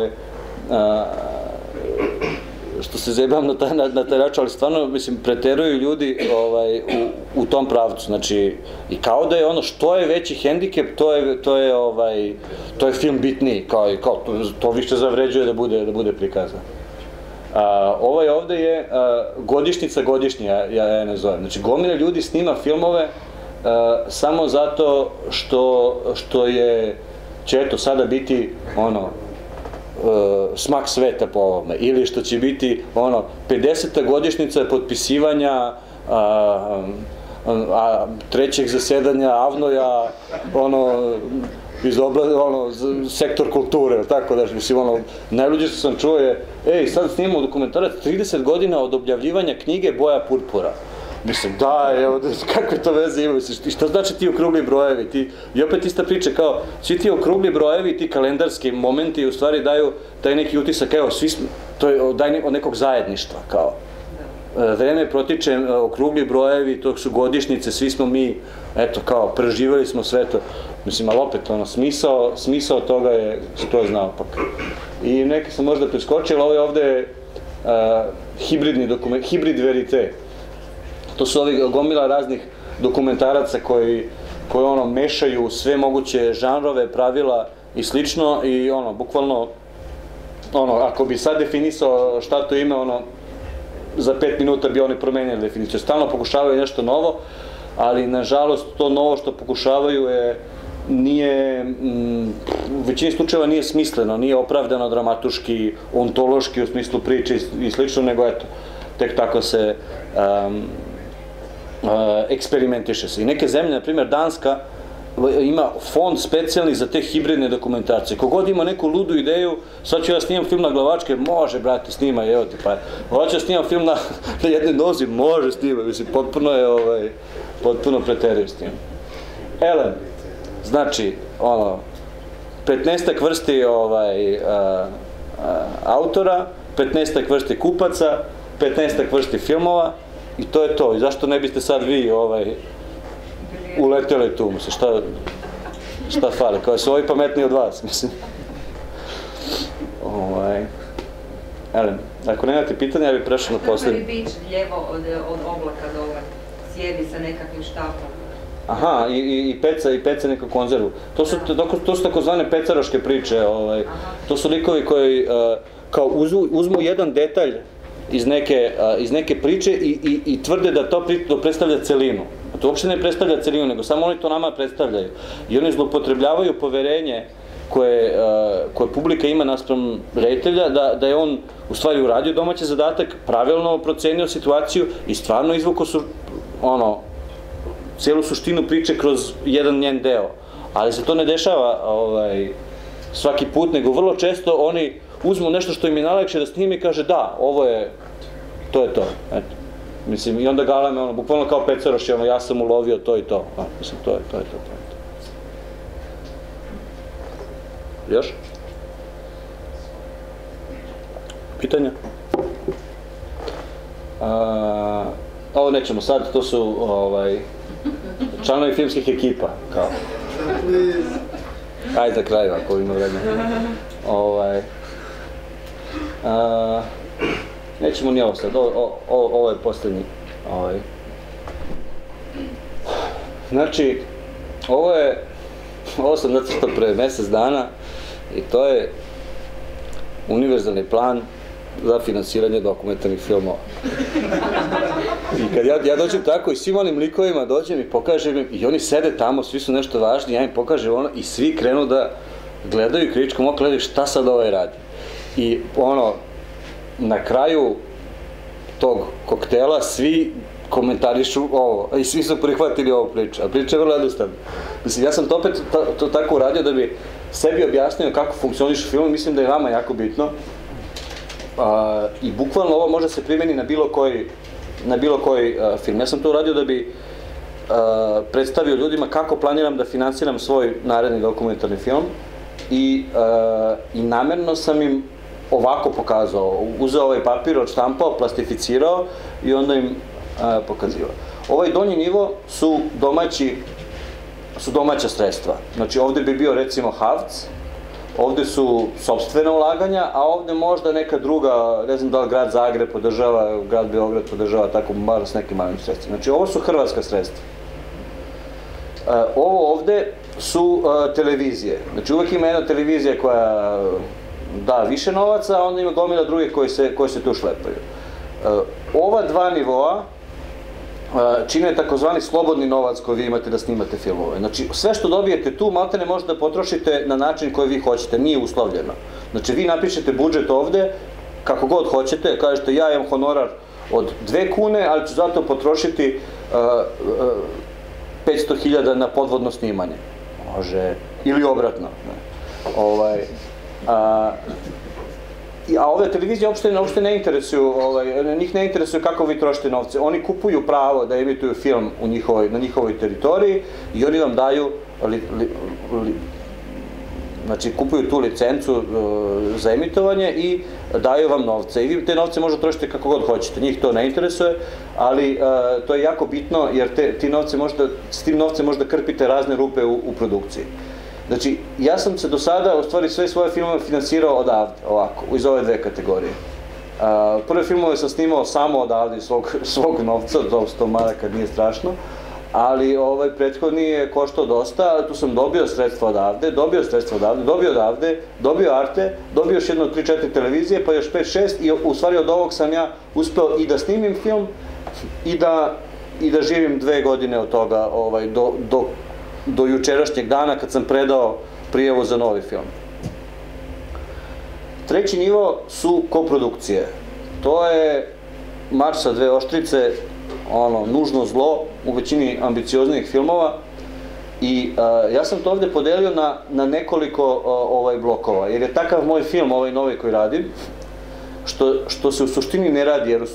Speaker 2: što se zajebam na taj račun, ali stvarno, mislim, preteruju ljudi u tom pravcu, znači, i kao da je ono, što je veći hendikep, to je film bitniji, kao to više zavređuje da bude prikazan. Ovaj ovde je godišnjica godišnja, ja je ne zovem, znači, gomila ljudi snima filmove samo zato što će eto sada biti, ono, smak sveta po ovome, ili što će biti 50. godišnjica potpisivanja trećeg zasedanja Avnoja iz sektor kulture, tako da, mislim, najluđe što sam čuo je, sad snimamo dokumentarac 30 godina od objavljivanja knjige Boja purpura. Mislim, evo, kakve to veze ima, i šta znači ti okrugli brojevi, i opet ista priča, kao, svi ti okrugli brojevi, ti kalendarski momenti u stvari daju taj neki utisak, evo, svi smo, to je od nekog zajedništva, kao, vreme protiče, okrugli brojevi, to su godišnjice, svi smo mi, eto, kao, preživali smo sve to, mislim, ali opet, smisao toga je, što je znao, pak. I neki sam možda preskočio, ali ovde je hibridni dokument, hibrid verite. To su gomila raznih dokumentaraca koji mešaju sve moguće žanrove, pravila i slično i bukvalno, ako bi sad definisao šta to ime, za 5 minuta bi oni promenili definiciju. Stalno pokušavaju nešto novo, ali nažalost to novo što pokušavaju nije, u većini slučajeva nije smisleno, nije opravdano dramatuški, ontološki u smislu priče i slično, nego eto, tek tako se eksperimentiše se. I neke zemlje, na primjer Danska, ima fond specijalni za te hibridne dokumentacije. Kogod ima neku ludu ideju, sad ću ja snimam film na glavačke, može, brate, snimaj, evo ti, pa hoću ja snimam film na jednoj nozi, može snimaj, mislim, potpuno preterio s tim. Ellen, znači, 15-ak vrsti autora, 15-ak vrsti kupaca, 15-ak vrsti filmova, i to je to. I zašto ne biste sad vi uleteli tu, mislim, šta fali, kao su ovi pametniji od vas, mislim. Elen, ako nemate pitanja, ja bih prešao na posljednje.
Speaker 3: Kako je bić lijevo od oblaka dole, sjedi sa nekakvim štapom?
Speaker 2: Aha, i peca neku konzervu. To su takozvane pecaroške priče, to su likovi koji kao uzmu jedan detalj iz neke priče i tvrde da to predstavlja celinu. To uopšte ne predstavlja celinu, nego samo oni to nama predstavljaju. I oni zloupotrebljavaju poverenje koje publika ima naspram reditelja, da je on u stvari uradio domaći zadatak, pravilno procenio situaciju i stvarno izvukao cijelu suštinu priče kroz jedan njen deo. Ali se to ne dešava svaki put, nego vrlo često oni uzmu nešto što im je najlakše da snime i kaže da, to je to, eto. Mislim, i onda galame, bukvalno kao pecaroš, ja sam ulovio to i to. Mislim, to je to. Još? Pitanja? Ovo nećemo sad, to su članovi filmskih ekipa, kao. Ajde za kraju, ako ima vremena. Nećemo ni ovo sad, ovo je posljednji. Znači, Ovo sam nacrtao pre mjesec dana i to je univerzalni plan za finansiranje dokumentarnih filmova. I kad ja dođem tako i svim onim likovima dođem i pokažem im, i oni sede tamo, svi su nešto važni, ja im pokažem ono i svi krenu da gledaju i kritičkom oku gledaju šta sad ovaj radi. I na kraju tog koktela svi komentarišu ovo i svi su prihvatili ovu priču, a priča je vrlo jednostavna. Mislim, ja sam to opet to tako uradio da bi sebi objasnio kako funkcioniše film, mislim da je vama jako bitno. I bukvalno ovo može se primjeni na bilo koji film. Ja sam to uradio da bi predstavio ljudima kako planiram da finansiram svoj naredni dokumentarni film i namjerno sam im ovako pokazao, uzeo ovaj papir, odštampao, plastificirao i onda im pokazivao. Ovaj donji nivo su domaća sredstva. Znači ovdje bi bio recimo HAVC, ovdje su sopstvena ulaganja, a ovdje možda neka druga, ne znam da li grad Zagreb podržava, grad Beograd podržava, tako bar s nekim malim sredstvima. Znači ovo su hrvatska sredstva. Ovo ovdje su televizije. Znači uvijek ima jedna televizija koja da više novaca, a onda ima gomila drugih koji se tu šlepaju. Ova dva nivoa čine takozvani slobodni novac koji vi imate da snimate filmove. Znači sve što dobijete tu, maltene možete da potrošite na način koji vi hoćete, nije uslovljeno. Znači vi napišete budžet ovdje, kako god hoćete, kažete ja imam honorar od 2 kune, ali ću zato potrošiti 500.000 na podvodno snimanje. Može, ili obratno. A ove televizije uopšte ne interesuju, njih ne interesuju kako vi trošite novce. Oni kupuju pravo da emituju film na njihovoj teritoriji i oni vam daju, znači kupuju tu licencu za emitovanje i daju vam novce. I vi te novce možete trošiti kako god hoćete, njih to ne interesuje, ali to je jako bitno jer s tim novcem možda krpite razne rupe u produkciji. Znači, ja sam se do sada, u stvari sve svoje filmove finansirao odavde, ovako, iz ove dve kategorije. Prve filmove sam snimao samo odavde iz svog novca, to 100 maraka nije strašno, ali prethodni je koštao dosta, tu sam dobio sredstva odavde, dobio Arte, dobio još jedno 3-4 televizije, pa još 5-6 i u stvari od ovog sam ja uspeo i da snimim film i da živim 2 godine od toga do jučerašnjeg dana kad sam predao prijavu za novi film. Treći nivo su koprodukcije. To je mač sa 2 oštrice, nužno zlo u većini ambicioznijih filmova i ja sam to ovdje podelio na nekoliko blokova, jer je takav moj film, ovaj novi koji radim, što se u suštini ne radi, jer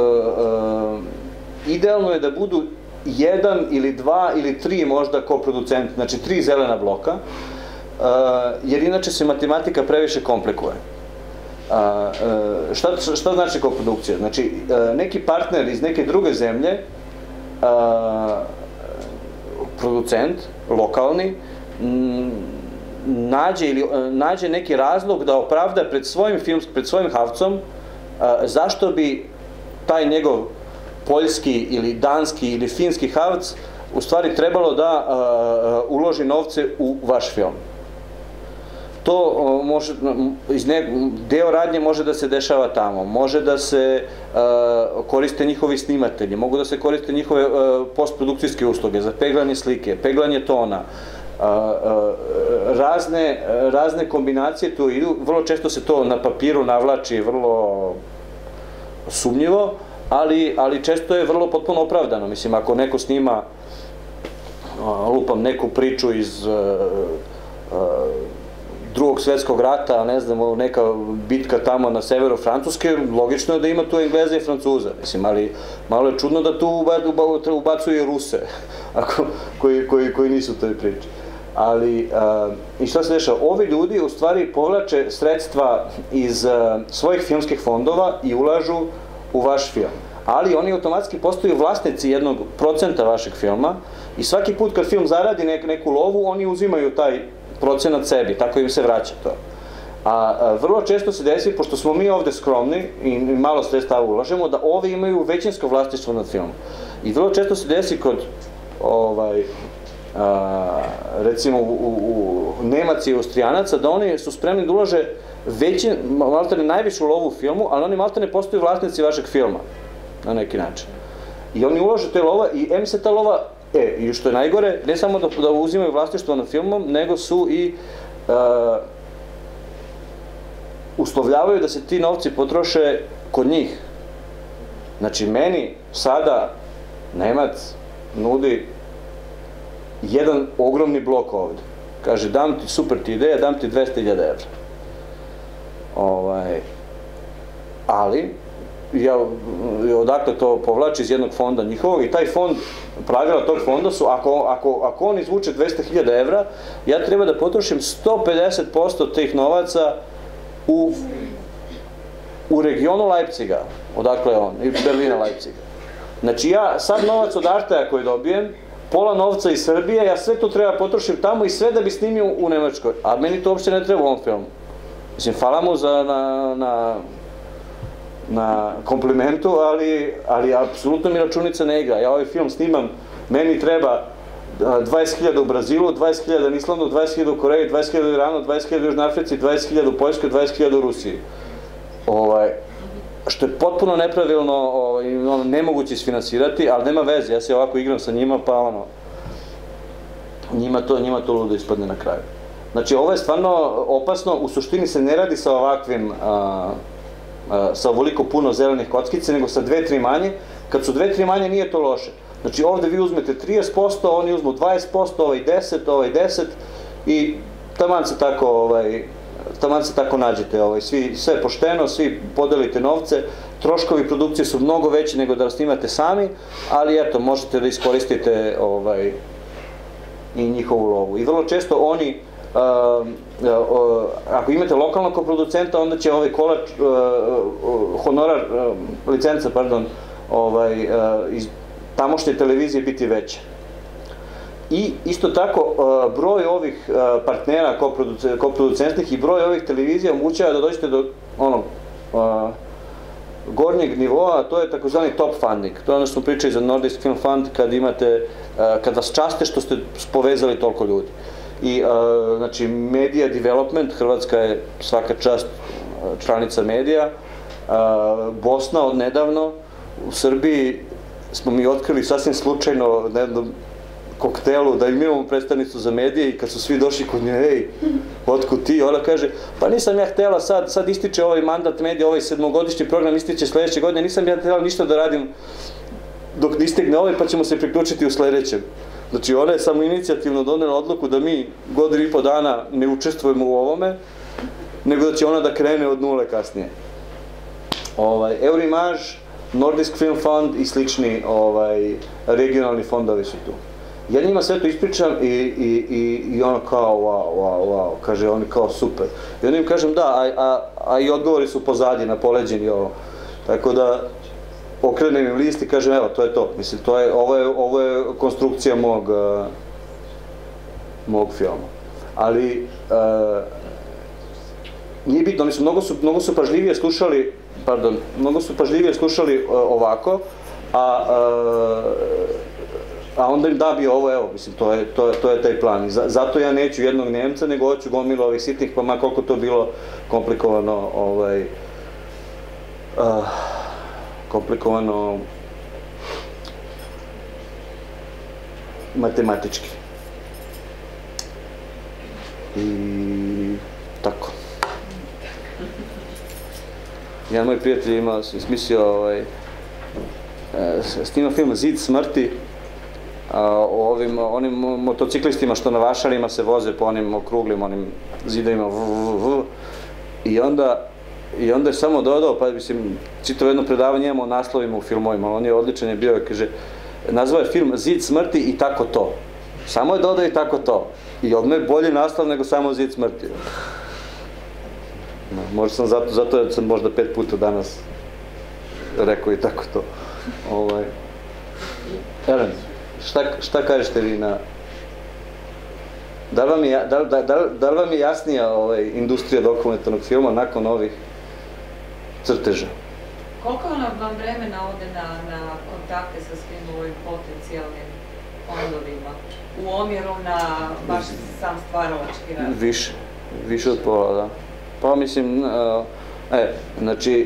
Speaker 2: idealno je da budu 1 ili 2 ili 3 možda koproducenti, znači 3 zelena bloka, jer inače se matematika previše komplikuje. Šta znači koprodukcija? Znači, neki partner iz neke druge zemlje, producent, lokalni, nađe neki razlog da opravda pred svojim HAVC-om zašto bi taj njegov poljski ili danski ili finski HAVC u stvari trebalo da uloži novce u vaš film. To može, deo radnje može da se dešava tamo, može da se koriste njihovi snimatelji, mogu da se koriste njihove postprodukcijske usluge za peglanje slike, peglanje tona, razne kombinacije tu idu, vrlo često se to na papiru navlači vrlo sumnjivo, ali često je vrlo potpuno opravdano. Mislim, ako neko snima, lupam, neku priču iz Drugog svjetskog rata, ne znam, neka bitka tamo na severu Francuske, logično je da ima tu Engleza i Francuza, mislim, ali malo je čudno da tu ubacuju i Ruse, koji nisu u toj priči. Ali, i šta se dešava? Ovi ljudi u stvari povlače sredstva iz svojih filmskih fondova i ulažu u vaš film. Ali oni automatski postaju vlasnici 1% vašeg filma i svaki put kad film zaradi neku lovu, oni uzimaju taj procenat sebi, tako im se vraća to. A vrlo često se desi, pošto smo mi ovde skromni i malo sredstava ulažemo, da ovi imaju većinsko vlasništvo nad filmom. I vrlo često se desi kod recimo u Nemaca i Austrijanaca, da oni su spremni da ulože maltene najvišu lovu u filmu, ali oni maltene postaju vlasnici vašeg filma, na neki način. I oni ulože te lova i em se ta lova, i što je najgore, ne samo da uzimaju vlasništvo nad filmom, nego su i uslovljavaju da se ti novci potroše kod njih. Znači, meni sada Nemac nudi jedan ogromni blok ovde. Kaže, dam ti super ti ideja, dam ti 200.000 evra. Ali, odakle to povlači iz jednog fonda njihovog i taj fond, pravila tog fonda su, ako on izvuče 200.000 evra, ja treba da potrošim 150% tih novaca u regionu Leipziga, odakle je on, i Berlina Leipziga. Znači ja sad novac od Artaja koji dobijem, pola novca iz Srbije, ja sve to treba potrošim tamo i sve da bi snimio u Nemačkoj, a meni to uopšte ne treba u ovom filmu. Mislim, hvala mu na komplimentu, ali apsolutno mi računica ne igra. Ja ovaj film snimam, meni treba 20.000 u Brazilu, 20.000 na Islandu, 20.000 u Koreji, 20.000 u Iranu, 20.000 u Južnoj Africi, 20.000 u Poljskoj, 20.000 u Rusiji. Što je potpuno nepravilno, nemoguće isfinansirati, ali nema veze, ja se ovako igram sa njima, pa njima to ludo ispadne na kraju. Znači, ovo je stvarno opasno, u suštini se ne radi sa ovakvim, sa ovoliko puno zelenih kockice, nego sa 2-3 manje. Kad su 2-3 manje, nije to loše. Znači, ovde vi uzmete 30%, oni uzmu 20%, ovaj 10 i taman se tako nađete, sve pošteno, svi podelite novce, troškovi produkcije su mnogo veći nego da snimate sami, ali eto, možete da iskoristite i njihovu lovu. I vrlo često oni, ako imate lokalnog koproducenta, onda će honorar, licenca, pardon, iz tamošnje televizije biti veća. I isto tako, broj ovih partnera koproducentnih i broj ovih televizija omogućava da dođete do gornjeg nivoa, a to je takozvani top funding. To je ono što smo pričali za Nordisk Film Fund, kad vas časte što ste povezali toliko ljudi. I, znači, Media Development, Hrvatska je svaka čast članica medija, Bosna od nedavno, u Srbiji smo mi otkrili sasvim slučajno na jednom koktelu da imamo predstavnicu za medije i kad su svi došli kod nje, ej, otkud ti? Ona kaže, pa nisam ja htela, sad ističe ovaj mandat medija, ovaj 7-godišnji program ističe sledeće godine, nisam ja htela ništa da radim dok ne istigne ovaj, pa ćemo se priključiti u sledećem. Znači, ona je samo inicijativno donela odluku da mi 1,5 dana ne učestvujemo u ovome, nego da će ona da krene od nule kasnije. Eurimage, Nordisk Film Fund i slični regionalni fondovi su tu. Ja njima sve to ispričam i ono kao wow, kaže oni kao super. I onda im kažem da, a i odgovori su pozadnji, napoleđeni ovo. Tako da okrenem im list i kažem evo, to je to. Mislim, ovo je konstrukcija mog filma. Ali nije bitno, oni su mnogo su pažljivije slušali, ovako, a onda im da bi ovo, evo, mislim, to je taj plan. Zato ja neću jednog Nemca, nego hoću gomilu ovih sitnih, pa ma koliko to bilo komplikovano matematički. I tako. Jedan moj prijatelj imao, smislio, snima film Zid smrti, onim motociklistima što na vašarima se voze po onim okruglim, onim zidovima i onda je samo dodao, pa mislim, čitao jedno predavanje imamo o naslovima u filmovima, on je odličan je bio, kaže, nazvao je film Zid smrti i tako to. Samo je dodao i tako to. I odmah je bolji naslov nego samo Zid smrti. Možda sam zato sam možda 5 puta danas rekao i tako to. Ellen, šta kažete vi na... Da li vam je jasnija industrija dokumentarnog filma nakon ovih crteža?
Speaker 3: Koliko vam vremena ode na kontakte sa svim ovim potencijalnim fondovima u omjeru na baš sam stvaralački rad?
Speaker 2: Više od pola, da. Pa mislim, znači,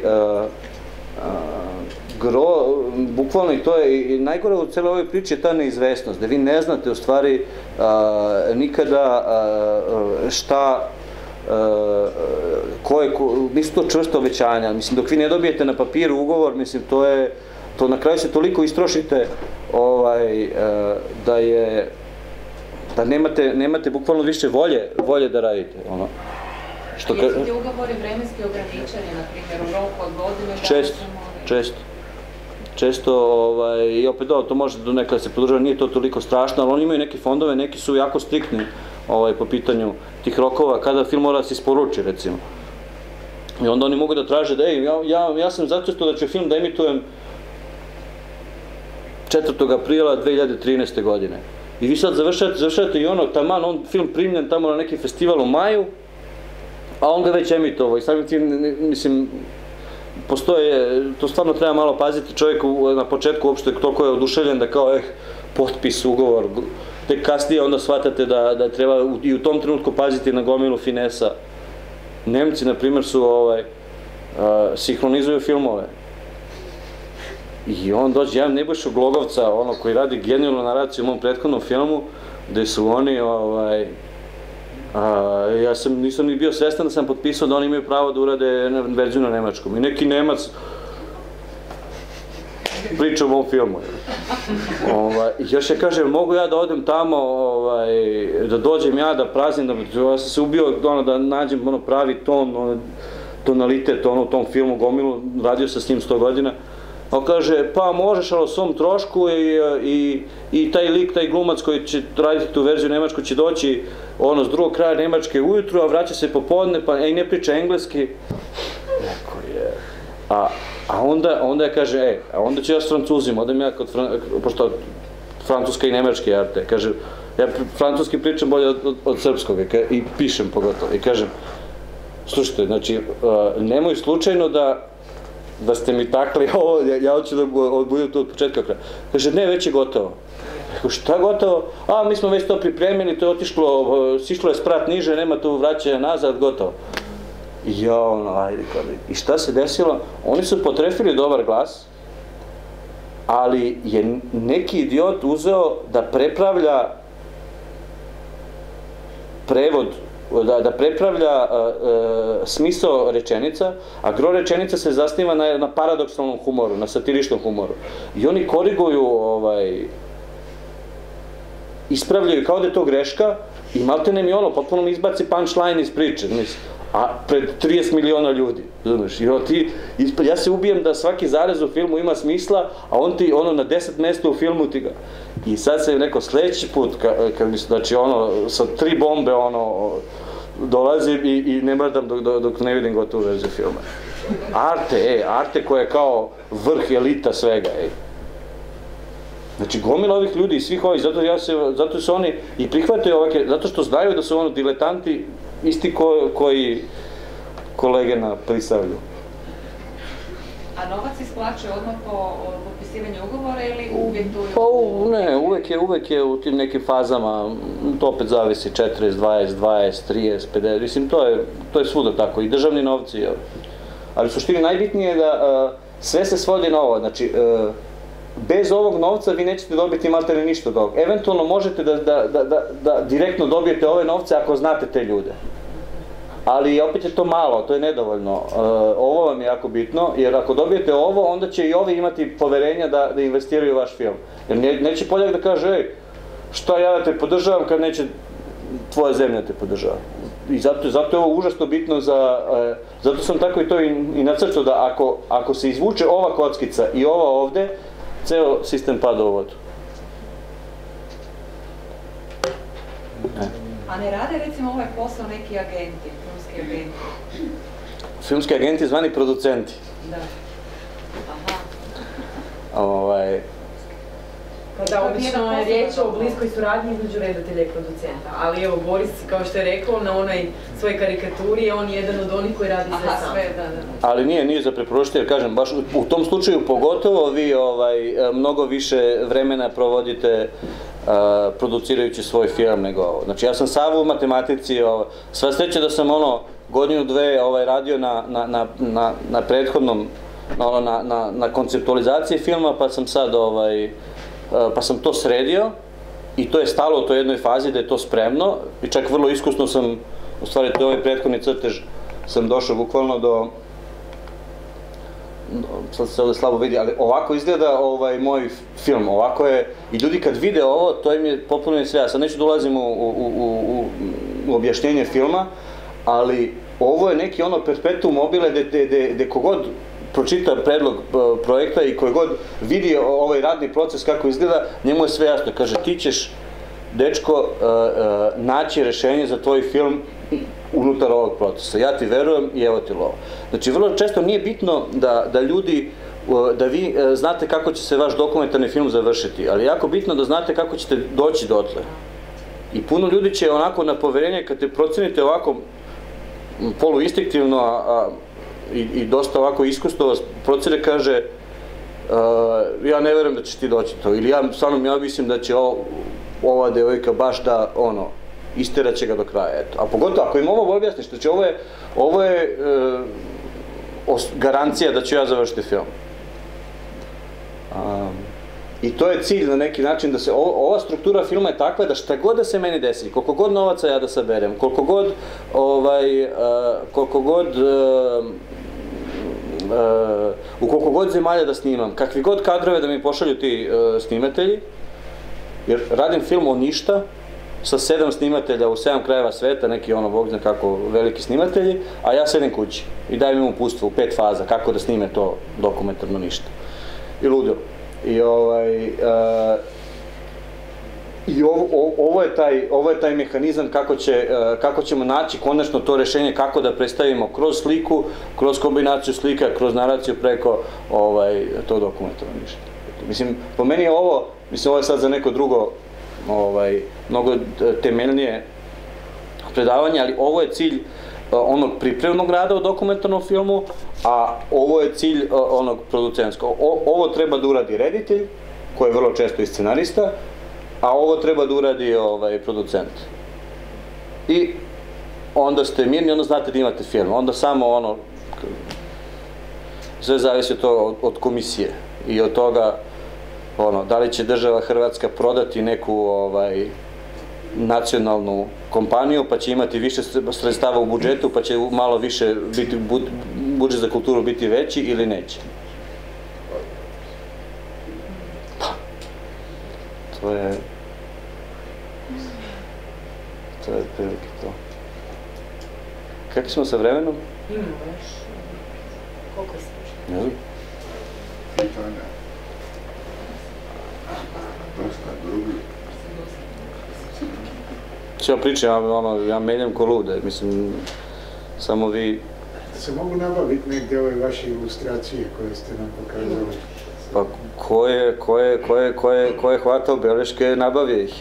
Speaker 2: bukvalno i to je, i najgore u cijeloj ovoj priči je ta neizvesnost, da vi ne znate u stvari nikada šta, nisu to čvrsta obećanja, mislim, dok vi ne dobijete na papiru ugovor, mislim, to na kraju se toliko istrošite, da nemate bukvalno više volje da radite, ono.
Speaker 3: Jesu ti ugovori vremenski ograničeni, na primjer, u roku od godine?
Speaker 2: Često, i opet to može do nekada se podržava, nije to toliko strašno, ali oni imaju neke fondove, neki su jako striktni po pitanju tih rokova, kada film mora da se isporuči, recimo. I onda oni mogu da traže da, ja sam začesto da ću film da emitujem 4. aprila 2013. godine. I vi sad završate i ono, taman, on film primljen tamo na neki festival u maju, a on ga već emitovao i samim tim, mislim, postoje, to stvarno treba malo paziti čovjeku na početku uopšte toliko je oduševljen da kao potpis, ugovor, tek kasnije onda shvatate da treba i u tom trenutku paziti na gomilu finesa. Nemci, na primjer, sinhronizuju filmove. I on dođe, ja Nebojšu Glogovca, ono koji radi genijalnu naraciju u mom prethodnom filmu, gde su oni, ja nisam ni bio svestan da sam potpisao da oni imaju pravo da urade verziju na nemačkom. I neki Nemac priča o mom filmu. I još je kaže, mogu ja da odem tamo, da dođem ja, da praznim, ja sam se ubio da nađem pravi ton, tonalitet u tom filmu, gomilu, radio sam s njim 100 godina. On kaže, pa možeš, ali o svom trošku i taj lik, taj glumac koji će raditi tu verziju nemačku će doći s drugog kraja Nemačke ujutru, a vraća se popodne, pa i ne priča engleski. Rekao je. A onda kaže, a onda ću ja s Francuzima, odem ja pošto francuska i nemački arte, kaže, ja francuski pričam bolje od srpskog i pišem pogotovo. I kažem, slušajte, znači, nemoj slučajno da ste mi takli ovo, ja hoću da budem tu od početka kraja. Kaže, ne, već je gotovo. Rekao, šta gotovo? Mi smo već to pripremili, to je otišlo, sišlo je sprat niže, nema tu vraćanja nazad, gotovo. I ajde, i šta se desilo? Oni su potrefili dobar glas, ali je neki idiot uzeo da prepravlja prevod, da prepravlja smisao rečenica, a gro rečenica se zasniva na paradoksalnom humoru, na satiričnom humoru. I oni koriguju, ispravljaju kao da je to greška i maltene mi potpuno mi izbaci punchline iz priče, a pred 30 miliona ljudi, znaš, ja se ubijem da svaki zarez u filmu ima smisla, a on ti na 10 mesta u filmu ti ga. I sad sam rekao, sledeći put, kad mi znači sa 3 bombe dolazim i ne mrdam dok ne vidim gotovu verziju filma. Arte koja je kao vrh elita svega, Znači, gomila ovih ljudi i svih ovih, zato su oni i prihvataju ovake, zato što znaju da su diletanti isti koji kolege na prisavlju.
Speaker 3: A novac isplaćuje odmah po potpisivanju ugovora ili uvijek tu?
Speaker 2: Pa ne, uvijek je u tim nekim fazama, to opet zavisi 40, 20, 30, 50, mislim, to je svuda tako, i državni novci, ali u suštini najbitnije je da sve se svodi na ovo, znači, bez ovog novca vi nećete dobiti maltene ništa od ovog. Eventualno možete da direktno dobijete ove novce ako znate te ljude. Ali opet je to malo, to je nedovoljno. Ovo vam je jako bitno, jer ako dobijete ovo, onda će i ovi imati poverenja da investiraju u vaš film. Jer neće Poljak da kaže, šta ja da te podržavam kad neće tvoja zemlja te podržava. I zato je ovo užasno bitno zato sam tako i to i nacrtao da ako se izvuče ova kockica i ova ovde, ceo sistem pada u vodu.
Speaker 3: A ne rade recimo ovaj posao neki agenti, filmski agenti?
Speaker 2: Filmski agenti zvani producenti.
Speaker 3: Da. Aha.
Speaker 1: Da, obično je riječ o bliskoj suradnji između redatelja i producenta, ali evo Boris, kao što je rekao, na onoj svojoj karikaturi je on jedan od onih koji radi sve sam.
Speaker 2: Ali nije za preporučiti, jer kažem, baš u tom slučaju pogotovo vi mnogo više vremena provodite producirajući svoj film nego ovo. Znači ja sam sav u matematici, sva sreća da sam godinu, dve radio na prethodnom, na konceptualizaciji filma, pa sam sad pa sam to sredio i to je stalo u toj jednoj fazi da je to spremno i čak vrlo iskusno sam, u stvari to je ovaj prethodni crtež, sam došao bukvalno do, sad se ovdje slabo vidi, ali ovako izgleda moj film, ovako je, i ljudi kad vide ovo, to im je potpuno sve, ja sad neću da ulazim u objašnjenje filma, ali ovo je neki perpetuum mobile gde kogod pročita predlog projekta i koji god vidi ovaj radni proces kako izgleda, njemu je sve jasno. Kaže, ti ćeš, dečko, naći rešenje za tvoj film unutar ovog procesa. Ja ti verujem i evo ti lovo. Znači, vrlo često nije bitno da ljudi, da vi znate kako će se vaš dokumentarni film završiti, ali je jako bitno da znate kako ćete doći dotle. I puno ljudi će onako na poverenje, kad te procenite ovako poluinstinktivno, i dosta ovako iskusno vas procene, kaže ja ne verujem da ćeš ti doći to, ili ja mislim da će ova devojka baš da isterat će ga do kraja, eto. A pogotovo ako im ovo objasniš, znači ovo je garancija da ću ja završiti film. I to je cilj na neki način da se, ova struktura filma je takva da šta god da se meni desi, koliko god novaca ja da saberem, koliko god u koliko god zemalja da snimam, kakvi god kadrove da mi pošalju ti snimatelji, jer radim film o ništa, sa 7 snimatelja u 7 krajeva sveta, neki Bog zna kako veliki snimatelji, a ja sedim kući i dajem im uputstvo u 5 faza kako da snime to dokumentarno ništa. I ludilo. I ovo je taj mehanizam kako ćemo naći konačno to rešenje, kako da predstavimo kroz sliku, kroz kombinaciju slika, kroz naraciju preko to dokumentarno ništa. Mislim, po meni je ovo je sad za neko drugo mnogo temeljnije predavanje, ali ovo je cilj onog pripremnog rada u dokumentarnom filmu, a ovo je cilj onog producentskog. Ovo treba da uradi reditelj, koji je vrlo često i scenarista, a ovo treba da uradi producent. I onda ste mirni, onda znate da imate film. Onda samo sve zavisi od komisije i od toga da li će država Hrvatska prodati neku nacionalnu kompaniju, pa će imati više sredstava u budžetu, pa će malo više budžet za kulturu biti veći ili neće. To je prilike to. Kako smo sa vremenom?
Speaker 3: Imamo još. Koliko je sve?
Speaker 2: Ne znam.
Speaker 4: Pitanja. Dosta drugi.
Speaker 2: Cijela priča, ja menjam ko lude, mislim, samo vi...
Speaker 5: Se mogu nabaviti negdje ove vaše ilustracije koje ste nam pokazali?
Speaker 2: Pa ko je hvatao beleške, nabavio ih.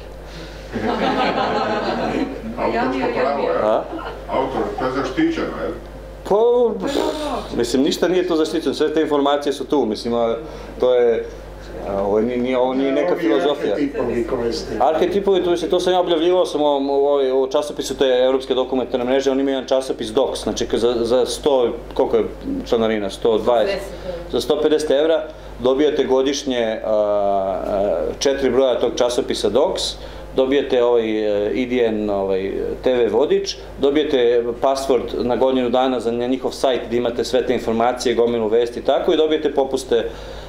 Speaker 4: Autorsko pravo, je? Autor, to je zaštićeno, je?
Speaker 2: Pa, mislim, ništa nije to zaštićeno, sve te informacije su tu, mislim, to je... Ovo nije neka filozofija.
Speaker 5: Arhetipovi koje ste...
Speaker 2: Arhetipovi, to sam ja objavljivao sam u časopisu te Evropske dokumentarne mreže, oni imaju jedan časopis DOCS, znači za 100, koliko je članarina, 120, za 150 evra dobijate godišnje 4 broja tog časopisa DOCS, dobijete IDN TV vodič, dobijete password na godinu dana za njihov sajt gdje imate sve te informacije, gomilu vesti i tako, i dobijete popuste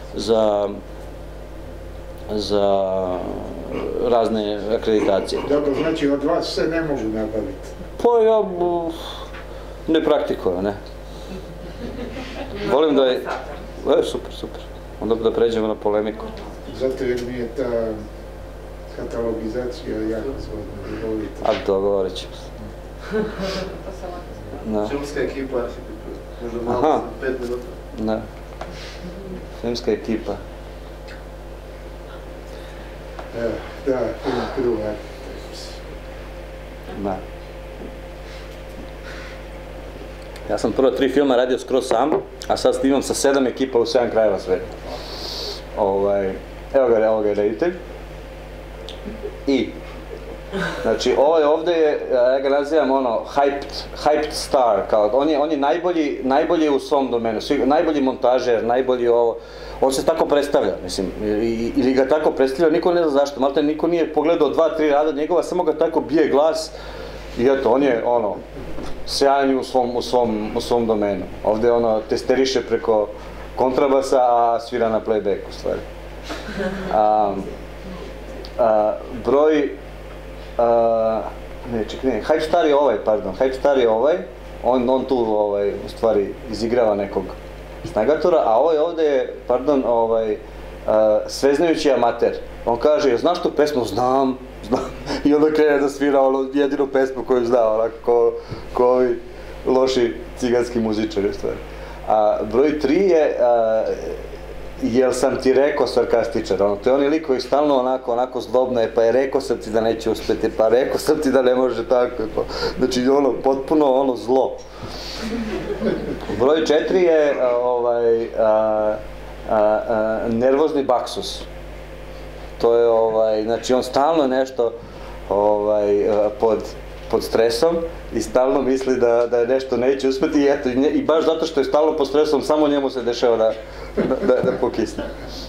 Speaker 2: za razne akreditacije.
Speaker 5: Dobro, znači od vas se ne mogu nabaviti?
Speaker 2: Pa ja ne praktikujem, ne. Volim da je... Super. Onda da pređemo na polemiku.
Speaker 5: Zato jer mi je ta katalogizacija jako zgodna.
Speaker 2: A dogovorit ćemo se.
Speaker 6: Filmska ekipa, možda malo 5 minuta.
Speaker 2: Ne. Filmska ekipa.
Speaker 5: Da, film Crew Architects.
Speaker 2: Da. Ja sam prvo 3 filma radio skroz sam, a sad snimam sa 7 ekipa u 7 krajeva sveta. Evo ga je reditelj. I. Znači, ovaj ovdje je, ja ga nazivam hyped star, kao, on je najbolji u svom domenu, najbolji montažer, najbolji ovo, on se tako predstavlja, mislim, ili ga tako predstavlja, niko ne zna zašto, malte niko nije pogledao 2-3 rada njegova, samo ga tako bije glas i eto, on je, sjajan u svom domenu. Ovdje, testeriše preko kontrabasa, a svira na playback, u stvari. Broj... Hype Star je ovaj, on tu u stvari izigrava nekog snagatora, a ovaj ovdje je, sveznajući amater. On kaže, znaš tu pesmu? Znam. I onda krene da svira jedinu pesmu koju zna, onako ko ovi loši ciganski muzičari, u stvari. A broj 3 je, jel sam ti rekao sarkastičar, to je oni lik koji stalno onako zlobno je, pa je rekao sam ti da neće uspjeti, pa rekao sam ti da ne može tako, znači potpuno zlo. Broj 4 je nervozni baksus. To je, znači on stalno nešto pod stresom i stalno misli da nešto neće uspjeti i eto, i baš zato što je stalno pod stresom, samo njemu se dešava da pokisne.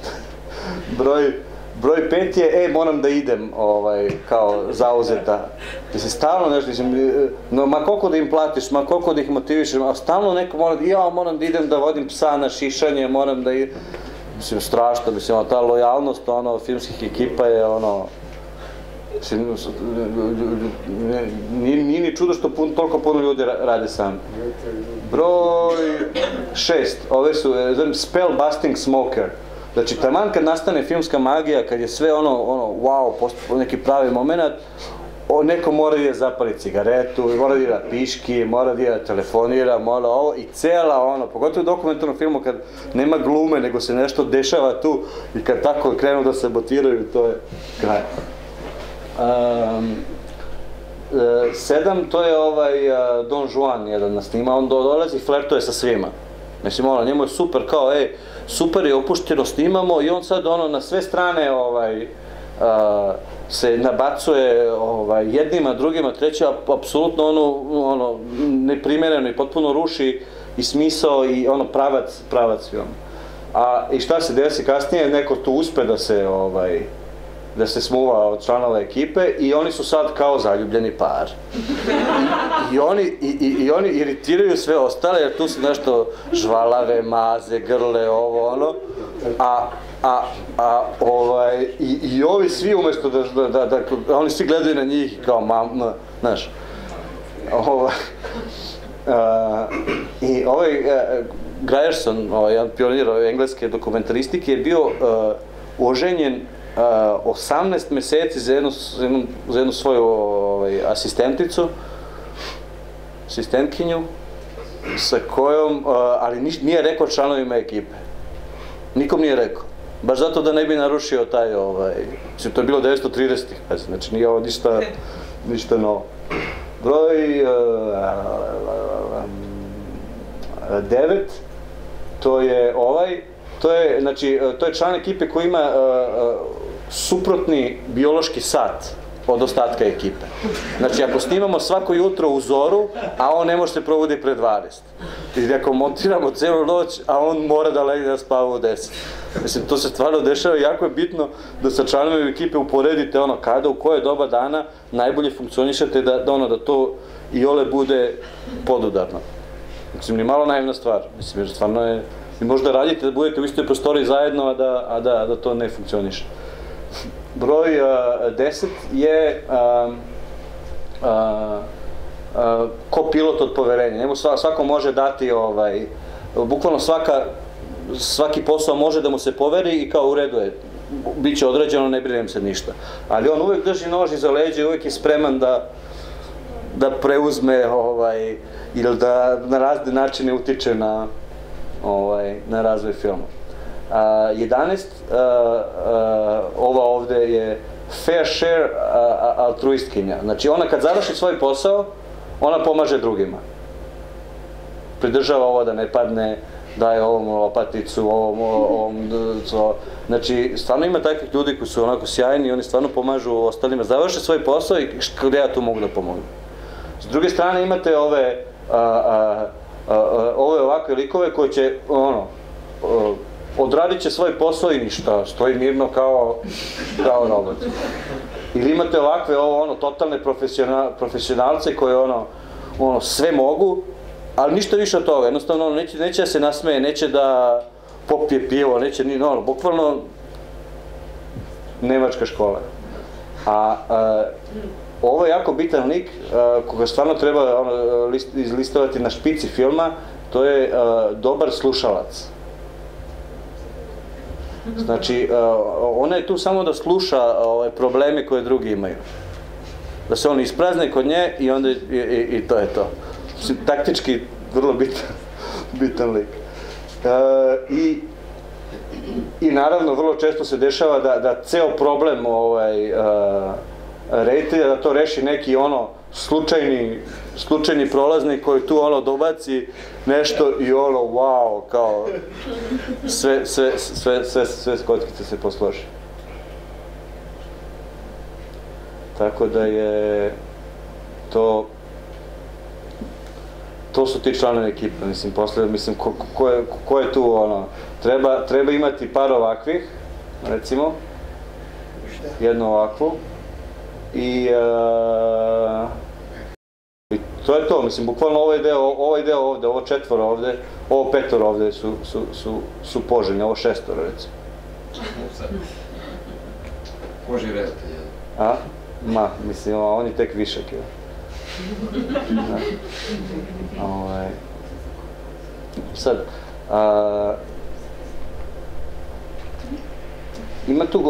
Speaker 2: Broj 5 je, moram da idem, kao zauzeta. Mislim, stalno nešto, ma koliko da im platiš, ma koliko da ih motivišeš, a stalno neko moram da idem da vodim psa na šišanje, moram da idem. Mislim, strašno, mislim, ta lojalnost, filmskih ekipa je, nije ni čudo što toliko puno ljudi rade sami. Broj 6, ove su spell busting smoker. Znači, taman kad nastane filmska magija, kad je sve wow, neki pravi moment, neko mora da zapali cigaretu, mora da piški, mora da telefonira, mora ovo i cela pogotovo u dokumentarnom filmu kad nema glume, nego se nešto dešava tu i kad tako krenu da sabotiraju, to je kraj. 7, to je Don Juan jedan nas snima, on dolazi i flertuje sa svima. Mislim, njemu je super, kao, super je opušteno, snimamo i on sad, na sve strane, se nabacuje jednima, drugima, treća, apsolutno neprimjereno i potpuno ruši i smisao i pravac film. I šta se desi kasnije, neko tu uspe da se smuva od članova ekipe i oni su sad kao zaljubljeni par. I oni iritiraju sve ostale jer tu su nešto žvalave, maze, grle, ovo, i ovi svi umjesto da oni svi gledaju na njih kao znaš. I Grierson, jedan pionir engleske dokumentaristike, je bio oženjen 18 mjeseci za jednu svoju asistentkinju, sa kojom, ali nije rekao članovima ekipe. Nikom nije rekao. Baš zato da ne bi narušio taj, to je bilo 1930-ih, znači nije ovo ništa novo. Broj 9, to je to je član ekipe koji ima suprotni biološki sat od ostatka ekipe. Znači, ako snimamo svako jutro u zoru, a on ne može se provodi pred 20. I ako montiramo celu noć, a on mora da legne da spava u 10. Mislim, to se stvarno dešava i jako je bitno da sa članovima ekipe uporedite kada, u koje doba dana najbolje funkcionišete da to i ole bude podudarno. Mislim, ni malo naivna stvar. Mislim, jer stvarno je... Vi možda radite da budete u istoj prostoriji zajedno, a da to ne funkcioniše. Broj 10 je kopilot od poverenja. Njemu svako može dati, bukvalno svaki posao može da mu se poveri i kao u redu je. Biće određeno, ne brinem se ništa. Ali on uvijek drži nož iza leđa i uvijek je spreman da preuzme ili da na razne načine utiče na razvoj filma. 11, ova ovde je fair share altruistkinja. Znači ona kad završi svoj posao, ona pomaže drugima. Pridržava ovo da ne padne, daje ovom lopaticu, ovom, znači stvarno ima takvih ljudi koji su onako sjajni i oni stvarno pomažu ostalima, završe svoj posao i gdje ja tu mogu da pomogu. S druge strane imate ove ovakve likove koji će, odradit će svoj posao i ništa, stoji mirno kao robot. Ili imate ovakve, totalne profesionalce koji, sve mogu, ali ništa više od toga, jednostavno neće da se nasmeje, neće da popije pivo, neće ni, bukvalno nemačka škola. A ovo je jako bitan lik koga stvarno treba izlistovati na špici filma, to je dobar slušalac. Znači, ona je tu samo da sluša probleme koje drugi imaju. Da se on isprazne kod nje i onda i to je to. Taktički vrlo bitan lik. I naravno vrlo često se dešava da ceo problem reditelja da to reši neki slučajni prolaznik koji tu dobaci nešto i wow, kao sve kockice se posloži. Tako da je to su ti članovi ekipe, mislim, ko je tu, treba imati par ovakvih, recimo, jednu ovakvu, i to je to, mislim, bukvalno ovaj deo ovde, ovo 4 ovde, ovo 5 ovde su poželjni, ovo 6 recimo.
Speaker 7: Poži reditelj.
Speaker 2: A? Ma, mislim, oni tek višak je. Sad, ima tu,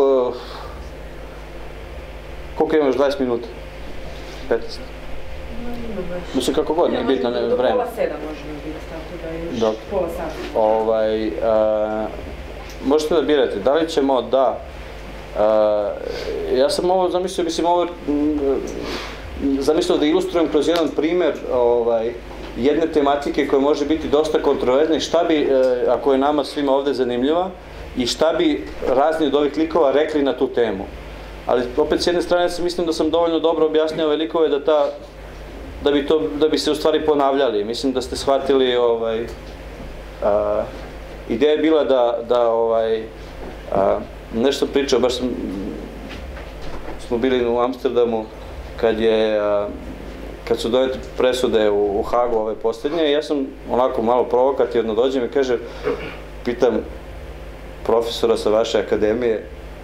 Speaker 2: koliko imaš, 20 minuta? 15? Mislim, kako god, nije bitno vreme.
Speaker 1: Do pola 7 možemo biti, tako da još pola sata.
Speaker 2: Možete da birate, da li ćemo da... Ja sam ovo zamislio, zamislio da ilustrujem kroz jedan primer jedne tematike koja može biti dosta kontroverzna i šta bi, ako je nama svima ovde zanimljiva, i šta bi razni od ovih likova rekli na tu temu. Ali opet s jedne strane mislim da sam dovoljno dobro objasnio ove likove da bi se u stvari ponavljali. Mislim da ste shvatili, ideja je bila da nešto pričao, baš smo bili u Amsterdamu kad su donete presude u Hagu ove posljednje i ja sam onako malo provokativno dođem i kažem, pitam profesora sa vaše akademije,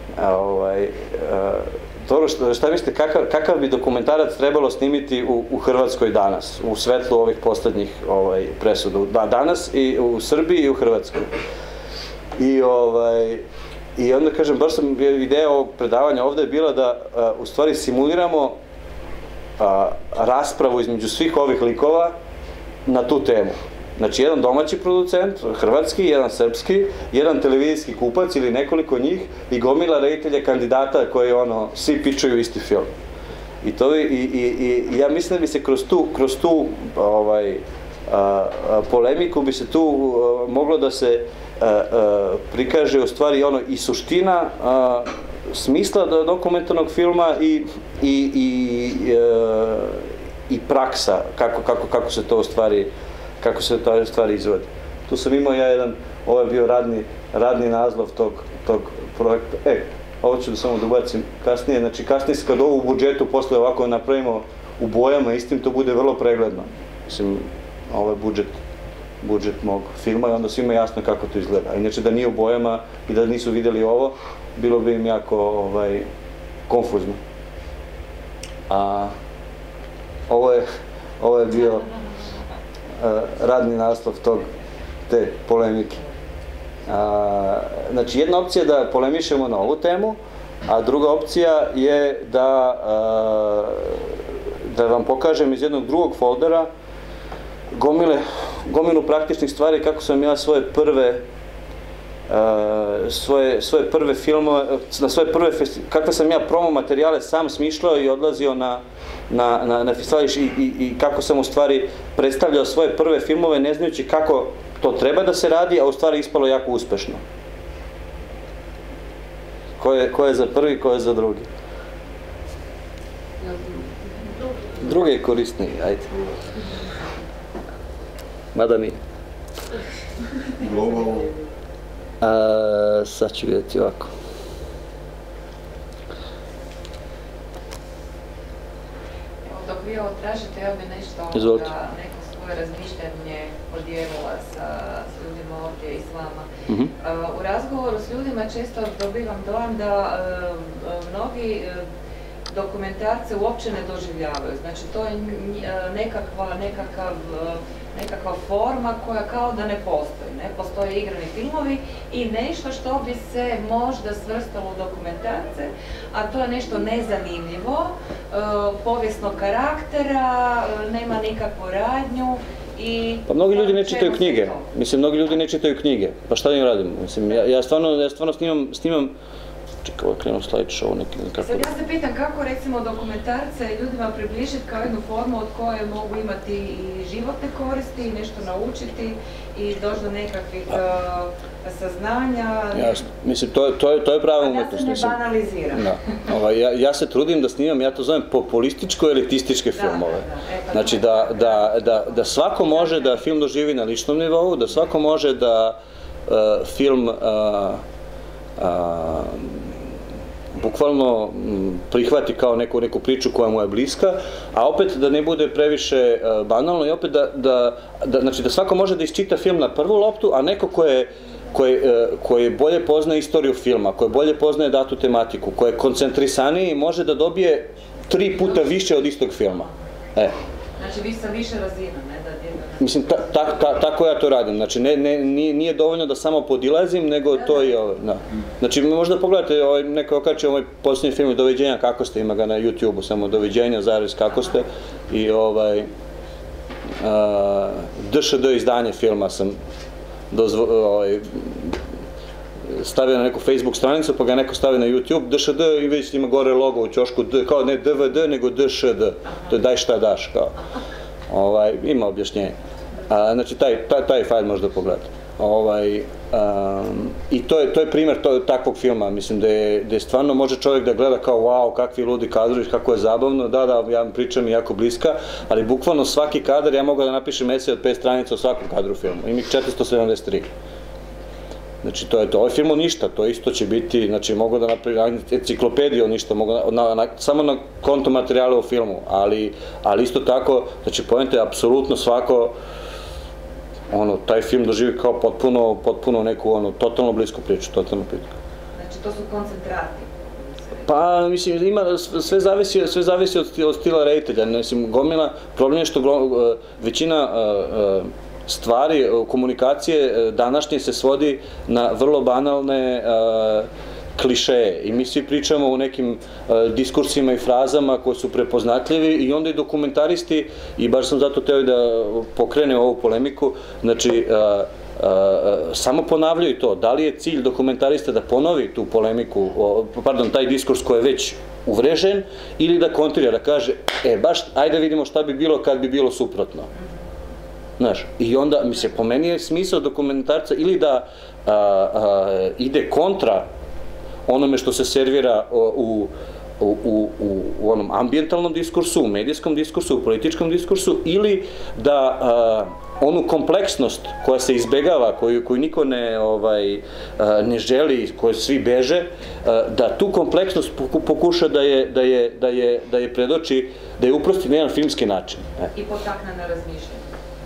Speaker 2: dobro, šta mislite, kakav bi dokumentarac trebalo snimiti u Hrvatskoj danas, u svetlu ovih posljednjih presuda, danas i u Srbiji i u Hrvatskoj. I onda kažem, baš sam, ideja ovog predavanja ovde je bila da u stvari simuliramo raspravu između svih ovih likova na tu temu. Znači, jedan domaći producent, hrvatski, jedan srpski, jedan televizijski kupac ili nekoliko njih i gomila reditelja kandidata koji svi pičuju isti film. I ja mislim da bi se kroz tu polemiku bi se tu moglo da se prikaže u stvari i suština smisla dokumentarnog filma i praksa, kako se to u stvari izvodi. Tu sam imao ja jedan, ovo je bio radni naslov tog projekta. Ovo ću da samo dobacim kasnije, znači kasnije kad ovo u budžetu posle ovako napravimo u bojama, istim to bude vrlo pregledno. Mislim, ovo je budžet mog filma i onda svima jasno kako to izgleda. A inače da nije u bojama i da nisu vidjeli ovo, bilo bi im jako konfuzno. Ovo je bio radni naslov te polemike. Znači, jedna opcija je da polemišemo na ovu temu, a druga opcija je da vam pokažem iz jednog drugog foldera gomilu praktičnih stvari kako sam ja svoje prve filmove, kakve sam ja promo materijale sam smišljao i odlazio na festivalu i kako sam u stvari predstavljao svoje prve filmove ne znajući kako to treba da se radi, a u stvari ispalo jako uspešno. Ko je za prvi, ko je za drugi? Drugi je korisniji, ajde. Mada nije.
Speaker 4: Globalno.
Speaker 2: Sad ću vidjeti ovako.
Speaker 3: Dok vi ovo tražite, ja bi nešto neko svoje razmišljanje podijelila sa ljudima ovdje i s vama. U razgovoru s ljudima često dobivam dojam da mnogi dokumentarce uopće ne doživljavaju. Znači, to je nekakva forma koja kao da ne postoji. Ne postoje igrani filmovi i nešto što bi se možda svrstalo u dokumentarce, a to je nešto nezanimljivo, povijesnog karaktera, nema nikakvu radnju.
Speaker 2: Pa mnogi ljudi ne čitaju knjige. Mislim, mnogi ljudi ne čitaju knjige. Pa šta da im radim? Mislim, ja stvarno snimam čekaj, ovo krenuo slideshow neki.
Speaker 3: Sad ja se pitam kako recimo dokumentarce ljudima približiti kao jednu formu od koje mogu imati i životne koristi i nešto naučiti i doći do nekakvih saznanja.
Speaker 2: Jasno. Mislim, to je prava umetnost.
Speaker 3: Ja se ne banaliziram.
Speaker 2: Ja se trudim da snimam, ja to zovem populističko-elitističke filmove. Znači da svako može da film doživi na ličnom nivou, da svako može da film bukvalno prihvati kao neku priču koja mu je bliska, a opet da ne bude previše banalno i opet znači da svako može da isčita film na prvu loptu, a neko koji bolje poznaje istoriju filma, koji bolje poznaje datu tematiku, koji je koncentrisaniji, može da dobije 3 puta više od istog filma.
Speaker 3: Znači vi sa više razina, ne da djeda...
Speaker 2: Mislim, tako ja to radim. Znači, nije dovoljno da samo podilazim, nego to i ovo. Znači, možda pogledate, neko okače ovaj posljednji film Doviđenja kako ste, ima ga na YouTube-u, samo Doviđenja, zarez kako ste. I DŠD izdanje filma sam stavio na neku Facebook stranicu, pa ga neko stavio na YouTube, DŠD i vidite ima gore logo u ćošku, kao ne DVD, nego DŠD, to je daj šta daš, kao. Ima objašnjenje. Znači, taj fajl možda pogledati. I to je primjer takvog filma, mislim, gde stvarno može čovjek da gleda kao wow, kakvi ludi kadrovi, kako je zabavno, da, ja pričam i jako bliska, ali bukvalno svaki kadar ja mogu da napišem esej od 5 stranica o svakom kadru filmu, ima ih 473. Znači, to je to. Ovaj film o ništa, to isto će biti, znači, mogu da napravim enciklopediju o ništa, samo na konto materijala u filmu, ali isto tako, znači, poenta je apsolutno svako, taj film doživi kao potpuno neku, totalno blisku priču, totalno pitku.
Speaker 3: Znači, to su koncentrati?
Speaker 2: Pa, mislim, sve zavisi od stila reditelja, mislim, gomila, problem je što većina stvari, komunikacije današnje se svodi na vrlo banalne klišeje i mi svi pričamo u nekim diskursima i frazama koji su prepoznatljivi i onda i dokumentaristi, i baš sam zato teo da pokrene ovu polemiku, znači samo ponavljaju to, da li je cilj dokumentarista da ponovi tu polemiku, pardon, taj diskurs koji je već uvrežen, ili da kontrira, da kaže, baš, ajde vidimo šta bi bilo kad bi bilo suprotno. Znaš, i onda, mislim, po meni je smisao dokumentarca ili da ide kontra onome što se servira u onom ambijentalnom diskursu, u medijskom diskursu, u političkom diskursu, ili da onu kompleksnost koja se izbegava, koju niko ne želi, koju svi beže, da tu kompleksnost pokuša da je predoči, da je uprosti na jedan filmski način.
Speaker 3: I potakne na razmišljanje.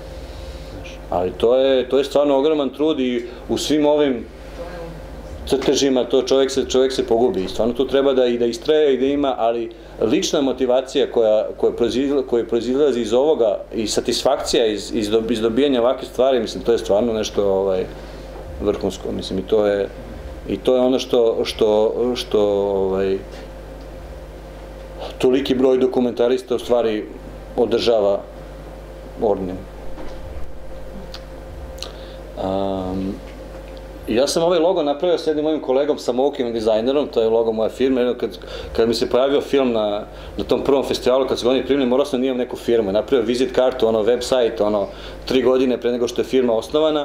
Speaker 2: Ali to je stvarno ogroman trud i u svim ovim crtežima čovjek se pogubi. I stvarno tu treba da istraje i da ima, ali lična motivacija koja proizilazi iz ovoga i satisfakcija iz dobijanja ovakve stvari, mislim, to je stvarno nešto vrhunsko. Mislim, i to je ono što toliki broj dokumentarista u stvari održava ordnim. ja sam ovaj logo napravio s jednim mojim kolegom, sa Mokim dizajnerom, to je logo moje firme. Kad mi se pojavio film na tom prvom festivalu, kad su ga oni primili, morao sam da imam neku firmu. Napravio vizit kartu, website, 3 godine pre nego što je firma osnovana,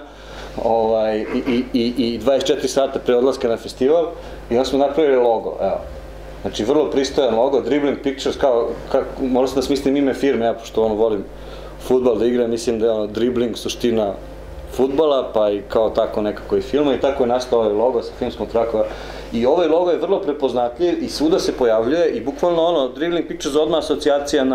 Speaker 2: i 24 sata pre odlaska na festival, i onda smo napravili logo, evo. Znači, vrlo pristojan logo, Dribbling Pictures, morao sam da smislim ime firme, ja pošto volim fudbal da igram, mislim da je dribbling suština fudbala, pa i kao tako nekako i filma, i tako je nastao ovaj logo sa filmskom trakova. I ovaj logo je vrlo prepoznatljiv i svuda se pojavljuje i bukvalno Dribbling Pictures odmah asocijacija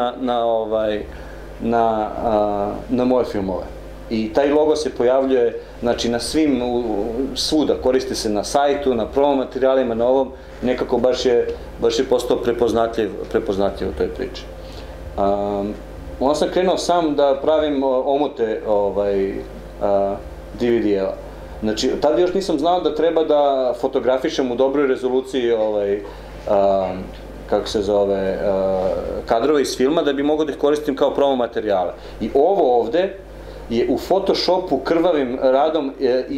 Speaker 2: na moje filmove. I taj logo se pojavljuje, znači, na svim, svuda, koristi se na sajtu, na promo materijalima, na ovom, nekako baš je postao prepoznatljiv u toj priči. Onda sam krenuo sam da pravim omote DVD-eva. Znači, tada još nisam znao da treba da fotografišem u dobroj rezoluciji, kako se zove, kadrove iz filma, da bi mogao da ih koristim kao promo materijale. I ovo ovde je u Photoshopu krvavim radom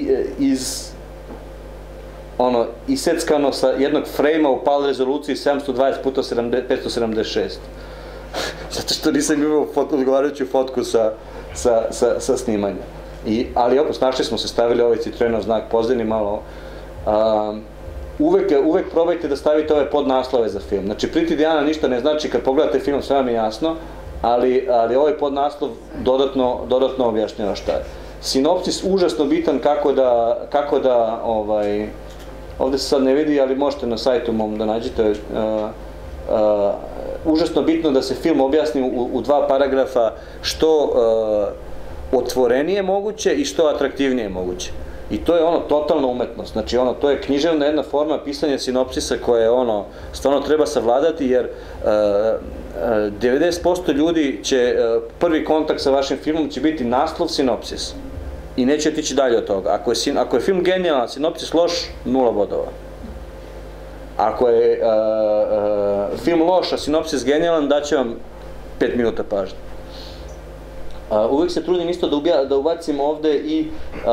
Speaker 2: iseckano sa jednog frejma u PAL rezoluciji 720x576. Zato što nisam imao odgovarajuću fotku sa snimanja. Ali opet, našli smo se, stavili ovaj Citroenov znak pozadini malo. Uvek probajte da stavite ove podnaslove za film. Znači, Pretty Diana ništa ne znači, kad pogledate film sve vam je jasno, ali ovaj podnaslov dodatno objašnjava šta je. Sinopsis užasno bitan kako da, ovde se sad ne vidi, ali možete na sajtu mom da nađete, užasno bitno da se film objasni u 2 paragrafa što otvorenije moguće i što atraktivnije moguće. I to je totalna umetnost, znači to je književna jedna forma pisanja sinopsisa koja je stvarno treba savladati, jer 90% ljudi će, prvi kontakt sa vašim filmom će biti naslov, sinopsis. I neće otići dalje od toga. Ako je film genijalan, sinopsis loš, 0 bodova. Ako je film loš, a sinopsis genijalan, daće vam 5 minuta pažnje. Uvijek se trudim isto da ubacim ovde i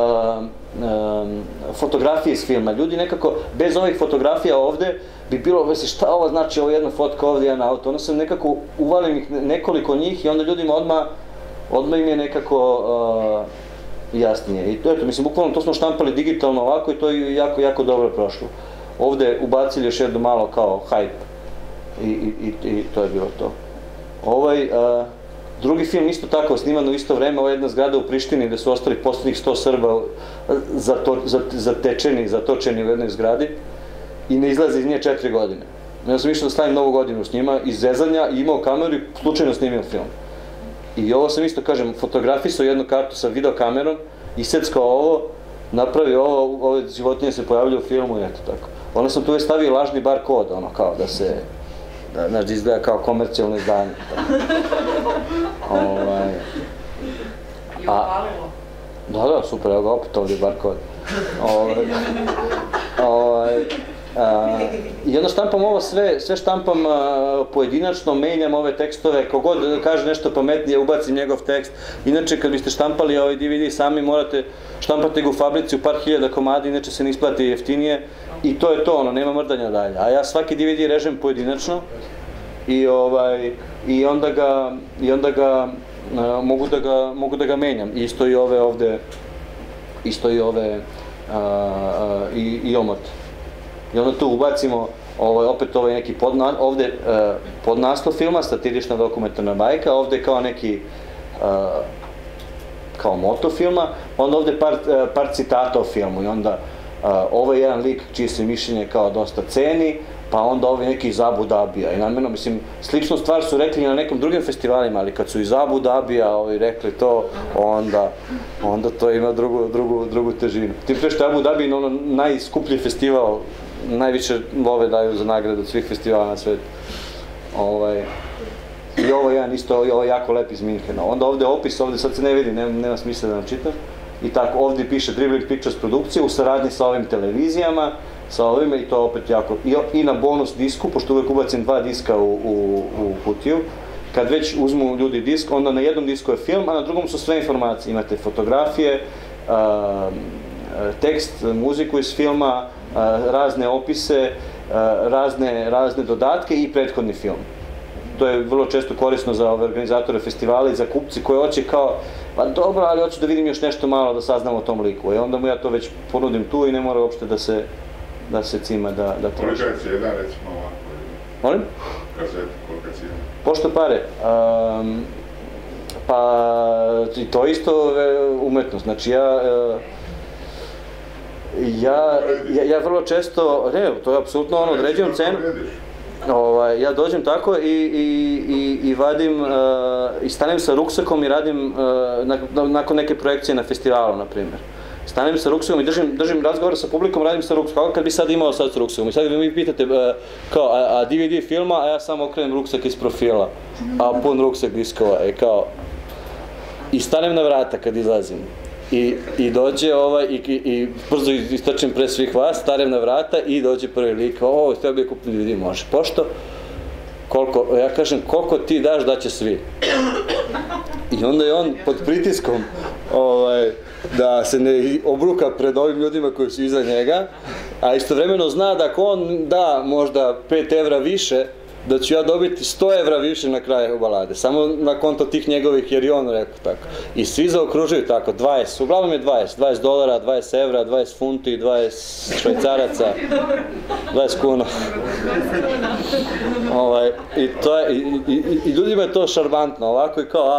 Speaker 2: fotografije iz filma. Ljudi nekako, bez ovih fotografija ovde, bi bilo, šta ovo znači, ovo jedna fotka ovde, jedan auto. Onda sam nekako, uvalim nekoliko njih i onda ljudima odmah im je nekako jasnije. I eto, mislim, bukvalno to smo štampali digitalno ovako i to je jako dobro prošlo. Ovde ubacili još jedno malo kao hype i to je bilo to. Drugi film isto tako, sniman u isto vreme, ovo je jedna zgrada u Prištini gde su ostali poslednjih 100 Srba zatočeni u jednoj zgradi i ne izlaze iz nje 4 godine. Ja sam išao da stavim Novu godinu s njima, iz zezanja, i imao kameru i slučajno snimio film. I ovo sam isto, kažem, fotografisao jednu kartu sa videokamerom, iseckao ovo, napravio ovo, ove životinje se pojavljaju u filmu i eto tako. Onda sam tu uvijek stavio lažni bar kod, kao da se, znači izgleda kao komercijalno izdanje.
Speaker 3: I upalilo?
Speaker 2: Da, super, evo ga opet ovdje bar kod. I onda štampam ovo sve štampam pojedinačno, menjam ove tekstove, kogod kaže nešto pametnije, ubacim njegov tekst. Inače, kad biste štampali ovaj DVD sami, morate štampati ga u fabrici u par hiljada komadi, inače se ne isplati jeftinije. I to je to, nema mrdanja dalje. A ja svaki DVD režem pojedinačno i onda ga mogu da ga menjam. Isto i ove ovde, i omot. I onda tu ubacimo opet ovaj neki podnaslov filma, satirična dokumentarna bajka, ovde kao neki kao moto filma, onda ovde par citata o filmu i onda ovo je jedan lik čije se mišljenje kao dosta ceni, pa onda ovo je neki iz Abu Dabija. I namjerno, mislim, sličnu stvar su rekli na nekim drugim festivalima, ali kad su iz Abu Dabija rekli to, onda to ima drugu težinu. Tim pre što je Abu Dabi najskuplji festival, najviše love daju za nagradu od svih festivala na svetu. I ovo je jedan isto, ovo je jako lep iz Minhena. Onda ovde je opis, ovde sad se ne vidi, nema smisla da nam čitam. I tako, ovde piše Dribbling Pictures produkcija u saradnji sa ovim televizijama, sa ovime, i to opet jako, i na bonus disku, pošto uvek ubacim 2 diska u kutiju. Kad već uzmu ljudi disk, onda na jednom disku je film, a na drugom su sve informacije. Imate fotografije, tekst, muziku iz filma, razne opise, razne dodatke i prethodni film. To je vrlo često korisno za organizatore festivala i za kupci koji hoće kao, pa dobro, ali hoću da vidim još nešto malo da saznam o tom liku. I onda mu ja to već ponudim tu i ne mora uopšte da se cima da troši.
Speaker 4: Koliko je cijena, recimo ovako?
Speaker 2: Molim?
Speaker 4: Kazeti, koliko je cijena?
Speaker 2: Pošto pare? Pa, to je isto umetnost. Znači, ja vrlo često, ne, to je apsolutno ono, određujem cenu. Ja dođem tako i vadim, i stanem sa ruksakom i radim nakon neke projekcije na festivalu, na primjer. Stanem sa ruksakom i držim razgovor sa publikom, radim sa ruksakom, kako kad bi sad imao sad sa ruksakom. I sad vi mi pitate, kao, a DVD filma, a ja samo okrenem ruksak iz profila, a pun ruksak diskova, i stanem na vrata kad izlazim. I dođe i brzo istrčim pre svih vas, stanem na vrata i dođe prvi lik, treba bi kupiti DVD, može. Pošto? Koliko? Ja kažem, koliko ti daš, daće svi. I onda je on pod pritiskom da se ne obruka pred ovim ljudima koji su iza njega, a istovremeno zna da ako on da možda 5 evra više, da ću ja dobiti 100 evra više na kraju balade, samo na konto tih njegovih, jer i on rekao tako. I svi zaokružuju tako, 20, uglavnom je 20 dolara, 20 evra, 20 funti, 20 švajcaraca, 20 kuna. I ljudima je to šarmantno, ovako i kao,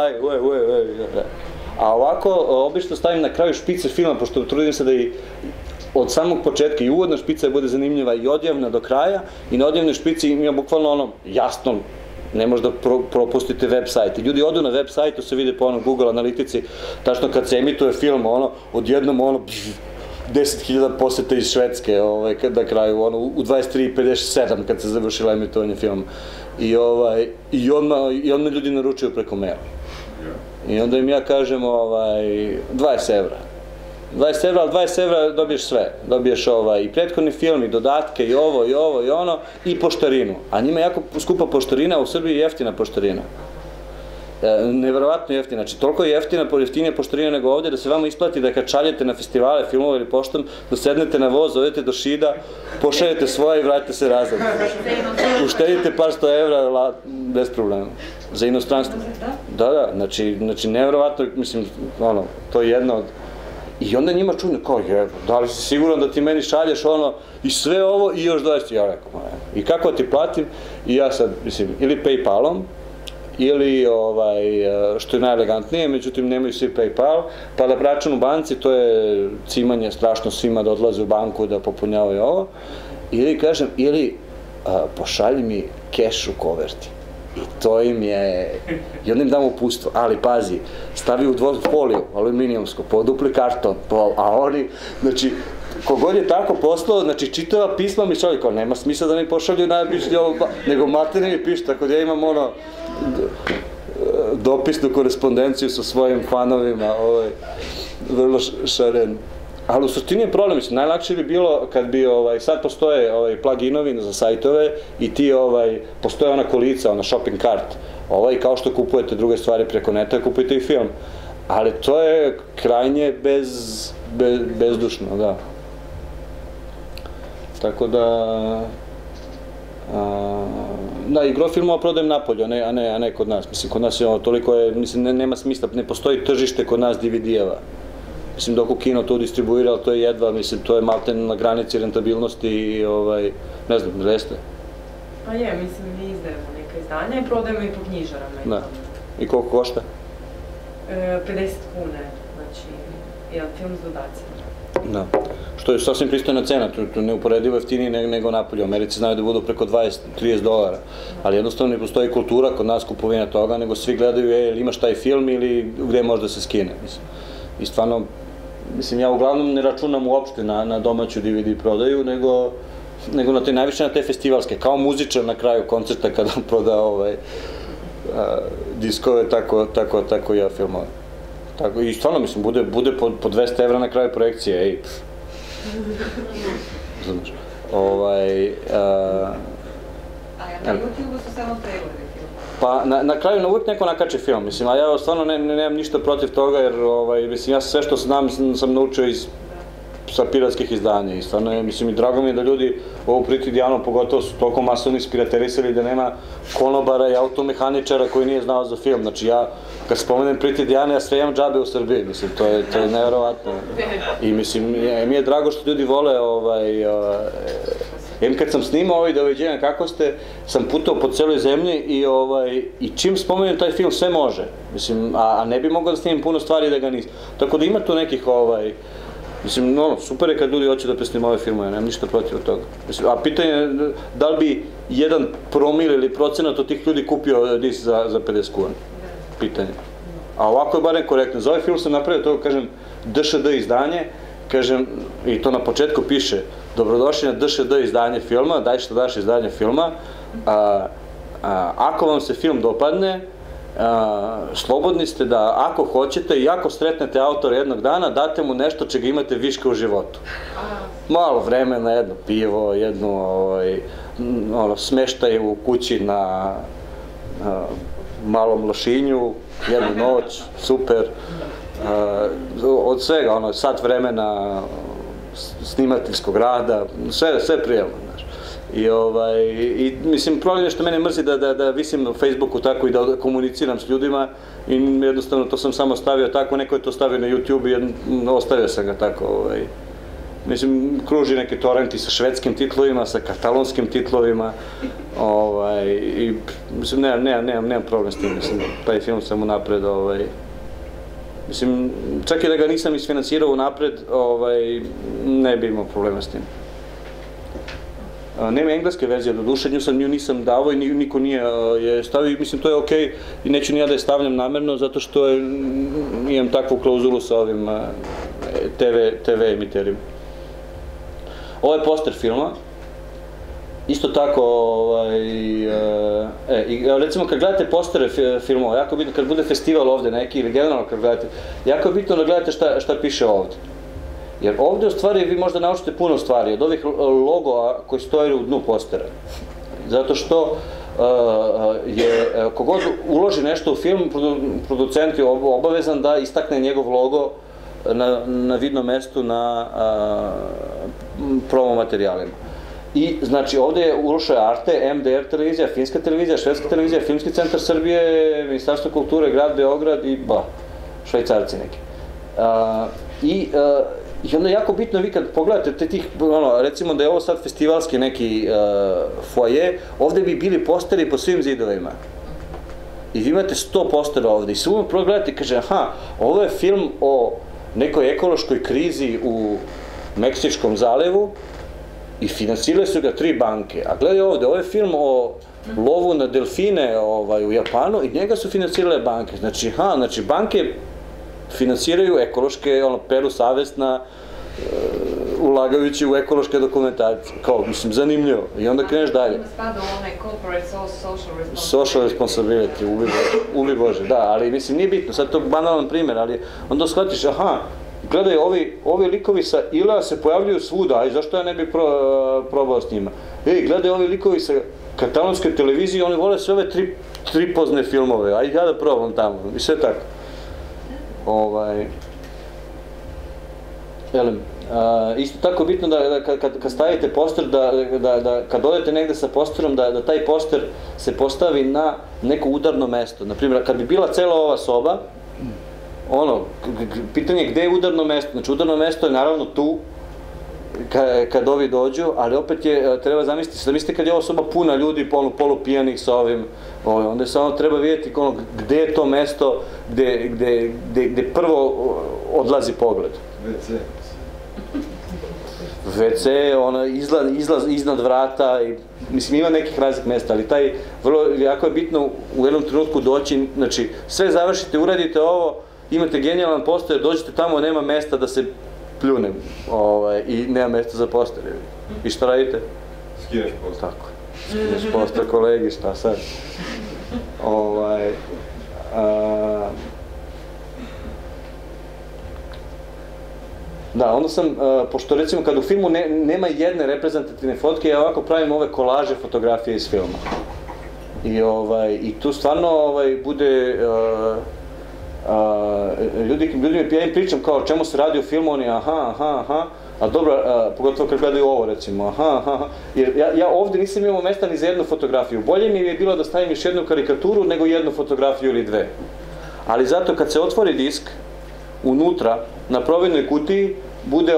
Speaker 2: a ovako, obično stavim na kraju špice filma, pošto trudim se da i od samog početka i uvodna špica bude zanimljiva i odjevna do kraja, i na odjevnoj špici ima bukvalno ono jasno, ne možda propustite web sajt. I ljudi odu na web sajtu, se vide po onom Google analitici, tačno kad se emituje film, odjednom 10.000 poseta iz Švedske, na kraju, u 23.57 kad se završila emitovanje filma. I odmah ljudi naručuju preko maila. I onda im ja kažem 20 evra. 20 evra, ali 20 evra dobiješ sve. Dobiješ i prethodni film, i dodatke, i ovo, i ovo, i ono, i poštarinu. A njima je jako skupa poštarina, a u Srbiji je jeftina poštarina. Neverovatno jeftina. Znači, toliko je jeftinija poštarina nego ovdje, da se vama isplati da kad šaljete na festivale, filmove ili poštom, da sednete na voz, odete do Šida, pošaljete svoje i vratite se nazad. Uštedite par 100 evra bez problema. Za inostranstvo. Da, znači, neverovatno, mislim, to je jedno od... I onda njima čudno, kao da li si siguran da ti meni šalješ i sve ovo i još 20, ja rekao, i kako ti platim? I ja sad, mislim, ili Paypalom, ili, što je najelegantnije, međutim nemaju svi Paypal, pa da račun u banci, to je cimanje strašno svima da odlaze u banku da popunjavaju ovo, ili kažem, pošalji mi keš u koverti. I to im je, i onda im damo upustvo, ali pazi, stavi u foliju, aluminijumsko, podupli karton, a oni, znači, kogod je tako poslao, znači, čitava pisma mi šalju, kao nema smisla da mi pošalju najobičnije ovo, nego materne mi pišu, tako da ja imam dopisnu korespondenciju sa svojim fanovima, vrlo šaren. Ali u suštini je problem, mislim, najlakše bi bilo kad bi, sad postoje pluginovi za sajtove i ti, postoje ona kolica, ona shopping cart, kao što kupujete druge stvari preko neta, kupujete i film. Ali to je krajnje bezdušno, da. Tako da... Da, i gro filmova prodajem napolju, a ne kod nas. Mislim, kod nas je toliko, mislim, nema smisla, ne postoji tržište kod nas DVD-eva. Mislim, dok u kino to distribuira, ali to je jedva, mislim, to je malte na granici rentabilnosti i, ne znam, jeste?
Speaker 1: Pa je, mislim, mi izdajemo neka izdanja i prodajemo i po knjižarama.
Speaker 2: Da. I koliko košta?
Speaker 1: 50 kune, znači, jedan film s dodacima.
Speaker 2: Da. Što je sasvim pristojna cena, to neuporedivo jeftinije nego napolje. U Americi znaju da budu preko 20-30 dolara, ali jednostavno ne postoji kultura kod nas kupovina toga, nego svi gledaju, imaš taj film ili gde može da se skine, mislim. I stvarno, mislim, ja uglavnom ne računam uopšte na domaću DVD prodaju, nego na te najviše na te festivalske, kao muzičar na kraju koncerta kada proda diskove, tako i ja filmove. I stvarno, mislim, bude po 200 evra na kraju projekcije, ej. Znaš.
Speaker 3: A na YouTube-u su samo pregledi filma?
Speaker 2: Pa, na kraju uvijek neko nakače film, mislim, a ja stvarno nemam ništa protiv toga, jer, mislim, ja sve što znam sam naučio iz sa piratskih izdanja i stvarno je, mislim, i drago mi je da ljudi ovu Pretty Dianu pogotovo su toliko masovno ispiraterisali da nema konobara i automehaničara koji nije znao za film, znači ja kad spomenem Pretty Diana ja sve imam džabe u Srbiji, mislim, to je nevjerovatno i mislim, mi je drago što ljudi vole kad sam snimao Doviđenja kako ste, sam putao po celoj zemlji i čim spomenem taj film sve može, mislim, a ne bi mogao da snimim puno stvari da ga nisam. Tako da ima tu nekih, mislim, super je kad ljudi hoće da presnima ove filmove, nemam ništa protiv od toga. A pitanje je da li bi 1 promil ili procenat od tih ljudi kupio disk za 50 kuna? Pitanje. A ovako je barem korektno. Za ovaj film sam napravio to, kažem, DŠD izdanje, kažem, i to na početku piše, dobrodošli na DŠD izdanje filma, daj što daš izdanje filma, ako vam se film dopadne, slobodni ste da ako hoćete i ako sretnete autora jednog dana, date mu nešto čega imate viška u životu. Malo vremena, jedno pivo, jednu smeštaj u kući na malom Lošinju, jednu noć, super. Od svega, sat vremena snimateljskog rada, sve prijemno. I mislim, problem je što mene mrzi da visim na Facebooku tako i da komuniciram s ljudima i jednostavno to sam samo stavio tako, neko je to stavio na YouTube i ostavio sam ga tako. Mislim, kruži neke torrenti sa švedskim titlovima, sa katalonskim titlovima i mislim, nemam problem s tim, mislim, taj film sam unapred, mislim, čak i da ga nisam isfinansirao unapred, ne bi imao problema s tim. Nema engleske verzije, do duše, nju nisam davao i niko nije stavio, mislim, to je okej i neću ni ja da je stavljam namerno, zato što imam takvu klauzulu sa ovim TV emiterima. Ovo je poster filma, isto tako, recimo kad gledate postere filmova, jako je bitno, kad bude festival ovde neki ili generalno kad gledate, jako je bitno da gledate šta piše ovde. Jer ovde u stvari vi možda naučite puno stvari od ovih logoa koji stoje u dnu postera. Zato što kogod uloži nešto u film, producent je obavezan da istakne njegov logo na vidnom mestu na promo materijalima. I znači ovde je uložio Arte, MDR televizija, finska televizija, švedska televizija, Filmski centar Srbije, Ministarstvo kulture, grad Beograd i Švajcarci neki. I onda je jako bitno, vi kad pogledate tih, recimo da je ovo sad festivalski neki foaje, ovde bi bili posteri po svim zidovima. I vi imate 100 postera ovde i sve uvijek pogledate i kaže, aha, ovo je film o nekoj ekološkoj krizi u Meksičkom zalivu i finansirale su ga 3 banke. A gledaj ovde, ovo je film o lovu na delfine u Japanu i njega su finansirale banke. Znači banke finansiraju ekološke, peru savesna, ulagajući u ekološke dokumentacije. Kao, mislim, zanimljivo. I onda kreneš dalje.
Speaker 3: Spada u onaj corporate social responsibility.
Speaker 2: Social responsibility, ubi Bože, da, ali mislim, nije bitno, sad to banalan primjer, ali onda shvatiš, aha, gledaj, ovi likovi sa Ila se pojavljuju svuda, a zašto ja ne bih probao s njima? Gledaj, ovi likovi sa katalonske televizije, oni vole sve ove tripozne filmove, ajde ja da probam tamo, i sve tako. Isto tako bitno da kad stavite poster, da kad odete negde sa posterom, da taj poster se postavi na neko udarno mesto. Naprimjer, kad bi bila cela ova soba, pitanje je gde je udarno mesto. Znači, udarno mesto je naravno tu, kad ovi dođu, ali opet treba zamisliti kad je ova soba puna ljudi, polupijanih sa ovim, onda samo treba vidjeti gde je to mesto gde prvo odlazi pogled. WC, izlaz iznad vrata, mislim ima nekih raznih mesta, ali taj, vrlo jako je bitno u jednom trenutku doći, znači sve završite, uradite ovo, imate genijalan poster, dođete tamo, nema mesta da se pljunem i nema mesta za poster. I što radite?
Speaker 4: Skineš poster.
Speaker 2: Tako, skineš poster kolegi, šta sad? Da, onda sam, pošto recimo kad u filmu nema jedne reprezentativne fotke, ja ovako pravim ove kolaže fotografije iz filma. I tu stvarno bude ja im pričam kao o čemu se radi u filmu, oni aha, a dobro, pogotovo kad gledaju ovo recimo, jer ja ovdje nisam imao mesta ni za jednu fotografiju, bolje mi je bilo da stavim još jednu karikaturu nego jednu fotografiju ili dve. Ali zato kad se otvori disk, unutra, na providnoj kutiji, bude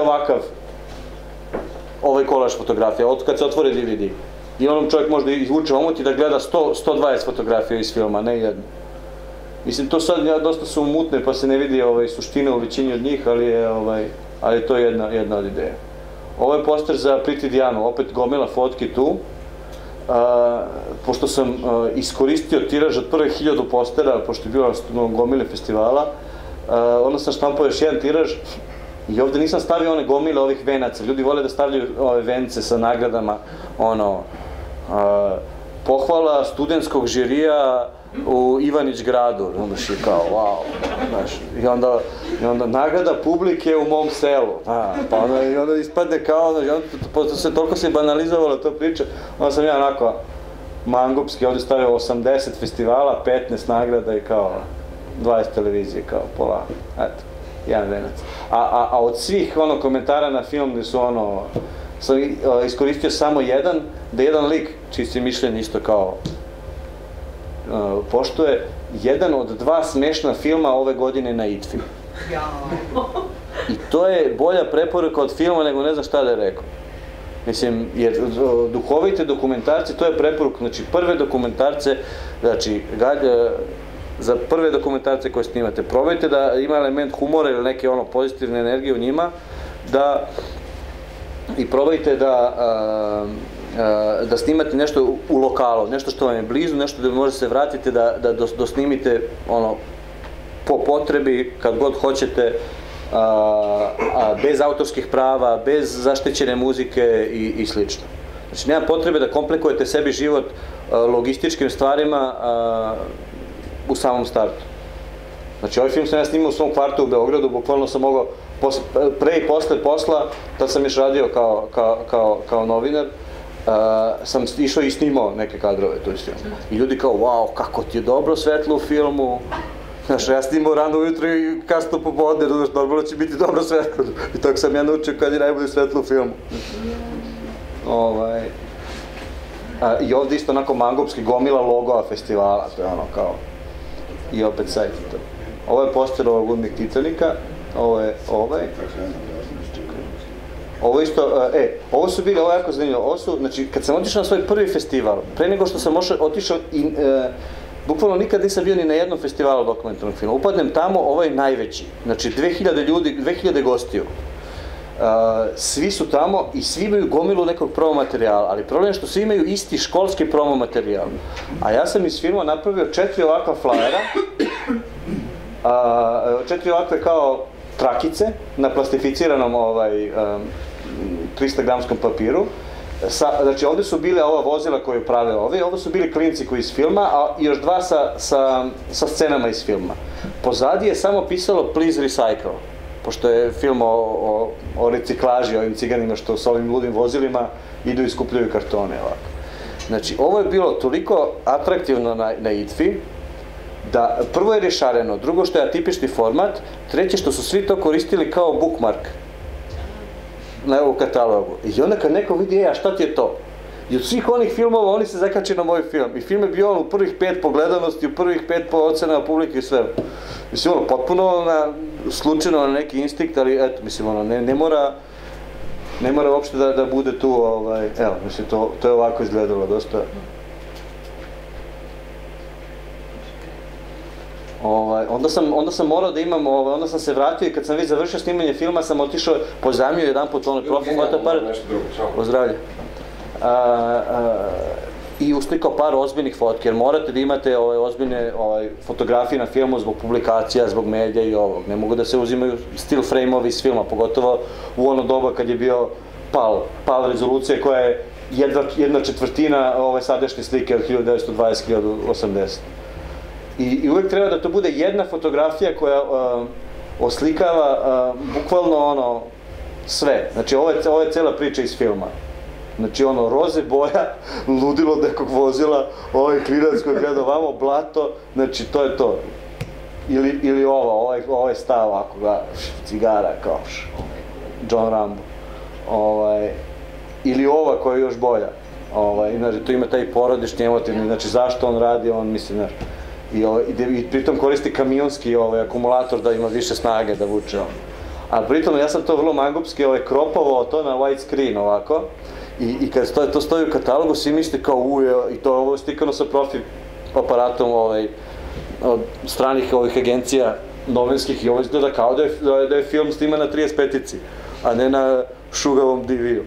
Speaker 2: ovaj kolaž fotografija, kad se otvori DVD. I onom čovjek možda izvuče omot i da gleda 120 fotografija iz filma, ne jednu. Mislim, to sad dosta su mutne pa se ne vidi suština u većini od njih, ali to je jedna od ideja. Ovo je poster za Pretty Dianu, opet gomila fotki tu. Pošto sam iskoristio tiraž od prve 1000 postera, pošto je bilo gomile festivala, onda sam štampao još jedan tiraž i ovdje nisam stavio one gomile ovih venaca. Ljudi vole da stavljaju ove vence sa nagradama, pohvala studentskog žirija u Ivanić gradu, onda je kao, wow, znaš, i onda nagrada publike u mom selu, pa onda ispadne kao, toliko se banalizovala to priča, onda sam ja onako mangupski ovdje stavio 80 festivala, 15 nagrada i kao 20 televizije, kao pola, eto, jedan venac. A od svih komentara na film gdje su sam iskoristio samo jedan, da jedan lik, čiji se mišljenje isto kao poštuje, jedan od 2 smešna filma ove godine na IDFA-i. I to je bolja preporuka od filma nego ne znam šta da je rekao. Mislim, jer duhovite dokumentarce, to je preporuka, znači prve dokumentarce, znači za prve dokumentarce koje snimate, probajte da ima element humora ili neke pozitivne energije u njima, i probajte da snimate nešto u lokalu, nešto što vam je blizu, nešto da možete se vratiti, da dosnimite po potrebi, kad god hoćete, bez autorskih prava, bez zaštićene muzike i slično. Znači, nema potrebe da komplikujete sebi život logističkim stvarima u samom startu. Znači, ovaj film sam ja snimao u svom kvartu u Beogradu, bukvalno sam mogao, pre i posle posla, tad sam još radio kao novinar, sam išao i snimao neke kadrove tu iz filmu. I ljudi kao, wow, kako ti je dobro svetlo u filmu. Znaš, ja snimao rano ujutro i kasno popodne, znaš, normalno će biti dobro svetlo. I tako sam ja naučio kad je najbolje svetlo u filmu. I ovdje isto onako mangupski gomila logova festivala, to je kao, i opet sajt i to. Ovo je poster ovog Ludmig Titanika, ovo je ovaj. Ovo isto, ovo su bili, ovo je jako zanimljivo, ovo su, znači, kad sam otišao na svoj prvi festival, pre nego što sam otišao i bukvalno nikad nisam bio ni na jednom festivalu dokumentarnog filma, upadnem tamo, ovo je najveći, znači 2000 ljudi, 2000 gostiju. Svi su tamo i svi imaju gomilu nekog promo materijala, ali problem je što svi imaju isti školski promo materijal. A ja sam iz filma napravio 4 ovakva flajera, 4 ovakve kao trakice na plastificiranom 300-gramskom papiru. Znači ovdje su bile ova vozila koje prave ovo su bili klinci koji iz filma, a još 2 sa scenama iz filma. Pozadi je samo pisalo Please Recycle, pošto je film o reciklaži, ovim ciganima što s ovim ludim vozilima idu i skupljaju kartone ovako. Znači ovo je bilo toliko atraktivno na IDFA-i, da prvo je rješareno, drugo što je atipični format, treće što su svi to koristili kao bookmark u katalogu. I onda kad neko vidi, a šta ti je to? I od svih onih filmova oni se zakače na moj film. I film je bio u prvih 5 po gledanosti, u prvih 5 po ocenama publike i sve. Mislim, potpuno slučajno na neki instinkt, ali eto, mislim, ne mora uopšte da bude tu, evo, mislim, to je ovako izgledalo dosta. Onda sam morao da imam, onda sam se vratio i kad sam već završio snimanje filma sam otišao, pozajmio jedan put profil fotoaparat, pozdravlja, i uslikao par ozbiljnih fotki, jer morate da imate ozbiljne fotografije na filmu zbog publikacija, zbog medija i ovog. Ne mogu da se uzimaju still frame-ovi iz filma, pogotovo u ono doba kad je bio PAL rezolucija koja je 1/4 sadašnje slike od 1920-1080. I uvijek treba da to bude jedna fotografija koja oslikava bukvalno sve. Znači ovo je cela priča iz filma. Znači roze boja, ludilo nekog vozila, ovaj klinac koji gleda ovamo, blato, znači to je to. ili ovaj stav ovako gleda, cigara kao John Rambo, ili ova koja je još bolja, znači tu ima taj porodični emotivni, znači zašto on radi, on misli, znaš, i pritom koristi kamionski akumulator da ima više snage da vuče, a pritom ja sam to vrlo mangupski kropovao to na white screen ovako, i kad to stoji u katalogu svi misli kao i to je ovo stikano sa profi aparatom od stranih ovih agencija novinskih i ovo izgleda kao da je film sniman na 35-ici, a ne na šugavom DV-u.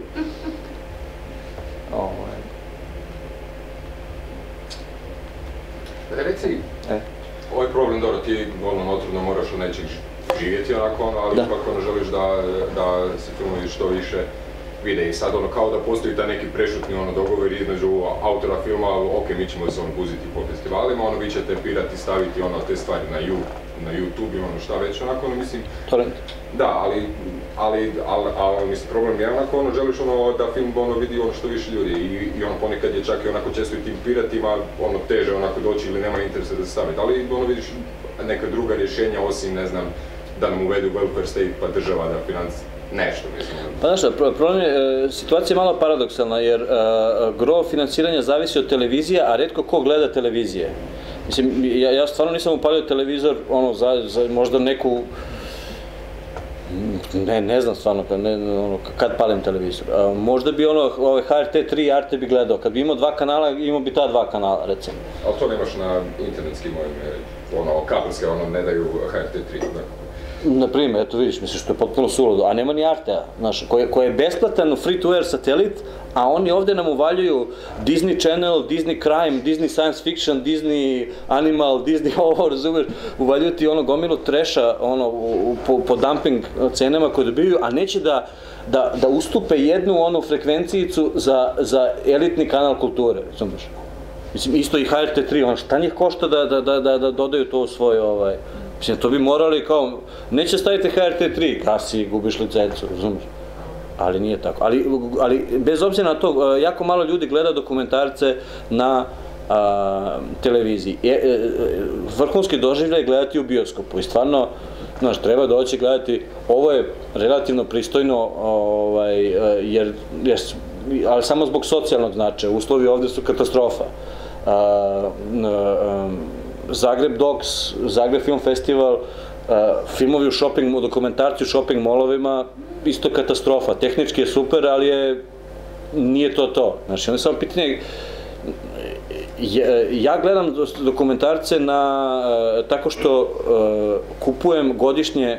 Speaker 8: Reci, ovaj problem, dobro, ti notorno moraš od nečeg živjeti onako, ali ipak želiš da se filmovi što više vide i sad kao da postoji taj neki prešutni dogovor između autora filma, ok, mi ćemo se puziti po festivalima, vi ćete pirati, staviti te stvari na YouTube i šta već, onako, mislim...
Speaker 2: Torrent.
Speaker 8: Da, ali mislim, problem je onako, želiš da film vidi što više ljudi i ponekad je čak i onako često i tim piratima teže onako doći ili nema interesa da se staviti, ali vidiš neka druga rješenja osim, ne znam, da nam uvedu welfare state pa država da financira. Nešto, mislim.
Speaker 2: Pa znaš, problem je, situacija je malo paradoksalna, jer gro financiranja zavisi od televizije, a retko ko gleda televizije. Mislim, ja stvarno nisam upalio televizor, za možda neku, ne znam stvarno, kad palim televizor. Možda bi HRT 3 Arte bi gledao, kad bi imao 2 kanala, imao bi ta 2 kanala, recimo.
Speaker 8: Ali to nemaš na internetskim kabelske, ne daju HRT 3, da?
Speaker 2: Naprimjer, eto vidiš, misliš, što je potpuno suludo, a nema ni Artea, znaš, koji je besplatan free-to-air satelit, a oni ovde nam uvaljuju Disney Channel, Disney Crime, Disney Science Fiction, Disney Animal, Disney ovo, razumiješ, uvaljuju ti gomilu treša, po dumping cenama koje dobiju, a neće da ustupe jednu frekvencijicu za elitni kanal kulture, razumiješ. Mislim, isto i HRT 3, šta njih košta da dodaju to u svoj, mislim, to bi morali kao, neće staviti HRT 3, kasi, gubiš licencu, razumiješ? Ali nije tako. Ali bez obzira na to, jako malo ljudi gleda dokumentarce na televiziji. Vrhunski doživljaj je gledati u bioskopu i stvarno, znaš, treba doći gledati, ovo je relativno pristojno, ali samo zbog socijalnog značaja, uslovi ovde su katastrofa. Zagreb Docs, Zagreb Film Festival, filmovi u dokumentarci u shopping molovima, isto katastrofa. Tehnički je super, ali nije to. Znači, ono je samo pitanje, ja gledam dokumentarce tako što kupujem godišnje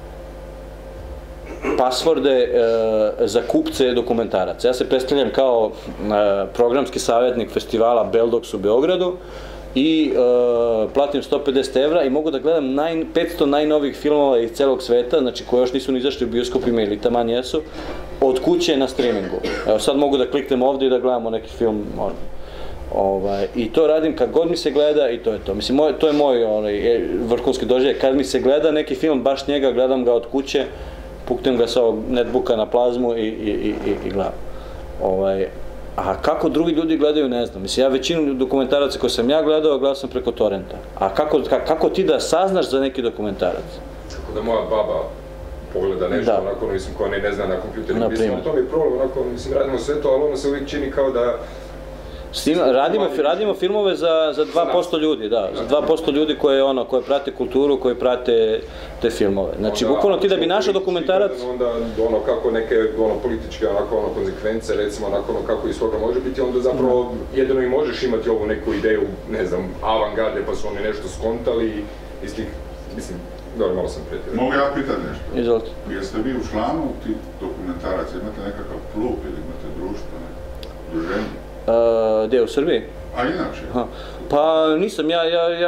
Speaker 2: pasvorde za kupce dokumentaraca. Ja se predstavljam kao programski savjetnik festivala Beldox u Beogradu i platim 150 evra i mogu da gledam 500 najnovijih filmova iz celog sveta, znači koji još nisu ni izašli u bioskopima ili taman jesu, od kuće na streamingu. Evo sad mogu da kliknem ovde i da gledamo neki film. I to radim kad god mi se gleda i to je to. Mislim, to je moj vrhunski doživljaj. Kad mi se gleda neki film, baš njega, gledam ga od kuće, puknem ga sa ovog netbooka na plazmu i gledam. A kako drugi ljudi gledaju, ne znam. Mislim, ja većinu dokumentaraca koje sam ja gledao sam preko torrenta. A kako ti da saznaš za neki dokumentarac?
Speaker 8: Kako da moja baba pogleda nešto, onako, mislim, koja ne zna na kompjuteru. Mislim, to mi je problem, onako, mislim, radimo sve to, ali ono se uvijek čini kao da...
Speaker 2: Radimo filmove za 2% ljudi, da, za 2% ljudi koje prate kulturu, koje prate te filmove. Znači, bukvalno ti da bi našao dokumentarac...
Speaker 8: Onda kako neke političke konsekvence, recimo, kako iz toga može biti, onda zapravo jedino i možeš imati ovu neku ideju, ne znam, avangarde, pa su oni nešto skontali i s tih, mislim, dobro, malo sam pretjerao.
Speaker 4: Mogu ja pitati nešto?
Speaker 2: Izvolite.
Speaker 4: Jeste vi u članu tih dokumentaraca, imate nekakav klub ili imate društvo, udruženje?
Speaker 2: Gdje, u Srbiji?
Speaker 4: A inače?
Speaker 2: Pa nisam, ja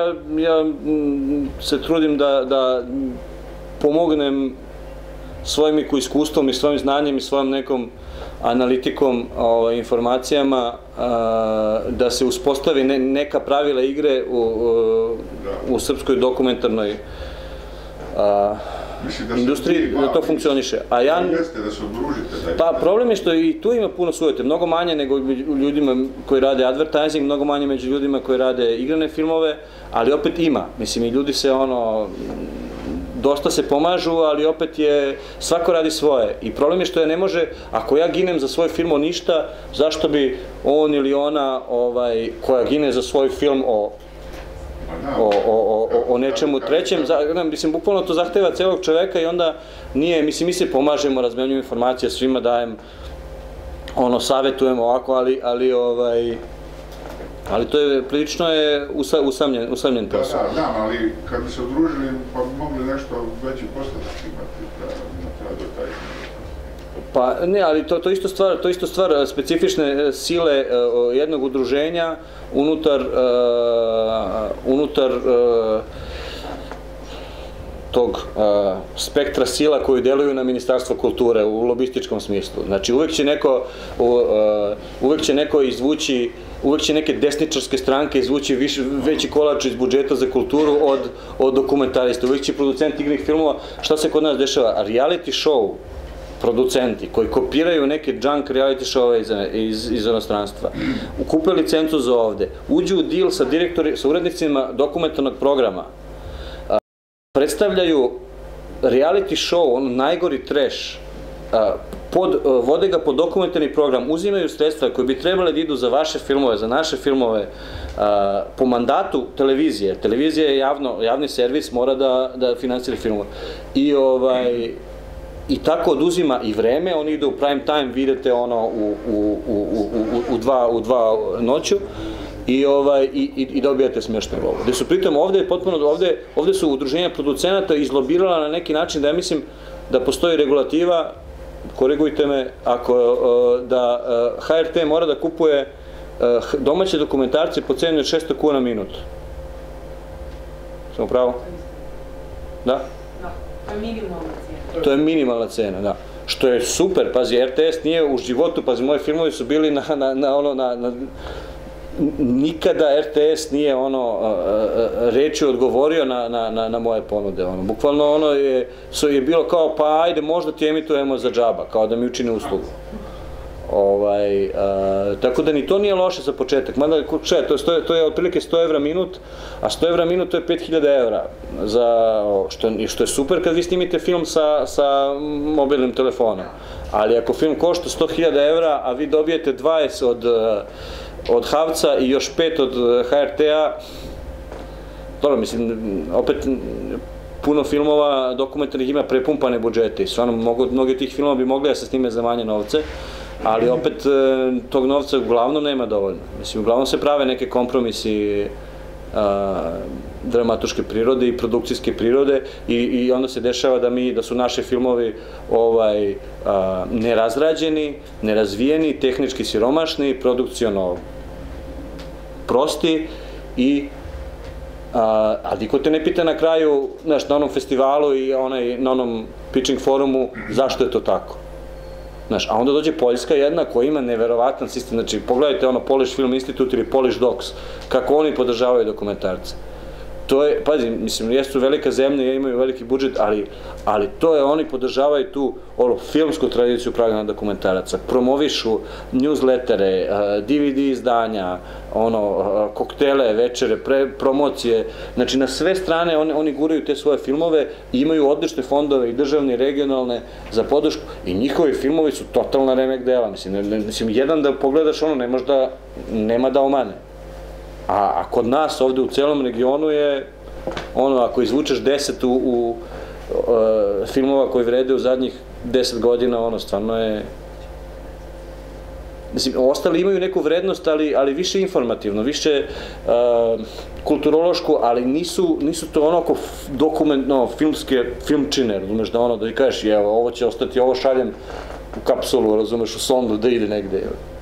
Speaker 2: se trudim da pomognem svojim iskustvom i svojim znanjem i svojom nekom analitikom, informacijama, da se uspostavi neka pravila igre u srpskoj dokumentarnoj industriji da to funkcioniše. A ja...
Speaker 4: Jeste da se udružite.
Speaker 2: Pa problem je što i tu ima puno sujete, mnogo manje nego među ljudima koji rade advertising, mnogo manje među ljudima koji rade igrane filmove, ali opet ima. Mislim, i ljudi se dosta se pomažu, ali opet je, svako radi svoje. I problem je što je ne može, ako ja ginem za svoj film o ništa, zašto bi on ili ona koja gine za svoj film o nečemu trećem, mislim, bukvalno to zahteva celog čoveka i onda nije, mislim, mi se pomažemo, razmenjujemo informacije, svima dajem, savjetujemo ovako, ali to je, prilično je usamljen posao.
Speaker 4: Da, ali kad bi se udružili, pa bi mogli nešto veći postotak imati na advertising.
Speaker 2: Pa ne, ali to je isto stvar specifične sile jednog udruženja unutar tog spektra sila koji deluju na Ministarstvo kulture u lobističkom smislu. Znači uvek će neko izvući, uvek će neke desničarske stranke izvući veći kolač iz budžeta za kulturu od dokumentarista. Uvek će producent igranih filmova, šta se kod nas dešava? Reality show producenti koji kopiraju neke junk reality show-ove iz inostranstva, kupe licencu za ovde, uđu u deal sa urednicima dokumentarnog programa, predstavljaju reality show, najgori trash, vode ga pod dokumentarni program, uzimaju sredstva koje bi trebale da idu za vaše filmove, za naše filmove, po mandatu televizije. Televizija je javni servis, mora da finansira filmove. I tako oduzima i vreme, oni idu u prime time, vidite u 2 noću i dobijate smještaj lovu. Gde su pritom ovde su udruženja producenata izlobirala na neki način da ja mislim da postoji regulativa, korigujte me, da HRT mora da kupuje domaće dokumentarce po ceni od 600 kuna minut. Samo pravo? Da?
Speaker 1: Da, to je minimalna cena.
Speaker 2: To je minimalna cena, da. Što je super, pazi, RTS nije u životu, pazi, moji filmovi su bili nikada RTS nije reči odgovorio na moje ponude. Bukvalno je bilo kao, pa ajde, možda ti emitujemo za džaba, kao da mi učini uslugu. Tako da ni to nije loše za početak. Mada, to je otprilike 100 evra minut, a 100 evra minut to je 5000 evra. Što je super kad vi snimite film sa mobilnim telefonom. Ali ako film košta 100.000 evra, a vi dobijete 20 od Havca i još 5 od HRT-a, dobro, mislim, opet puno filmova dokumentarnih ima prepumpane budžete i stvarno mnogi od tih filmova bi mogli da se snime za manje novce, ali opet tog novca uglavnom nema dovoljno. Mislim, uglavnom se prave neke kompromisi dramatuške prirode i produkcijske prirode i onda se dešava da su naši filmovi nerazrađeni, nerazvijeni, tehnički siromašni, produkciono prosti i a niko te ne pita na kraju, znaš, na onom festivalu i na onom pitching forumu zašto je to tako. Znaš, a onda dođe Poljska jedna koja ima neverovatan sistem, znači pogledajte Polish Film Institute ili Polish Docs, kako oni podržavaju dokumentarce. To je, pazi, mislim, jesu velika zemlja, imaju veliki budžet, ali to je, oni podržavaju tu filmsku tradiciju pravljena dokumentaraca, promovišu newslettere, DVD izdanja, koktele, večere, promocije, znači na sve strane oni guraju te svoje filmove i imaju odlične fondove i državne i regionalne za podršku i njihovi filmovi su totalna remek dela, mislim, jedan da pogledaš nema da omane. A kod nas ovde u celom regionu je, ako izvučeš 10 filmova koji vrede u zadnjih 10 godina, stvarno je... Mislim, ostali imaju neku vrednost, ali više informativno, više kulturološku, ali nisu to onako dokumentno filmčine, razumeš, da ti kažeš, evo, ovo će ostati, ovo šaljem u kapsulu, razumeš, u sondu, da ide negde.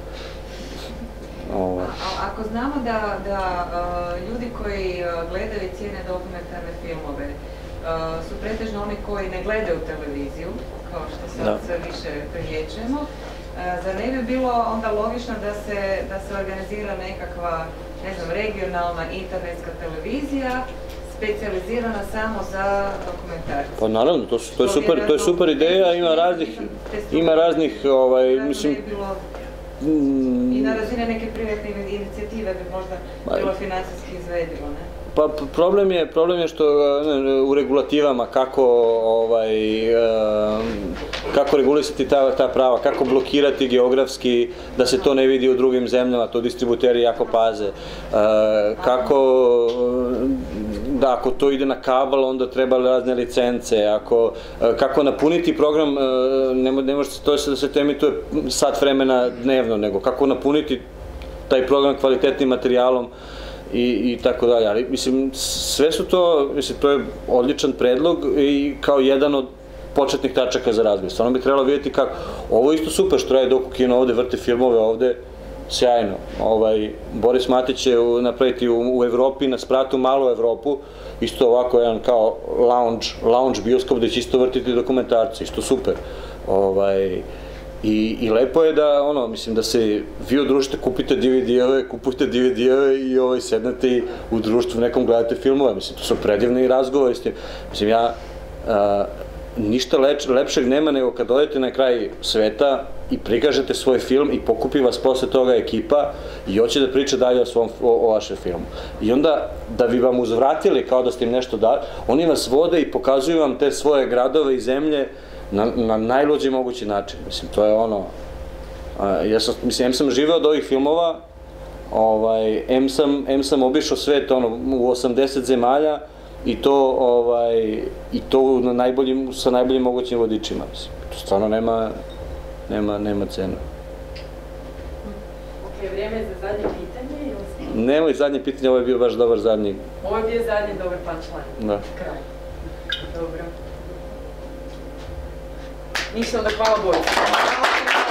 Speaker 3: Ako znamo da ljudi koji gledaju i cijene dokumentarne filmove su pretežno oni koji ne gledaju televiziju, kao što sve više primjećujemo, zar ne bi bilo onda logično da se organizira nekakva, ne znam, regionalna internetska televizija specijalizirana samo za dokumentarce.
Speaker 2: Pa naravno, to je super ideja, ima raznih, mislim...
Speaker 3: I na razine neke privatne inicijative bi možda bilo financijski izvedivo, ne?
Speaker 2: Pa problem je što u regulativama kako regulisati ta prava, kako blokirati geografski da se to ne vidi u drugim zemljama, to distributeri jako paze, da ako to ide na kabel onda treba razne licence, kako napuniti program, ne može to da se emituje sat vremena dnevno, nego kako napuniti taj program kvalitetnim materijalom i tako dalje, ali mislim sve su to, mislim to je odličan predlog i kao jedan od početnih tačaka za razvoj. Stvarno bi trebalo vidjeti kako, ovo je isto super što radi Doku kino ovde, vrte filmove ovde, sjajno. Boris Matić će napraviti u Evropi, na spratu malu Evropu, isto ovako jedan kao lounge bioskop gde će isto vrtiti dokumentarci, isto super. I lepo je da, mislim, da se vi udružite, kupujte DVD-ove i sednete u društvu nekom gledate filmove, mislim, to su predivni razgovori s tim. Mislim, ništa lepšeg nema nego kad odete na kraj sveta i prikažete svoj film i pokupi vas posle toga ekipa i hoće da priča dalje o vašem filmu. I onda, da bi vam uzvratili kao da ste im nešto dali, oni vas vode i pokazuju vam te svoje gradove i zemlje na najluđi mogući način. Mislim, to je ono... Mislim, em sam živeo od ovih filmova, em sam obišao svet u 80 zemalja i to sa najboljim mogućim vodičima. Mislim, to stvarno nema cena.
Speaker 1: Ok, vrijeme je za zadnje pitanje.
Speaker 2: Nemoj zadnje pitanje, ovo je bio baš dobar zadnji.
Speaker 1: Ovo je bio zadnji dobar punchline.
Speaker 2: Da.
Speaker 1: Kraj. Dobro. Ništa, onda hvala Boris.